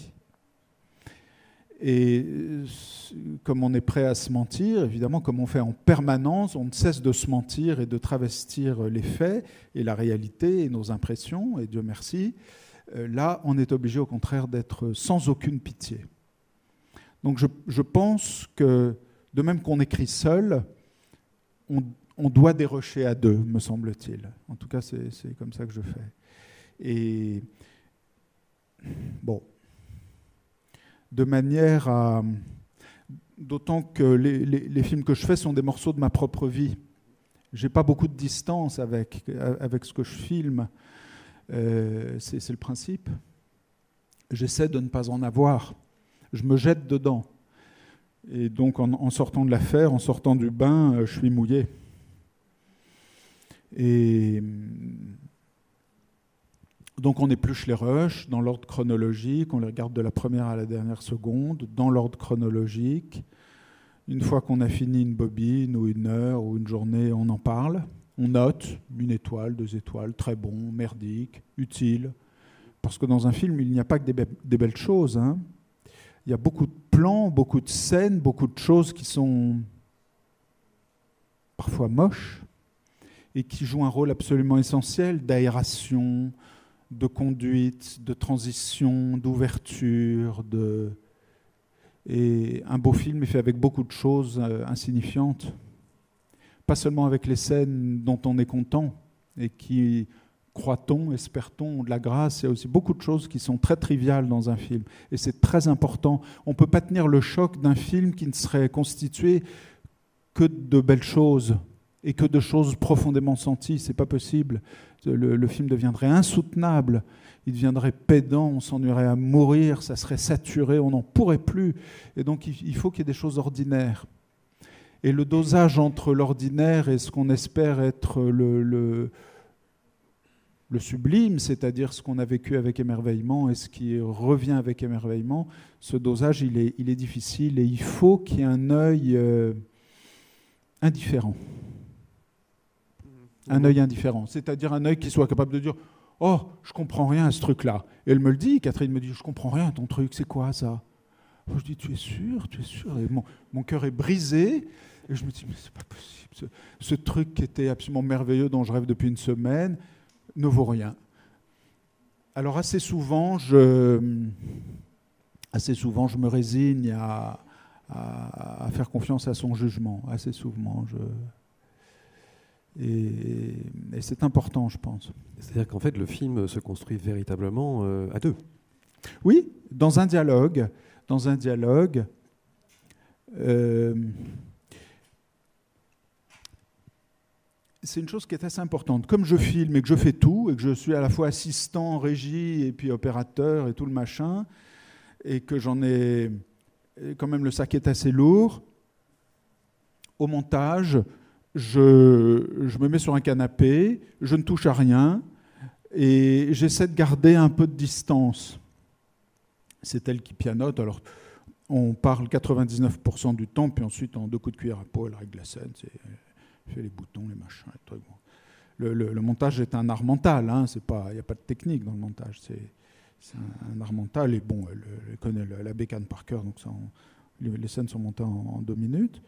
Et comme on est prêt à se mentir, évidemment, comme on fait en permanence, on ne cesse de se mentir et de travestir les faits et la réalité et nos impressions, et Dieu merci. Là, on est obligé au contraire d'être sans aucune pitié. Donc je pense que, de même qu'on écrit seul, on doit dérocher à deux, me semble-t-il. En tout cas, c'est comme ça que je fais. Et bon, de manière à... D'autant que les films que je fais sont des morceaux de ma propre vie. Je n'ai pas beaucoup de distance avec ce que je filme. C'est le principe. J'essaie de ne pas en avoir. Je me jette dedans. Et donc, en sortant de l'affaire, en sortant du bain, je suis mouillé. Et donc on épluche les rushs dans l'ordre chronologique, on les regarde de la première à la dernière seconde, dans l'ordre chronologique. Une fois qu'on a fini une bobine ou une heure ou une journée, on en parle. On note 1 étoile, 2 étoiles, très bon, merdique, utile. Parce que dans un film, il n'y a pas que des belles choses. Hein. Il y a beaucoup de plans, beaucoup de scènes, beaucoup de choses qui sont parfois moches, et qui jouent un rôle absolument essentiel d'aération, de conduite, de transition, d'ouverture. Et un beau film est fait avec beaucoup de choses insignifiantes. Pas seulement avec les scènes dont on est content et qui, croit-on, espère-t-on, ont de la grâce. Il y a aussi beaucoup de choses qui sont très triviales dans un film. Et c'est très important. On ne peut pas tenir le choc d'un film qui ne serait constitué que de belles choses et que de choses profondément senties. C'est pas possible. Le film deviendrait insoutenable, il deviendrait pédant, on s'ennuierait à mourir, ça serait saturé, on n'en pourrait plus. Et donc il faut qu'il y ait des choses ordinaires. Et le dosage entre l'ordinaire et ce qu'on espère être le sublime, c'est-à-dire ce qu'on a vécu avec émerveillement et ce qui revient avec émerveillement, ce dosage, il est difficile et il faut qu'il y ait un œil indifférent. Un œil indifférent, c'est-à-dire un œil qui soit capable de dire « Oh, je comprends rien à ce truc-là ». Et elle me le dit, Catherine me dit « Je comprends rien à ton truc, c'est quoi ça ?» Je dis « Tu es sûr ?» Et mon cœur est brisé. Et je me dis « Mais c'est pas possible. Ce truc qui était absolument merveilleux, dont je rêve depuis une semaine, ne vaut rien. » Alors assez souvent, je me résigne à faire confiance à son jugement. Assez souvent, Et c'est important, je pense. C'est-à-dire qu'en fait, le film se construit véritablement à deux. Oui, dans un dialogue. C'est une chose qui est assez importante. Comme je filme et que je fais tout, et que je suis à la fois assistant, régie, et puis opérateur, et tout le machin, et que j'en ai... Quand même, le sac est assez lourd. Au montage, je me mets sur un canapé, je ne touche à rien, et j'essaie de garder un peu de distance. C'est elle qui pianote, alors on parle 99% du temps, puis ensuite, en 2 coups de cuillère à peau, elle règle la scène, elle fait les boutons, les machins, les trucs. Le montage est un art mental, hein, il n'y a pas de technique dans le montage, c'est un art mental, et bon, elle connaît la bécane par cœur, donc ça, les scènes sont montées en 2 minutes.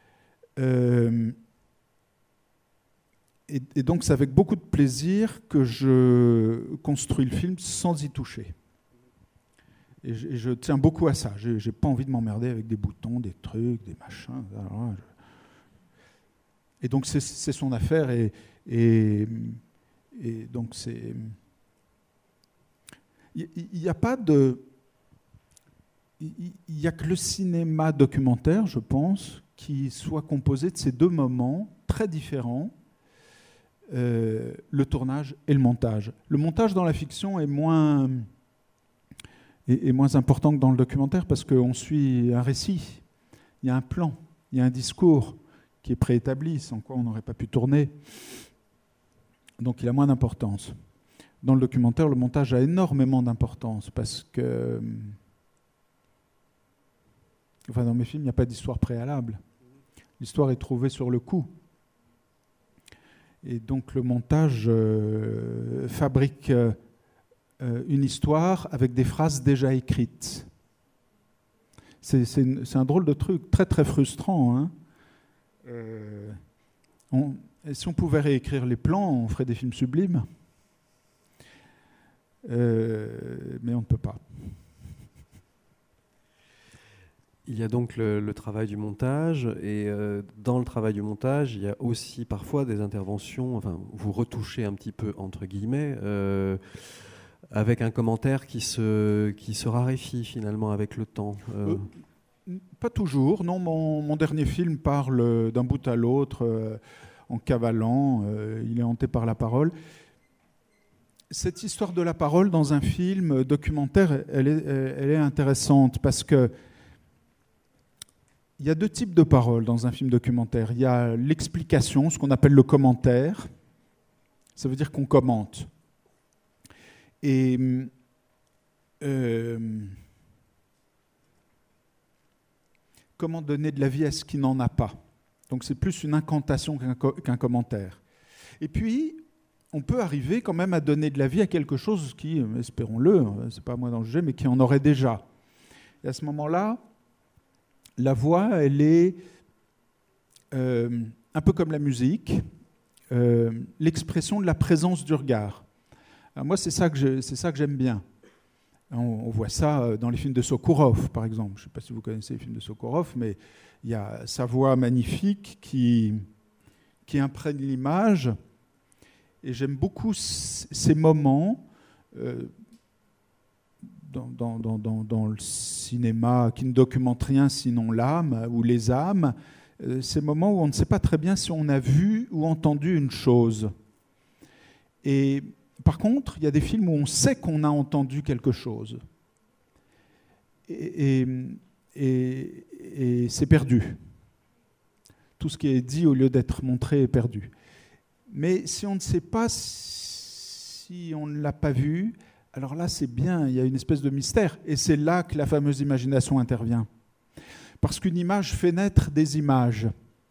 Et donc c'est avec beaucoup de plaisir que je construis le film sans y toucher. Et je tiens beaucoup à ça. J'ai pas envie de m'emmerder avec des boutons, des trucs, des machins. Alors, et donc c'est son affaire et donc c'est... Il n'y a pas de... Il n'y a que le cinéma documentaire, je pense, qui soit composé de ces 2 moments très différents, le tournage et le montage. Le montage dans la fiction est moins important que dans le documentaire parce qu'on suit un récit, il y a un plan, il y a un discours qui est préétabli, sans quoi on n'aurait pas pu tourner. Donc il a moins d'importance. Dans le documentaire, le montage a énormément d'importance parce que... Enfin, dans mes films, il n'y a pas d'histoire préalable. L'histoire est trouvée sur le coup. Et donc le montage fabrique une histoire avec des phrases déjà écrites. C'est un drôle de truc, très très frustrant. Hein. Si on pouvait réécrire les plans, on ferait des films sublimes. Mais on ne peut pas. Il y a donc le travail du montage, et dans le travail du montage, il y a aussi parfois des interventions, enfin, vous retouchez un petit peu, entre guillemets, avec un commentaire qui se raréfie finalement avec le temps. Pas toujours, non. Mon dernier film parle d'un bout à l'autre, en cavalant, il est hanté par la parole. Cette histoire de la parole dans un film documentaire, elle est intéressante parce que il y a 2 types de paroles dans un film documentaire. Il y a l'explication, ce qu'on appelle le commentaire. Ça veut dire qu'on commente. Et comment donner de la vie à ce qui n'en a pas. Donc c'est plus une incantation qu'un commentaire. Et puis, on peut arriver quand même à donner de la vie à quelque chose qui, espérons-le, c'est pas à moi d'en juger, mais qui en aurait déjà. Et à ce moment-là, la voix, elle est un peu comme la musique, l'expression de la présence du regard. Alors moi, c'est ça que j'aime bien. On voit ça dans les films de Sokourov, par exemple. Je ne sais pas si vous connaissez les films de Sokourov, mais il y a sa voix magnifique qui imprègne l'image. Et j'aime beaucoup ces moments dans le cinéma qui ne documente rien sinon l'âme ou les âmes, ces moments où on ne sait pas très bien si on a vu ou entendu une chose. Et par contre, il y a des films où on sait qu'on a entendu quelque chose. Et c'est perdu. Tout ce qui est dit au lieu d'être montré est perdu. Mais si on ne sait pas si on ne l'a pas vu, alors là, c'est bien, il y a une espèce de mystère. Et c'est là que la fameuse imagination intervient. Parce qu'une image fait naître des images.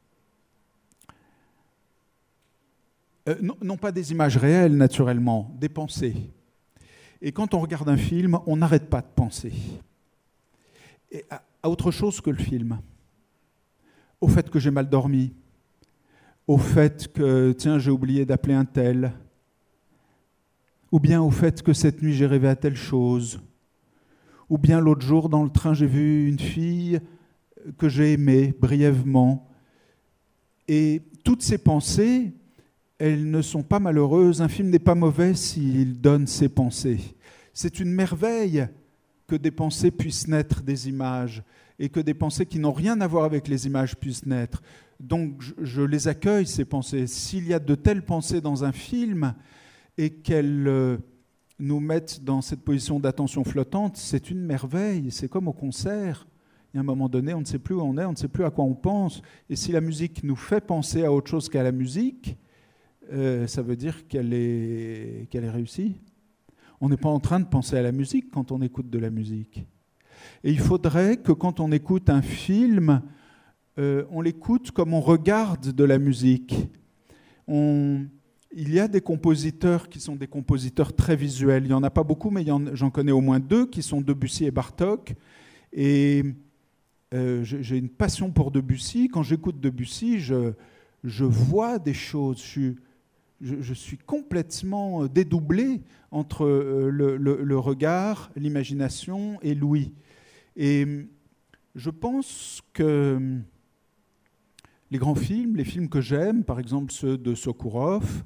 Non pas des images réelles, naturellement, des pensées. Et quand on regarde un film, on n'arrête pas de penser. Et à autre chose que le film. Au fait que j'ai mal dormi. Au fait que, tiens, j'ai oublié d'appeler un tel. Ou bien au fait que cette nuit j'ai rêvé à telle chose, ou bien l'autre jour dans le train j'ai vu une fille que j'ai aimée brièvement. Et toutes ces pensées, elles ne sont pas malheureuses. Un film n'est pas mauvais s'il donne ses pensées. C'est une merveille que des pensées puissent naître des images et que des pensées qui n'ont rien à voir avec les images puissent naître. Donc je les accueille, ces pensées. S'il y a de telles pensées dans un film et qu'elles nous mettent dans cette position d'attention flottante, c'est une merveille. C'est comme au concert. Il y a un moment donné, on ne sait plus où on est, on ne sait plus à quoi on pense. Et si la musique nous fait penser à autre chose qu'à la musique, ça veut dire qu'elle est réussie. On n'est pas en train de penser à la musique quand on écoute de la musique. Et il faudrait que quand on écoute un film, on l'écoute comme on regarde de la musique. Il y a des compositeurs qui sont des compositeurs très visuels. Il n'y en a pas beaucoup, mais j'en connais au moins 2 qui sont Debussy et Bartók. Et j'ai une passion pour Debussy. Quand j'écoute Debussy, je vois des choses. Je suis complètement dédoublé entre le regard, l'imagination et l'ouïe. Et je pense que les grands films, les films que j'aime, par exemple ceux de Sokourov,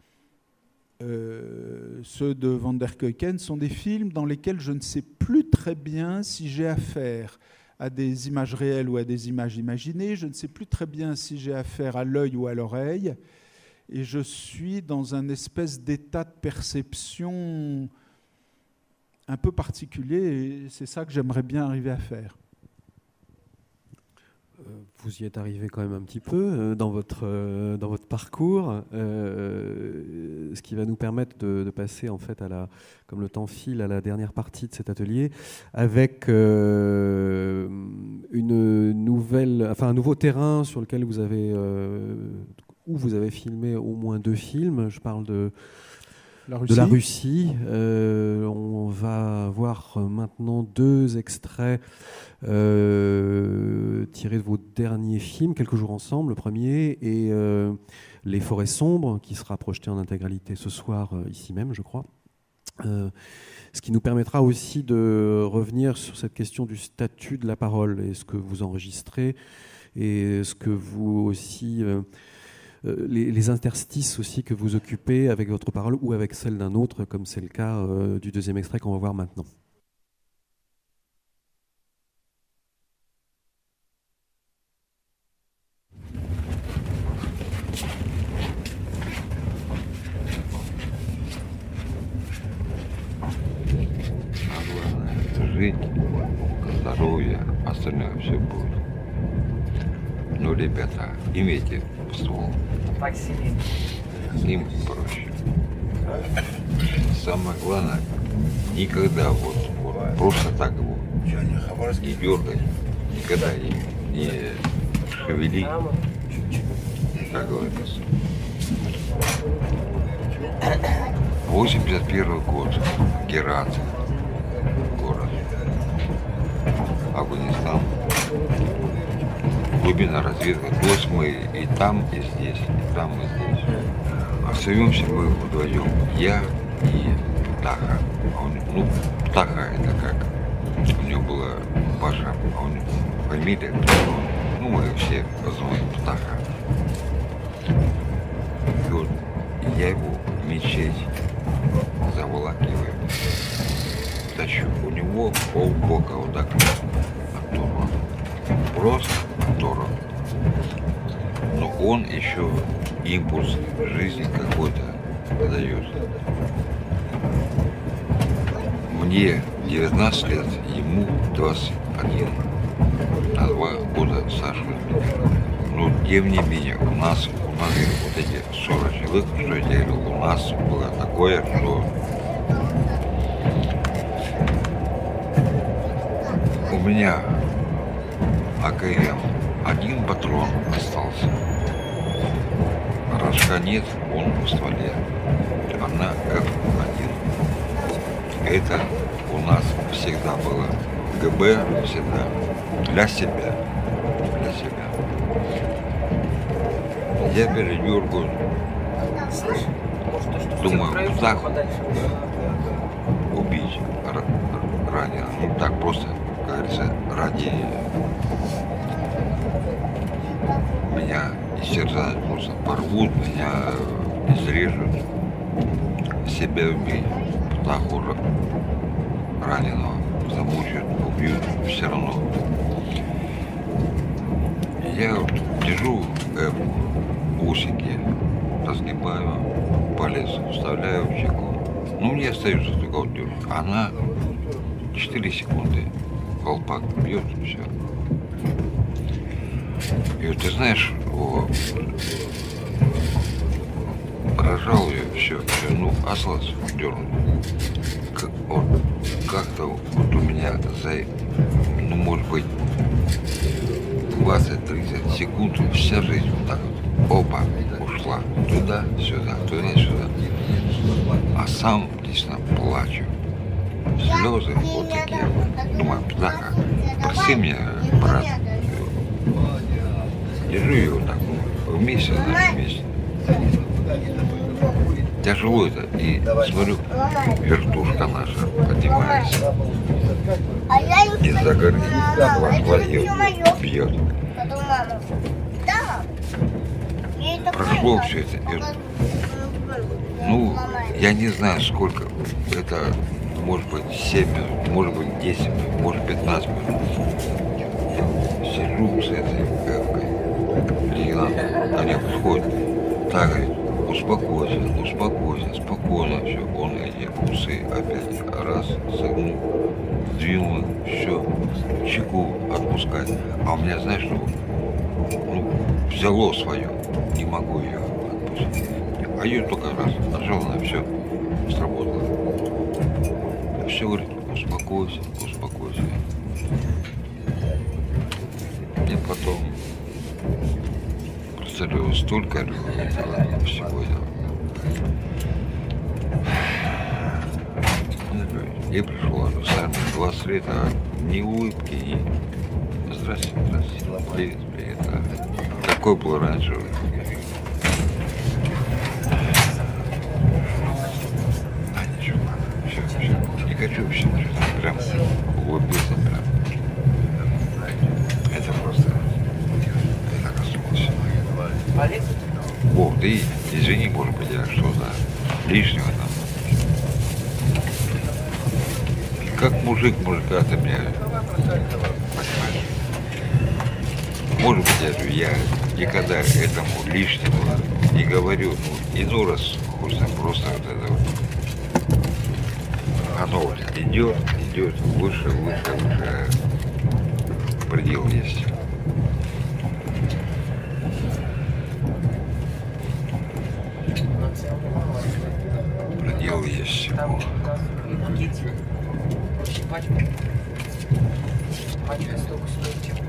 ceux de Van der Keuken, sont des films dans lesquels je ne sais plus très bien si j'ai affaire à des images réelles ou à des images imaginées. Je ne sais plus très bien si j'ai affaire à l'œil ou à l'oreille. Et je suis dans un espèce d'état de perception un peu particulier, et c'est ça que j'aimerais bien arriver à faire. Vous y êtes arrivé quand même un petit peu dans votre parcours, ce qui va nous permettre de passer en fait comme le temps file, à la dernière partie de cet atelier, avec un nouveau terrain sur lequel vous avez filmé au moins 2 films. Je parle de la Russie. On va voir maintenant 2 extraits tirés de vos derniers films, Quelques jours ensemble, le premier, et Les forêts sombres, qui sera projeté en intégralité ce soir, ici même, je crois. Ce qui nous permettra aussi de revenir sur cette question du statut de la parole, et ce que vous enregistrez, et ce que vous aussi... les interstices aussi que vous occupez avec votre parole ou avec celle d'un autre, comme c'est le cas du deuxième extrait qu'on va voir maintenant. Жить, здоровье, остальное все будет. Но, ребята, имейте ствол. Им проще. Самое главное, никогда вот просто так его не дергай, никогда не шевели, как говорится. 81 год, Герат, город, Афганистан. Глубина разведка. То есть мы и там, и здесь, и там, и здесь. Остаемся мы вдвоем. Я и Птаха. Птаха это как? У него была Паша, а у него фамилия. Мы все позвоним Птаха. И вот я его в мечеть заволакиваю. Тащу. У него полбока вот так оторван. Просто оторван. Но он еще импульс жизни какой-то дает. Мне 19 лет, ему 21. На 2 года старше меня. Но тем не менее, у нас вот эти 40 человек, что я говорил, у нас было такое, что у меня АКМ 1 патрон остался. Рожка нет, он в стволе. Она F1. Это у нас всегда было. ГБ всегда для себя. Для себя. Я передергаю. Думаю, так убить ранее. Ну так просто, как говорится, ради меня истерзают, просто порвут меня изрежут, себя убить, хуже раненого замучают, убьют все равно. Я вот держу усики, разгибаю палец, вставляю в чеку. Ну, мне остается только вот держу. Она 4 секунды. Колпак бьет, все. И вот ты знаешь, рожал ее, все, ну, ослаз дернул. Как-то вот у меня за, ну, может быть, 20-30 секунд вся жизнь вот так вот, опа, ушла туда-сюда, туда-сюда. А сам действительно плачу. Слезы вот такие. Думаю, птаха, прости меня, брат. Держу ее вот так, вместе, вместе. Тяжело это, и смотрю, вертушка наша поднимается. Из-за горы вошла ее бьет. Прошло все это. Ну, я не знаю сколько. Это может быть 7 минут, может быть 10 минут, может 15 минут. Сижу с этой певкой. Лейтенант, они подходят. Так, говорит, успокойся, успокойся, спокойно все. Он эти усы опять раз согнул, двинул, все, чеку отпускать. А у меня, знаешь, что, ну, взяло свое, не могу ее отпустить. А ее только раз нажал, на все, сработало. Все, говорит, успокойся, успокойся. И потом представляю, столько всего этого. Я пришел с армии 20 лет, а ни улыбки, ни здрасте, здрасте, привет, привет. Такой был раньше. А ничего, все, не хочу вообще, прям улыбиться, прям. Это просто, это коснулось. Бог, да и извини, может быть, я что-то лишнего там. Как мужик мужика ты меня понимаешь. Может быть, я никогда этому лишнего не говорю. Ну, иной раз хочется просто вот это вот. Оно вот идет, идет, выше, выше, выше. Предел есть. Предел есть всего. Пачку. Пачку столько стоит, чем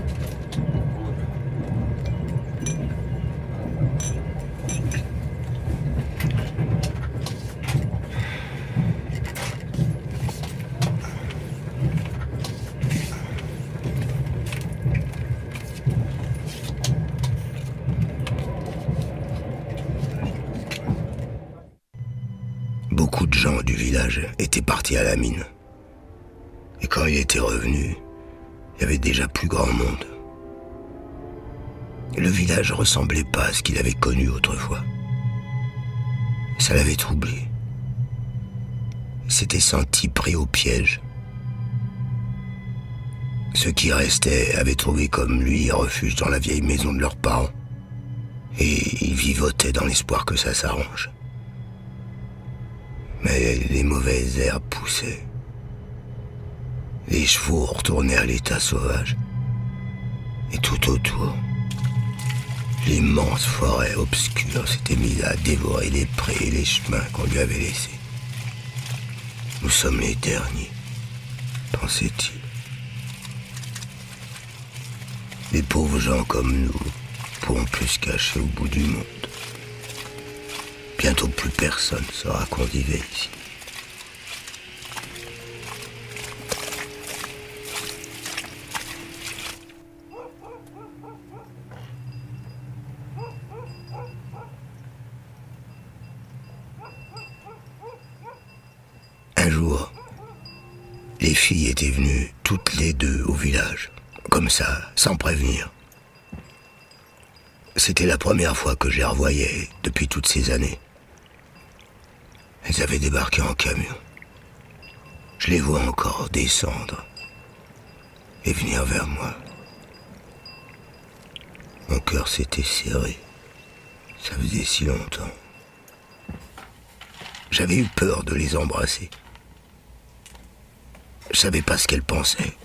Beaucoup de gens du village étaient partis à la mine. Et quand il était revenu, il y avait déjà plus grand monde. Le village ressemblait pas à ce qu'il avait connu autrefois. Ça l'avait troublé. Il s'était senti pris au piège. Ceux qui restaient avaient trouvé comme lui refuge dans la vieille maison de leurs parents. Et ils vivotaient dans l'espoir que ça s'arrange. Mais les mauvaises herbes poussaient. Les chevaux retournaient à l'état sauvage. Et tout autour, l'immense forêt obscure s'était mise à dévorer les prés et les chemins qu'on lui avait laissés. Nous sommes les derniers, pensait-il. Les pauvres gens comme nous pourront plus se cacher au bout du monde. Bientôt plus personne saura qu'on vivait ici. Un jour, les filles étaient venues toutes les deux au village, comme ça, sans prévenir. C'était la première fois que je les revoyais depuis toutes ces années. Elles avaient débarqué en camion. Je les vois encore descendre et venir vers moi. Mon cœur s'était serré. Ça faisait si longtemps. J'avais eu peur de les embrasser. Je savais pas ce qu'elles pensaient.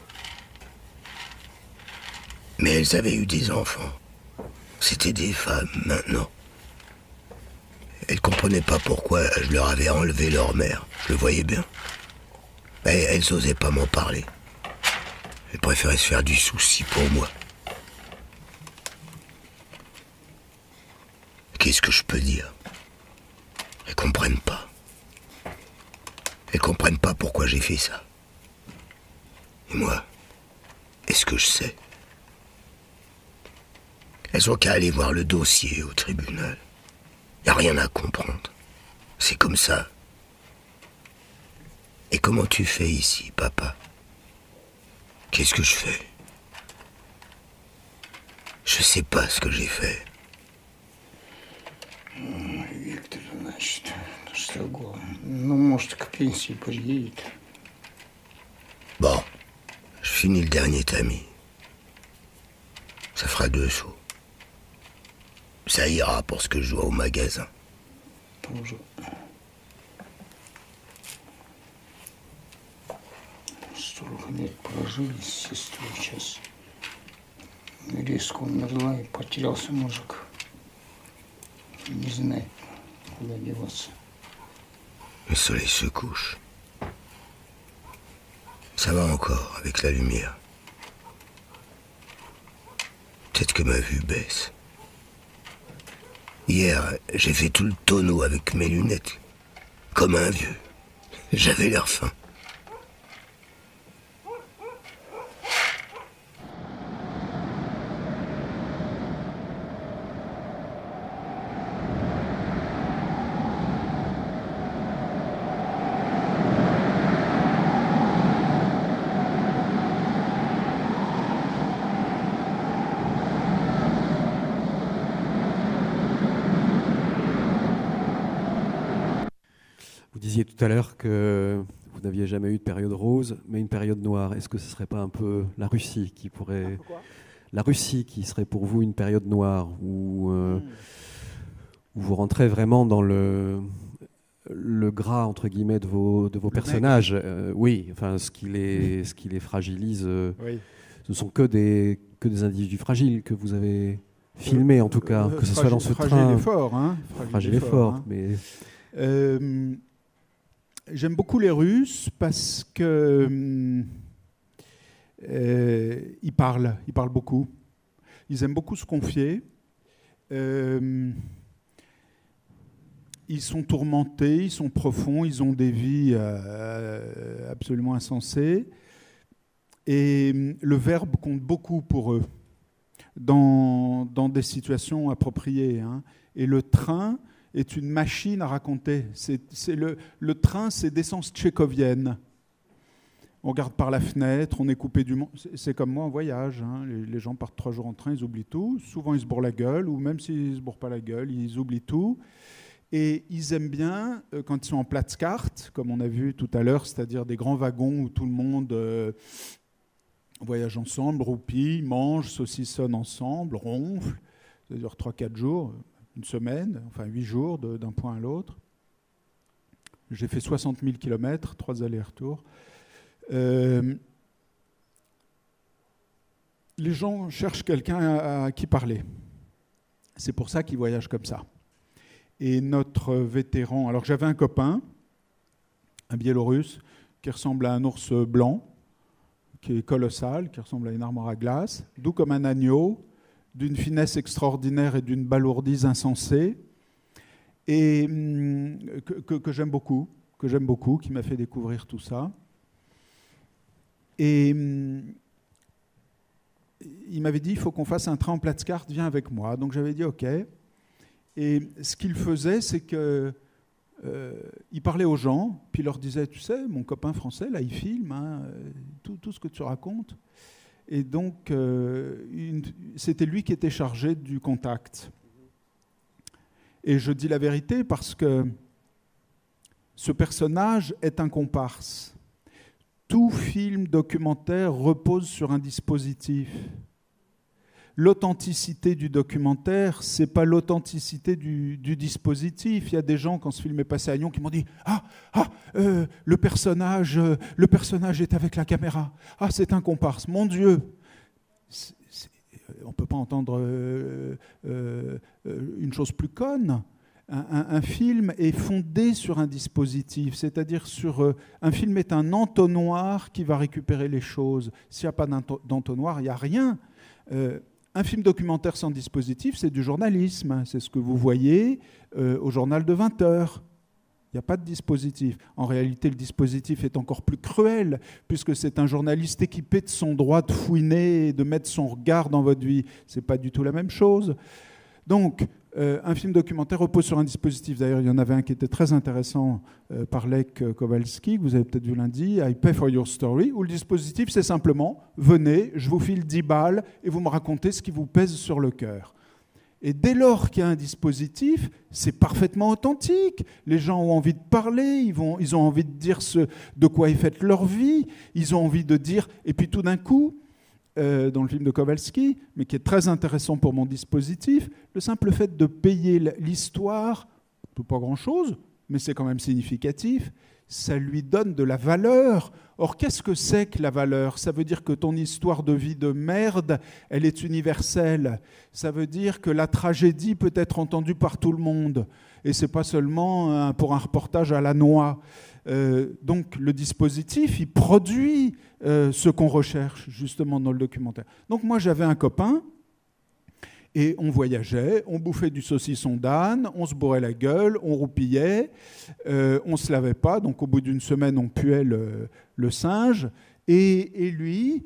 Mais elles avaient eu des enfants. C'étaient des femmes, maintenant. Elles comprenaient pas pourquoi je leur avais enlevé leur mère. Je le voyais bien. Mais elles osaient pas m'en parler. Elles préféraient se faire du souci pour moi. Qu'est-ce que je peux dire? Elles comprennent pas. Elles comprennent pas pourquoi j'ai fait ça. Et moi, est-ce que je sais? Elles ont qu'à aller voir le dossier au tribunal. Y a rien à comprendre. C'est comme ça. Et comment tu fais ici, papa? Qu'est-ce que je fais? Je sais pas ce que j'ai fait. Виктор, значит, что го? Ну, может, к пенсии приедет. Bon, je finis le dernier tamis. Ça fera 2 sous. Ça ira pour ce que je dois au magasin. Тоже. Столько лет прожили с сестрой сейчас. Резко умерла и потерялся мужик. Не знает, куда деваться. Le soleil se couche. Ça va encore avec la lumière. Peut-être que ma vue baisse. Hier, j'ai fait tout le tonneau avec mes lunettes. Comme un vieux. J'avais l'air fin. Vous disiez tout à l'heure que vous n'aviez jamais eu de période rose, mais une période noire. Est-ce que ce ne serait pas un peu la Russie qui pourrait... La Russie qui serait pour vous une période noire, où vous rentrez vraiment dans le gras, entre guillemets, de vos personnages. Oui, enfin, ce qui les fragilise, Oui. Ce ne sont que des individus fragiles que vous avez filmés, en tout cas, que ce soit dans ce train. Fragile et fort, hein. Mais... J'aime beaucoup les Russes parce que ils parlent beaucoup. Ils aiment beaucoup se confier. Ils sont tourmentés, ils sont profonds, ils ont des vies absolument insensées. Et le verbe compte beaucoup pour eux dans des situations appropriées, hein. Et le train est une machine à raconter. Le train, c'est d'essence tchécovienne. On regarde par la fenêtre, on est coupé du monde. C'est comme moi en voyage, hein. Les gens partent 3 jours en train, ils oublient tout. Souvent, ils se bourrent la gueule, ou même s'ils ne se bourrent pas la gueule, ils oublient tout. Et ils aiment bien, quand ils sont en Platzkart, comme on a vu tout à l'heure, c'est-à-dire des grands wagons où tout le monde voyage ensemble, roupille, mange, saucissonne ensemble, ronfle. Ça dure 3-4 jours. Une semaine, enfin 8 jours d'un point à l'autre. J'ai fait 60 000 km, 3 allers-retours. Les gens cherchent quelqu'un à qui parler. C'est pour ça qu'ils voyagent comme ça. Et notre vétéran... Alors j'avais un copain, un Biélorusse, qui ressemble à un ours blanc, qui est colossal, qui ressemble à une armoire à glace, doux comme un agneau, d'une finesse extraordinaire et d'une balourdise insensée, et que j'aime beaucoup, qui m'a fait découvrir tout ça. Et il m'avait dit, il faut qu'on fasse un train en Platzkart, viens avec moi. Donc j'avais dit OK. Et ce qu'il faisait, c'est que il parlait aux gens, puis il leur disait, tu sais, mon copain français, là, il filme, hein, tout ce que tu racontes. Et donc, c'était lui qui était chargé du contact. Et je dis la vérité parce que ce personnage est un comparse. Tout film documentaire repose sur un dispositif. L'authenticité du documentaire, ce n'est pas l'authenticité du dispositif. Il y a des gens, quand ce film est passé à Lyon, qui m'ont dit « le personnage est avec la caméra. Ah, c'est un comparse. Mon Dieu !» On ne peut pas entendre une chose plus conne. Un film est fondé sur un dispositif, c'est-à-dire un film est un entonnoir qui va récupérer les choses. S'il n'y a pas d'entonnoir, il n'y a rien. Un film documentaire sans dispositif, c'est du journalisme. C'est ce que vous voyez au journal de 20 heures. Il n'y a pas de dispositif. En réalité, le dispositif est encore plus cruel, puisque c'est un journaliste équipé de son droit de fouiner et de mettre son regard dans votre vie. Ce n'est pas du tout la même chose. Donc, un film documentaire repose sur un dispositif. D'ailleurs, il y en avait un qui était très intéressant par Lech Kowalski, que vous avez peut-être vu lundi, I Pay for Your Story, où le dispositif, c'est simplement « Venez, je vous file 10 balles et vous me racontez ce qui vous pèse sur le cœur ». Et dès lors qu'il y a un dispositif, c'est parfaitement authentique. Les gens ont envie de parler, ils ont envie de dire de quoi est faite leur vie, ils ont envie de dire... Et puis tout d'un coup, dans le film de Kowalski, mais qui est très intéressant pour mon dispositif, le simple fait de payer l'histoire, pas grand-chose, mais c'est quand même significatif, ça lui donne de la valeur. Or, qu'est-ce que c'est que la valeur ? Ça veut dire que ton histoire de vie de merde, elle est universelle. Ça veut dire que la tragédie peut être entendue par tout le monde. Et ce n'est pas seulement pour un reportage à la noix. Donc, le dispositif, il produit ce qu'on recherche, justement, dans le documentaire. Donc, moi, j'avais un copain, et on voyageait, on bouffait du saucisson d'âne, on se bourrait la gueule, on roupillait, on ne se lavait pas, donc au bout d'une semaine, on puait le singe. Et lui,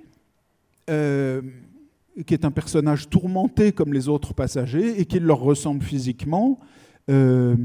qui est un personnage tourmenté comme les autres passagers, et qui leur ressemble physiquement, il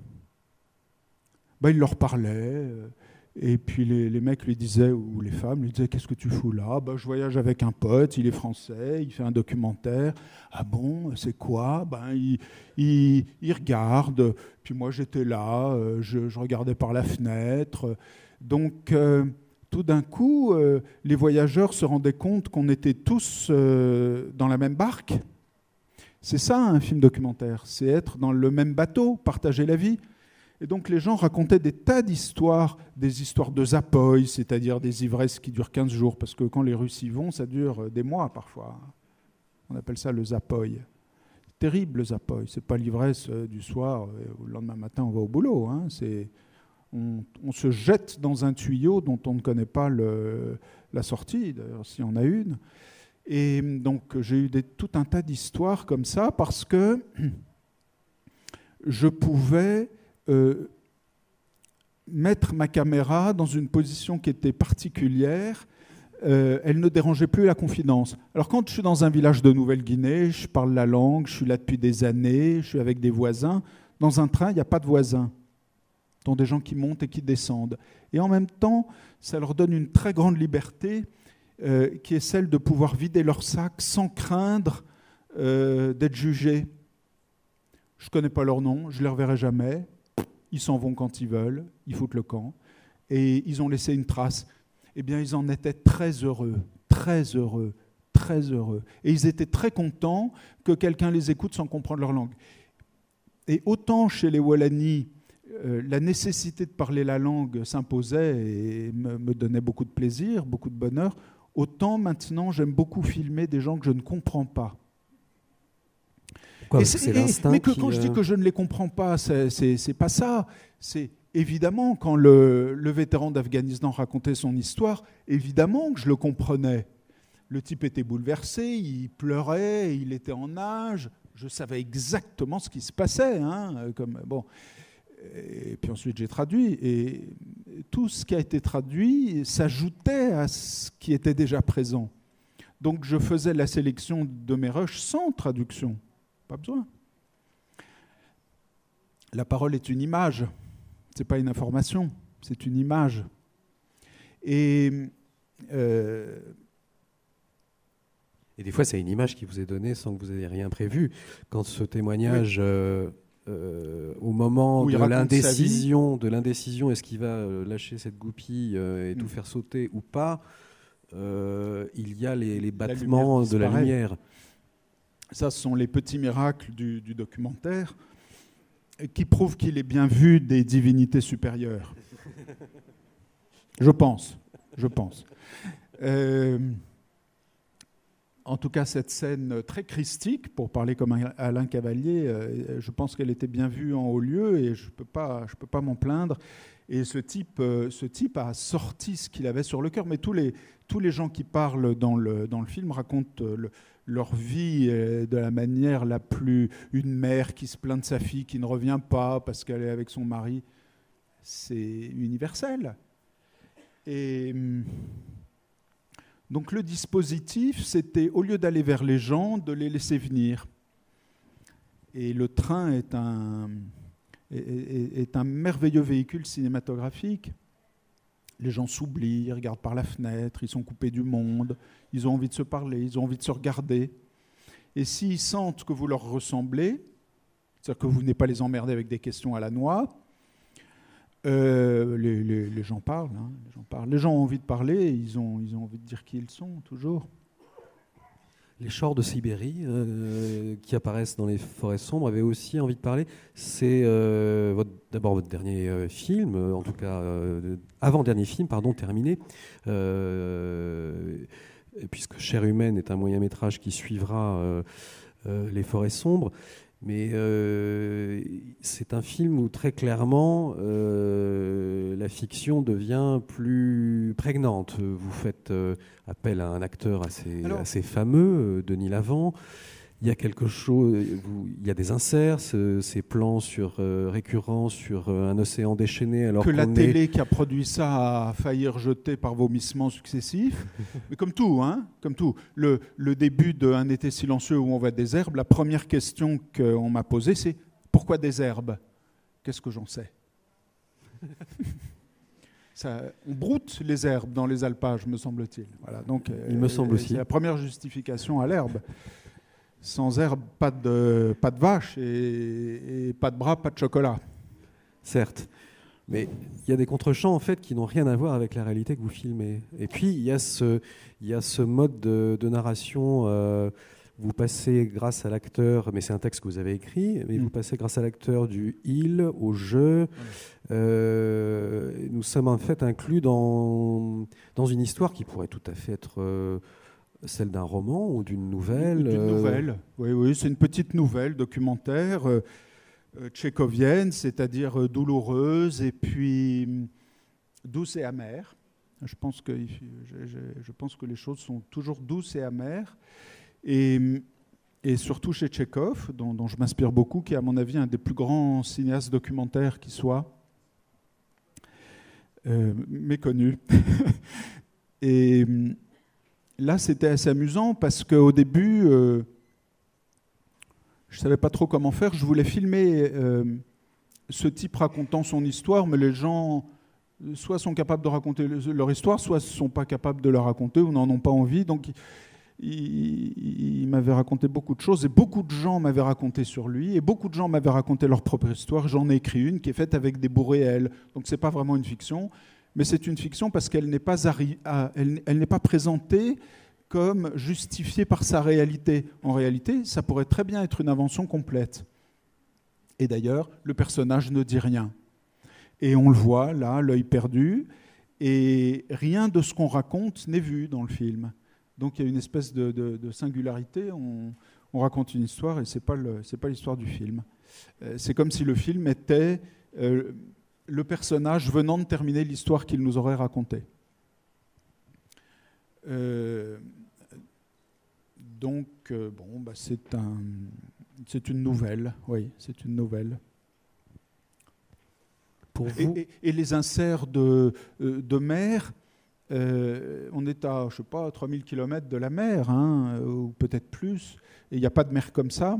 leur parlait. Et puis les mecs lui disaient, ou les femmes lui disaient, qu'est-ce que tu fous là ? Je voyage avec un pote, il est français, il fait un documentaire. Ah bon, c'est quoi ? Il regarde, puis moi j'étais là, je regardais par la fenêtre. Donc tout d'un coup, les voyageurs se rendaient compte qu'on était tous dans la même barque. C'est ça un film documentaire, c'est être dans le même bateau, partager la vie. Et donc les gens racontaient des tas d'histoires, des histoires de zapoi, c'est-à-dire des ivresses qui durent 15 jours, parce que quand les Russes y vont, ça dure des mois parfois. On appelle ça le zapoi. Terrible le zapoi, c'est pas l'ivresse du soir, le lendemain matin on va au boulot. Hein. On se jette dans un tuyau dont on ne connaît pas la sortie, d'ailleurs s'il y en a une. Et donc j'ai eu tout un tas d'histoires comme ça, parce que je pouvais... mettre ma caméra dans une position qui était particulière, elle ne dérangeait plus la confidence. Alors quand je suis dans un village de Nouvelle-Guinée, je parle la langue, je suis là depuis des années, je suis avec des voisins, dans un train, il n'y a pas de voisins. Ce sont des gens qui montent et qui descendent. Et en même temps, ça leur donne une très grande liberté, qui est celle de pouvoir vider leur sac sans craindre d'être jugés. Je ne connais pas leur nom, je ne les reverrai jamais. Ils s'en vont quand ils veulent, ils foutent le camp, et ils ont laissé une trace. Eh bien, ils en étaient très heureux, très heureux, très heureux. Et ils étaient très contents que quelqu'un les écoute sans comprendre leur langue. Et autant chez les Walani, la nécessité de parler la langue s'imposait et me donnait beaucoup de plaisir, beaucoup de bonheur, autant maintenant, j'aime beaucoup filmer des gens que je ne comprends pas. Mais quand je dis que je ne les comprends pas, c'est pas ça. C'est évidemment, quand le vétéran d'Afghanistan racontait son histoire, évidemment que je le comprenais. Le type était bouleversé, il pleurait, il était en nage. Je savais exactement ce qui se passait. Et puis ensuite, j'ai traduit. Et tout ce qui a été traduit s'ajoutait à ce qui était déjà présent. Donc, je faisais la sélection de mes rushs sans traduction. Pas besoin. La parole est une image, ce n'est pas une information, c'est une image. Et Et des fois, c'est une image qui vous est donnée sans que vous ayez rien prévu. Quand ce témoignage, au moment de l'indécision, est-ce qu'il va lâcher cette goupille et tout faire sauter ou pas, il y a les battements de la lumière. Ça, ce sont les petits miracles du documentaire qui prouvent qu'il est bien vu des divinités supérieures. Je pense. En tout cas, cette scène très christique, pour parler comme Alain Cavalier, je pense qu'elle était bien vue en haut lieu et je peux pas m'en plaindre. Et ce type a sorti ce qu'il avait sur le cœur. Mais tous les gens qui parlent dans le film racontent leur vie de la manière la plus... Une mère qui se plaint de sa fille qui ne revient pas parce qu'elle est avec son mari. C'est universel. Et donc le dispositif, c'était, au lieu d'aller vers les gens, de les laisser venir. Et le train est un merveilleux véhicule cinématographique. Les gens s'oublient, ils regardent par la fenêtre, ils sont coupés du monde, ils ont envie de se parler, ils ont envie de se regarder. Et s'ils sentent que vous leur ressemblez, c'est-à-dire que vous venez pas les emmerder avec des questions à la noix, les gens parlent. Les gens ont envie de parler, ils ont envie de dire qui ils sont, toujours. Les chors de Sibérie qui apparaissent dans les forêts sombres avaient aussi envie de parler. C'est d'abord votre dernier film, en tout cas avant-dernier film, terminé, puisque Chair humaine est un moyen-métrage qui suivra les forêts sombres. Mais c'est un film où très clairement la fiction devient plus prégnante. Vous faites appel à un acteur assez fameux, Denis Lavant. Il y a quelque chose, il y a des inserts, ces plans récurrents sur un océan déchaîné. Alors que la télé qui a produit ça a failli rejeter par vomissements successifs. Mais comme tout, comme tout. Le début d'un été silencieux où on voit des herbes, la première question qu'on m'a posée, c'est « Pourquoi des herbes ?» Qu'est-ce que j'en sais ? On broute les herbes dans les alpages, me semble-t-il. Voilà, donc, il me semble aussi. C'est la première justification à l'herbe. Sans herbe, pas de vache et pas de bras, pas de chocolat. Certes, mais il y a des contre-champs en fait qui n'ont rien à voir avec la réalité que vous filmez. Et puis il y a ce mode de narration. Vous passez grâce à l'acteur, mais c'est un texte que vous avez écrit, mais vous passez grâce à l'acteur du il au je. Nous sommes en fait inclus dans une histoire qui pourrait tout à fait être celle d'un roman ou d'une nouvelle. D'une nouvelle, oui, c'est une petite nouvelle documentaire tchécovienne, c'est-à-dire douloureuse et puis douce et amère. Je pense que les choses sont toujours douces et amères. Et surtout chez Tchekhov, dont je m'inspire beaucoup, qui est à mon avis un des plus grands cinéastes documentaires qui soit, méconnu. Et là, c'était assez amusant parce qu'au début, je ne savais pas trop comment faire. Je voulais filmer ce type racontant son histoire, mais les gens soit sont capables de raconter leur histoire, soit ne sont pas capables de la raconter ou n'en ont pas envie. Donc, il m'avait raconté beaucoup de choses et beaucoup de gens m'avaient raconté sur lui et beaucoup de gens m'avaient raconté leur propre histoire. J'en ai écrit une qui est faite avec des bouts réels. Donc, ce n'est pas vraiment une fiction. Mais c'est une fiction parce qu'elle n'est pas, elle n'est pas présentée comme justifiée par sa réalité. En réalité, ça pourrait très bien être une invention complète. Et d'ailleurs, le personnage ne dit rien. Et on le voit, là, l'œil perdu, et rien de ce qu'on raconte n'est vu dans le film. Donc il y a une espèce de singularité, on raconte une histoire et ce n'est pas l'histoire du film. C'est comme si le film était... le personnage venant de terminer l'histoire qu'il nous aurait racontée. C'est une nouvelle, oui, c'est une nouvelle. Pour vous... et les inserts de mer, on est à, je sais pas, 3000 km de la mer, ou peut-être plus, et il n'y a pas de mer comme ça.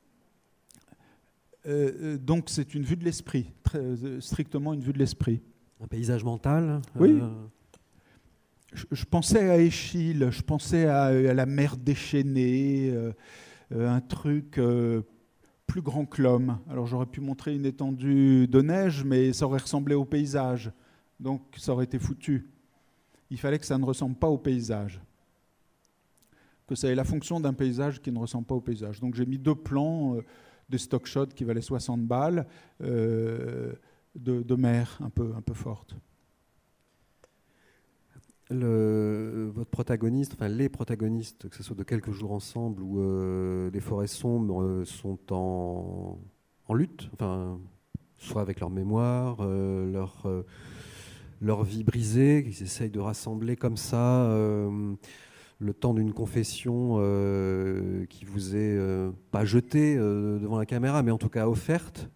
Donc c'est une vue de l'esprit, strictement une vue de l'esprit. Un paysage mental. Oui. je pensais à Échille, je pensais à la mer déchaînée, un truc plus grand que l'homme. Alors j'aurais pu montrer une étendue de neige, mais ça aurait ressemblé au paysage. Donc ça aurait été foutu. Il fallait que ça ne ressemble pas au paysage. Que ça ait la fonction d'un paysage qui ne ressemble pas au paysage. Donc j'ai mis 2 plans de stock shot qui valaient 60 balles, de mer un peu forte. Votre protagoniste, enfin les protagonistes, que ce soit de Quelques jours ensemble ou Les forêts sombres, sont en lutte, enfin, soit avec leur mémoire, leur vie brisée, qu'ils essayent de rassembler comme ça le temps d'une confession qui vous est pas jetée devant la caméra, mais en tout cas offerte.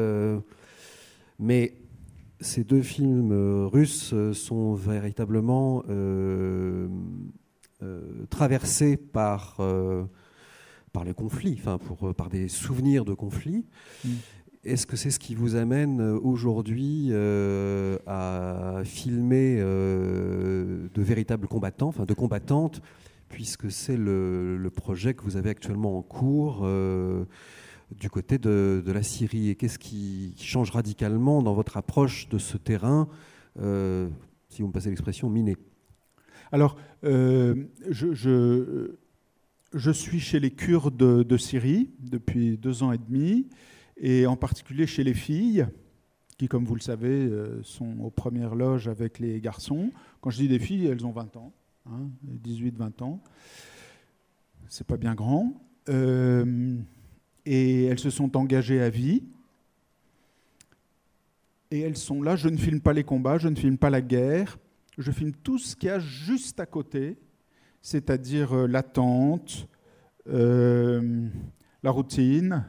Mais ces 2 films russes sont véritablement traversés par les conflits, enfin par des souvenirs de conflits. Est-ce que c'est ce qui vous amène aujourd'hui à filmer de véritables combattants, enfin de combattantes, puisque c'est le projet que vous avez actuellement en cours du côté de la Syrie? Et qu'est-ce qui change radicalement dans votre approche de ce terrain, si vous me passez l'expression, miné? Alors, je suis chez les Kurdes de Syrie depuis 2 ans et demi, et en particulier chez les filles, qui, comme vous le savez, sont aux premières loges avec les garçons. Quand je dis des filles, elles ont 20 ans, 18-20 ans. C'est pas bien grand. Et elles se sont engagées à vie. Et elles sont là. Je ne filme pas les combats, je ne filme pas la guerre. Je filme tout ce qu'il y a juste à côté, c'est-à-dire l'attente, la routine.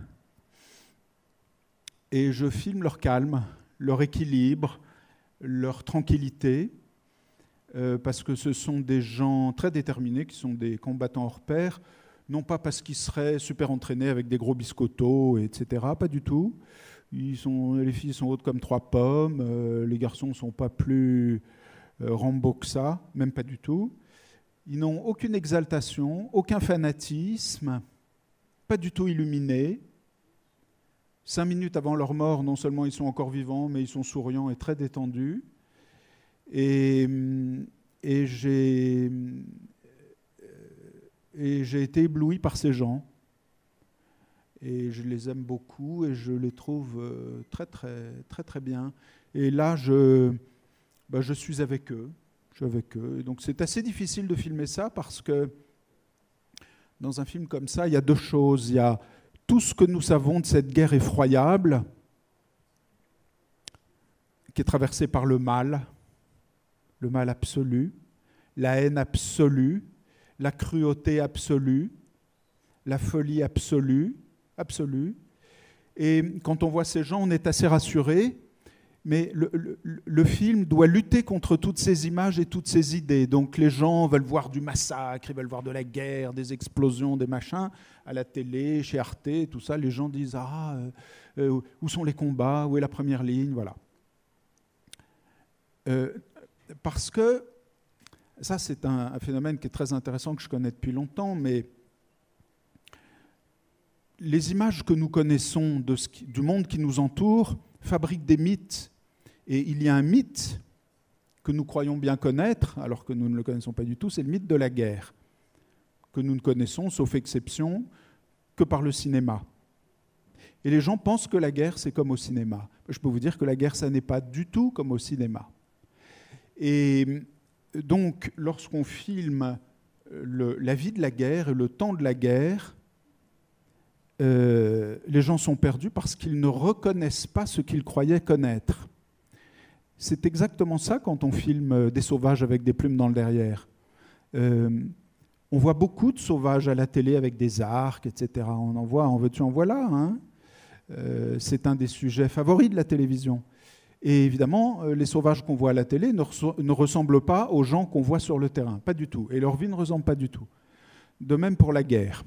Et je filme leur calme, leur équilibre, leur tranquillité, parce que ce sont des gens très déterminés, qui sont des combattants hors pair, non pas parce qu'ils seraient super entraînés avec des gros biscottos, etc. Pas du tout. Les filles sont hautes comme 3 pommes, les garçons ne sont pas plus Rambo que ça, même pas du tout. Ils n'ont aucune exaltation, aucun fanatisme, pas du tout illuminés. 5 minutes avant leur mort, non seulement ils sont encore vivants, mais ils sont souriants et très détendus. Et j'ai été ébloui par ces gens. Et je les aime beaucoup et je les trouve très, très, très, très bien. Et là, je suis avec eux. Je suis avec eux. Et donc c'est assez difficile de filmer ça parce que dans un film comme ça, il y a 2 choses. Il y a tout ce que nous savons de cette guerre effroyable qui est traversée par le mal absolu, la haine absolue, la cruauté absolue, la folie absolue. Et quand on voit ces gens, on est assez rassuré, mais le film doit lutter contre toutes ces images et toutes ces idées. Donc les gens veulent voir du massacre, ils veulent voir de la guerre, des explosions, des machins. À la télé, chez Arte, tout ça, les gens disent « où sont les combats? Où est la première ligne ?» Voilà. Parce que, ça c'est un phénomène qui est très intéressant, que je connais depuis longtemps, mais les images que nous connaissons du monde qui nous entoure fabriquent des mythes. Et il y a un mythe que nous croyons bien connaître, alors que nous ne le connaissons pas du tout, c'est le mythe de la guerre, que nous ne connaissons, sauf exception, que par le cinéma. Et les gens pensent que la guerre, c'est comme au cinéma. Je peux vous dire que la guerre, ça n'est pas du tout comme au cinéma. Et donc, lorsqu'on filme la vie de la guerre et le temps de la guerre, les gens sont perdus parce qu'ils ne reconnaissent pas ce qu'ils croyaient connaître. C'est exactement ça quand on filme des sauvages avec des plumes dans le derrière. On voit beaucoup de sauvages à la télé avec des arcs, etc. On en voit, en veux-tu, en voilà. Hein. C'est un des sujets favoris de la télévision. Et évidemment, les sauvages qu'on voit à la télé ne ressemblent pas aux gens qu'on voit sur le terrain, pas du tout. Et leur vie ne ressemble pas du tout. De même pour la guerre.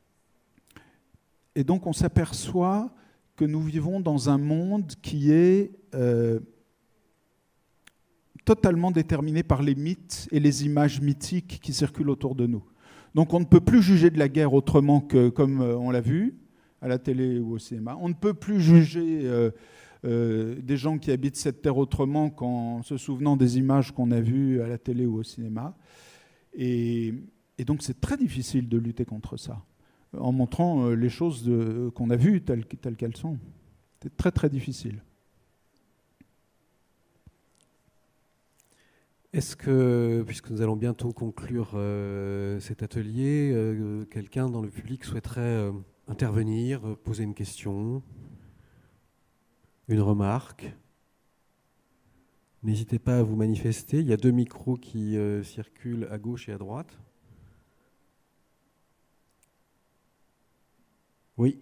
Et donc on s'aperçoit que nous vivons dans un monde qui est totalement déterminés par les mythes et les images mythiques qui circulent autour de nous. Donc on ne peut plus juger de la guerre autrement que comme on l'a vu à la télé ou au cinéma. On ne peut plus juger des gens qui habitent cette terre autrement qu'en se souvenant des images qu'on a vues à la télé ou au cinéma. Et donc c'est très difficile de lutter contre ça, en montrant les choses qu'on a vues telles qu'elles sont. C'est très très difficile. Est-ce que, puisque nous allons bientôt conclure cet atelier, quelqu'un dans le public souhaiterait intervenir, poser une question, une remarque? N'hésitez pas à vous manifester. Il y a 2 micros qui circulent à gauche et à droite. Oui.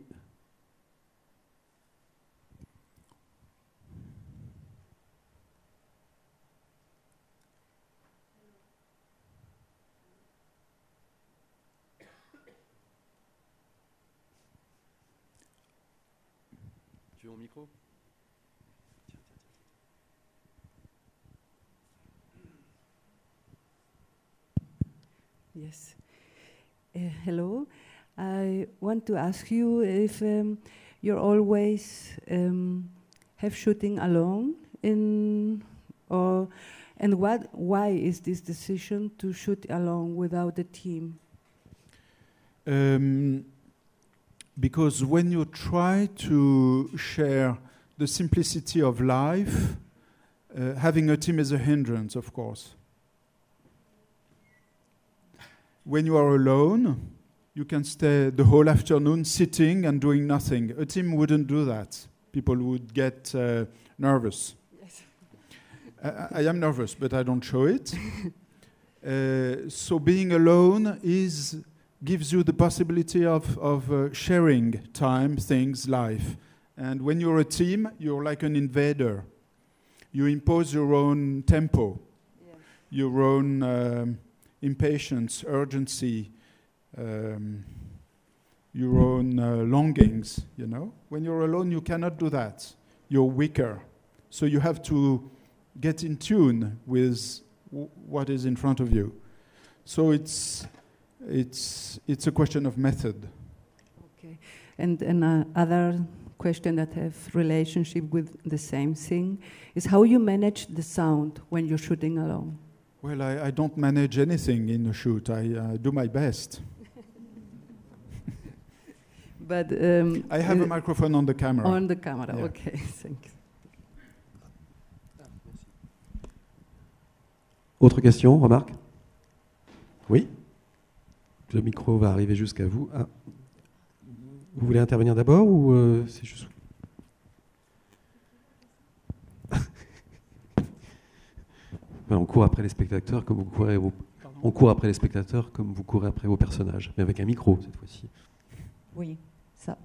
Tu veux mon micro ? Yes. Hello. I want to ask you if you're always have shooting alone and why is this decision to shoot alone without a team? Because when you try to share the simplicity of life, having a team is a hindrance, of course. When you are alone, you can stay the whole afternoon sitting and doing nothing. A team wouldn't do that. People would get nervous. Yes. I am nervous, but I don't show it. So being alone gives you the possibility of sharing time, things, life. And when you're a team, you're like an invader. You impose your own tempo, yes. Your own impatience, urgency, your own longings, you know. When you're alone, you cannot do that. You're weaker. So you have to get in tune with what is in front of you. So it's a question of method. Okay. And another question that have relationship with the same thing is how you manage the sound when you're shooting alone. Well, I don't manage anything in a shoot. I do my best. But I have a microphone on the camera. On the camera, yeah. Okay, thank you. Autre question, remarque? Oui? Le micro va arriver jusqu'à vous. Ah. Vous voulez intervenir d'abord ou c'est juste... On court après les spectateurs comme vous courez on court après les spectateurs comme vous courez après vos personnages, mais avec un micro cette fois-ci. Oui, ça.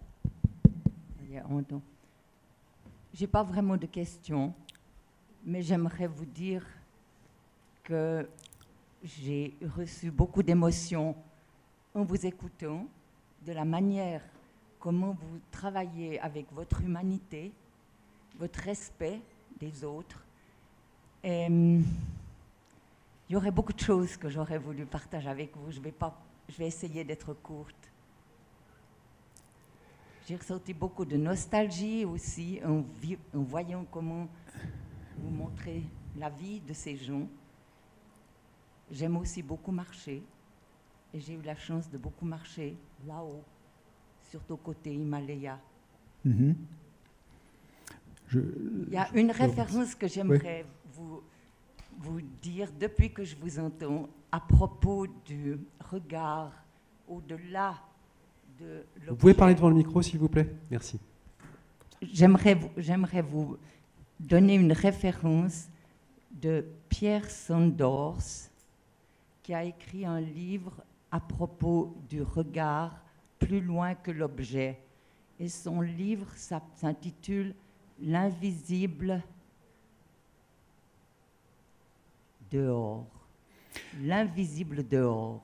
J'ai pas vraiment de questions, mais j'aimerais vous dire que j'ai reçu beaucoup d'émotions en vous écoutant, de la manière comment vous travaillez avec votre humanité, votre respect des autres. Et il y aurait beaucoup de choses que j'aurais voulu partager avec vous. Je vais essayer d'être courte. J'ai ressenti beaucoup de nostalgie aussi en voyant comment vous montrez la vie de ces gens. J'aime aussi beaucoup marcher et j'ai eu la chance de beaucoup marcher là-haut, surtout côté Himalaya. Mm-hmm. Il y a une référence que j'aimerais vous dire depuis que je vous entends à propos du regard au-delà de l'objet. Vous pouvez parler devant le micro, s'il vous plaît? Merci. J'aimerais vous donner une référence de Pierre Sandors, qui a écrit un livre à propos du regard plus loin que l'objet. Et son livre s'intitule « L'invisible dehors ». L'invisible dehors.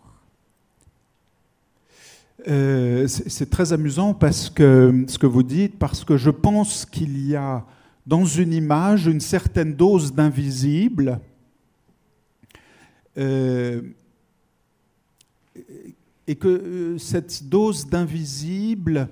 C'est très amusant parce que ce que vous dites, parce que je pense qu'il y a dans une image une certaine dose d'invisible Et que cette dose d'invisible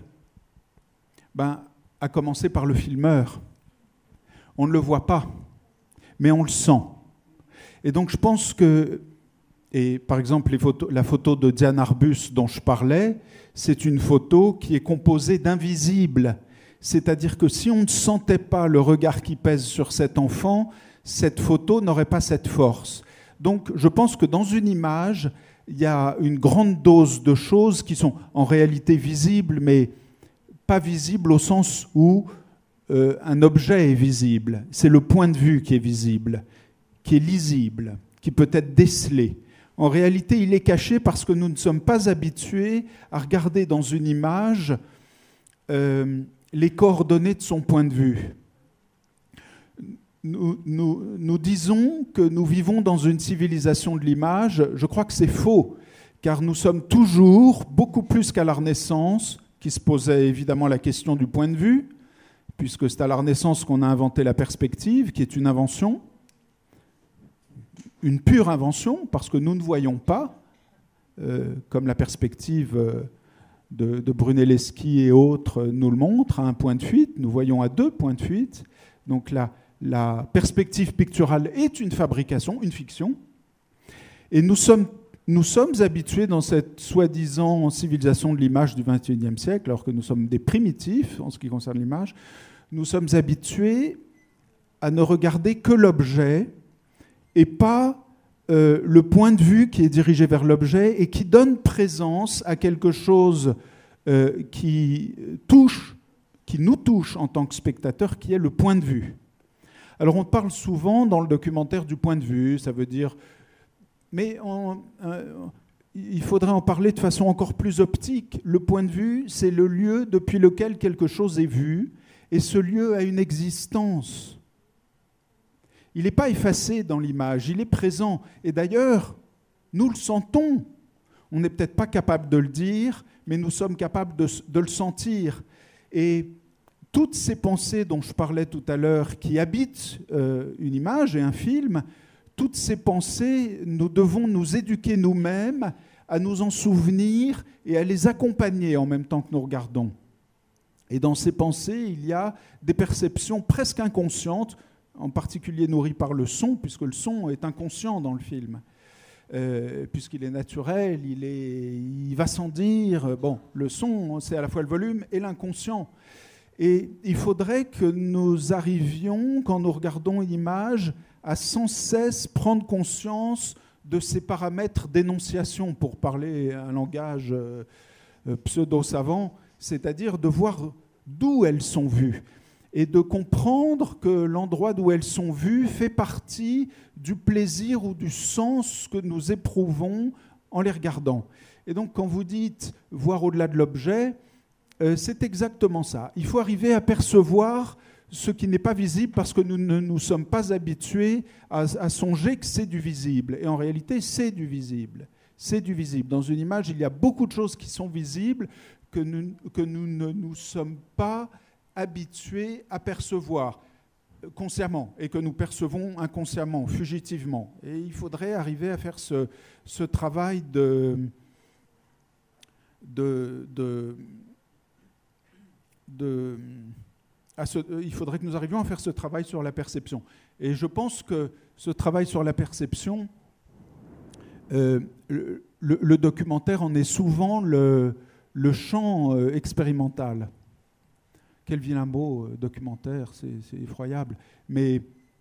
a commencé par le filmeur. On ne le voit pas, mais on le sent. Et donc je pense que, et par exemple la photo de Diane Arbus dont je parlais, c'est une photo qui est composée d'invisibles. C'est-à-dire que si on ne sentait pas le regard qui pèse sur cet enfant, cette photo n'aurait pas cette force. Donc je pense que dans une image, il y a une grande dose de choses qui sont en réalité visibles, mais pas visibles au sens où un objet est visible. C'est le point de vue qui est visible, qui est lisible, qui peut être décelé. En réalité, il est caché parce que nous ne sommes pas habitués à regarder dans une image les coordonnées de son point de vue. Nous disons que nous vivons dans une civilisation de l'image. Je crois que c'est faux, car nous sommes toujours, beaucoup plus qu'à la Renaissance, qui se posait évidemment la question du point de vue, puisque c'est à la Renaissance qu'on a inventé la perspective, qui est une invention, une pure invention, parce que nous ne voyons pas, comme la perspective de Brunelleschi et autres nous le montre, à un point de fuite. Nous voyons à 2 points de fuite. Donc la perspective picturale est une fabrication, une fiction. Et nous sommes habitués dans cette soi-disant civilisation de l'image du XXIe siècle, alors que nous sommes des primitifs en ce qui concerne l'image, nous sommes habitués à ne regarder que l'objet et pas le point de vue qui est dirigé vers l'objet et qui donne présence à quelque chose qui nous touche en tant que spectateur, qui est le point de vue. Alors on parle souvent dans le documentaire du point de vue, ça veut dire... Mais il faudrait en parler de façon encore plus optique. Le point de vue, c'est le lieu depuis lequel quelque chose est vu, et ce lieu a une existence. Il n'est pas effacé dans l'image, il est présent. Et d'ailleurs, nous le sentons. On n'est peut-être pas capable de le dire, mais nous sommes capables de le sentir. Et toutes ces pensées dont je parlais tout à l'heure, qui habitent une image et un film, toutes ces pensées, nous devons nous éduquer nous-mêmes à nous en souvenir et à les accompagner en même temps que nous regardons. Et dans ces pensées, il y a des perceptions presque inconscientes, en particulier nourries par le son, puisque le son est inconscient dans le film, puisqu'il est naturel, il va sans dire. Bon, le son, c'est à la fois le volume et l'inconscient. Et il faudrait que nous arrivions, quand nous regardons une image, à sans cesse prendre conscience de ces paramètres d'énonciation, pour parler un langage pseudo-savant, c'est-à-dire de voir d'où elles sont vues et de comprendre que l'endroit d'où elles sont vues fait partie du plaisir ou du sens que nous éprouvons en les regardant. Et donc quand vous dites « voir au-delà de l'objet », c'est exactement ça. Il faut arriver à percevoir ce qui n'est pas visible parce que nous ne nous sommes pas habitués à songer que c'est du visible. Et en réalité, c'est du visible. C'est du visible. Dans une image, il y a beaucoup de choses qui sont visibles que nous ne nous sommes pas habitués à percevoir consciemment et que nous percevons inconsciemment, fugitivement. Et il faudrait arriver à faire ce travail il faudrait que nous arrivions à faire ce travail sur la perception. Et je pense que ce travail sur la perception, le documentaire en est souvent le champ expérimental. Quel vilain mot, documentaire, c'est effroyable. Mais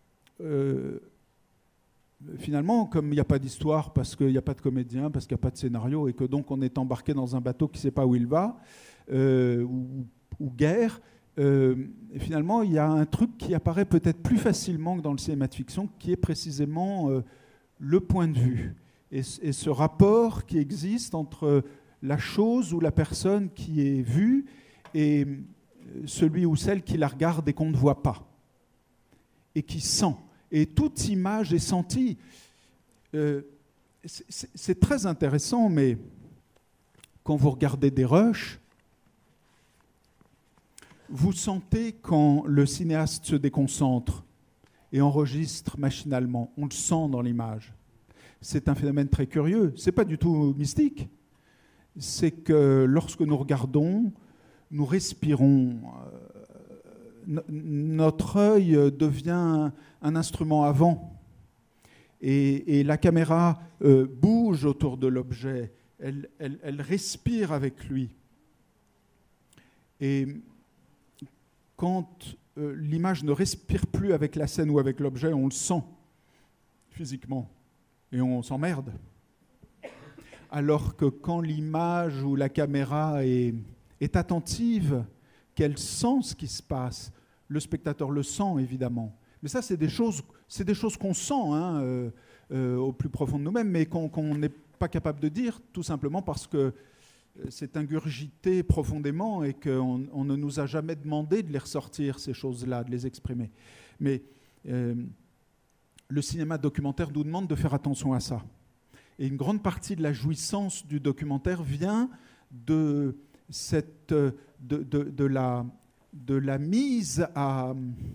finalement, comme il n'y a pas d'histoire, parce qu'il n'y a pas de comédien, parce qu'il n'y a pas de scénario, et que donc on est embarqué dans un bateau qui ne sait pas où il va, ou guerre, finalement, il y a un truc qui apparaît peut-être plus facilement que dans le cinéma de fiction, qui est précisément le point de vue. Et ce rapport qui existe entre la chose ou la personne qui est vue et celui ou celle qui la regarde et qu'on ne voit pas, et qui sent. Et toute image est sentie. C'est très intéressant, mais quand vous regardez des rushs, vous sentez quand le cinéaste se déconcentre et enregistre machinalement. On le sent dans l'image. c'est un phénomène très curieux. Ce n'est pas du tout mystique. C'est que lorsque nous regardons, nous respirons. Notre œil devient un instrument avant. Et la caméra bouge autour de l'objet. Elle respire avec lui. Et quand l'image ne respire plus avec la scène ou avec l'objet, on le sent physiquement et on s'emmerde. Alors que quand l'image ou la caméra est attentive, qu'elle sent ce qui se passe, le spectateur le sent évidemment. Mais ça, c'est des choses qu'on sent au plus profond de nous-mêmes, mais qu'on n'est pas capable de dire, tout simplement parce que c'est ingurgité profondément et qu'on ne nous a jamais demandé de les ressortir, ces choses-là, de les exprimer. Mais le cinéma documentaire nous demande de faire attention à ça. Et une grande partie de la jouissance du documentaire vient de la mise à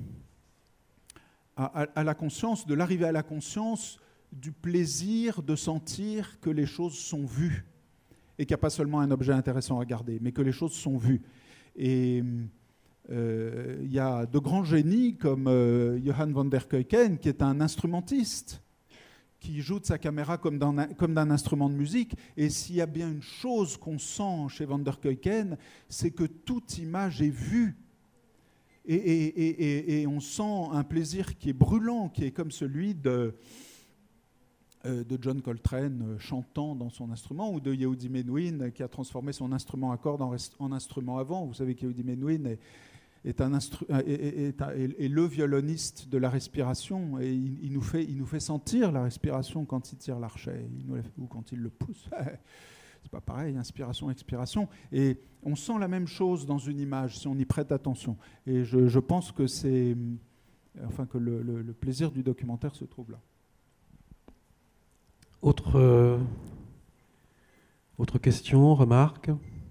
la conscience, de l'arrivée à la conscience du plaisir de sentir que les choses sont vues et qu'il n'y a pas seulement un objet intéressant à regarder, mais que les choses sont vues. Et il y a de grands génies comme Johan van der Keuken, qui est un instrumentiste, qui joue de sa caméra comme d'un instrument de musique. Et s'il y a bien une chose qu'on sent chez van der Keuken, c'est que toute image est vue. Et on sent un plaisir qui est brûlant, qui est comme celui de John Coltrane chantant dans son instrument, ou de Yehudi Menuhin qui a transformé son instrument à cordes en instrument à vent. Vous savez qu'Yehudi Menuhin est le violoniste de la respiration, et il nous fait sentir la respiration quand il tire l'archet ou quand il le pousse. C'est pas pareil, inspiration, expiration. Et on sent la même chose dans une image si on y prête attention. Et je pense que que le plaisir du documentaire se trouve là. Autre question, remarque?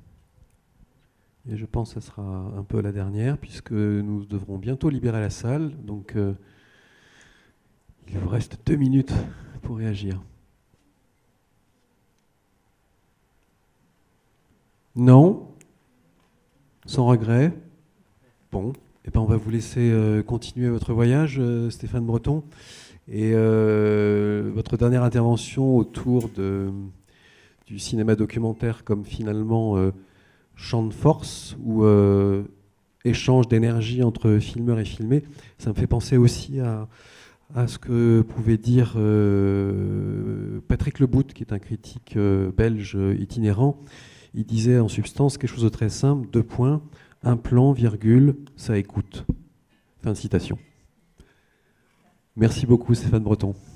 Et je pense que ce sera un peu la dernière, puisque nous devrons bientôt libérer la salle. Donc, il vous reste 2 minutes pour réagir. Non? Sans regret? Bon, eh ben on va vous laisser continuer votre voyage, Stéphane Breton. Et votre dernière intervention autour du cinéma documentaire comme finalement champ de force ou échange d'énergie entre filmeurs et filmés, ça me fait penser aussi à ce que pouvait dire Patrick Lebout, qui est un critique belge itinérant. Il disait en substance quelque chose de très simple, 2 points, un plan, virgule, ça écoute. Fin de citation. Merci beaucoup Stéphane Breton.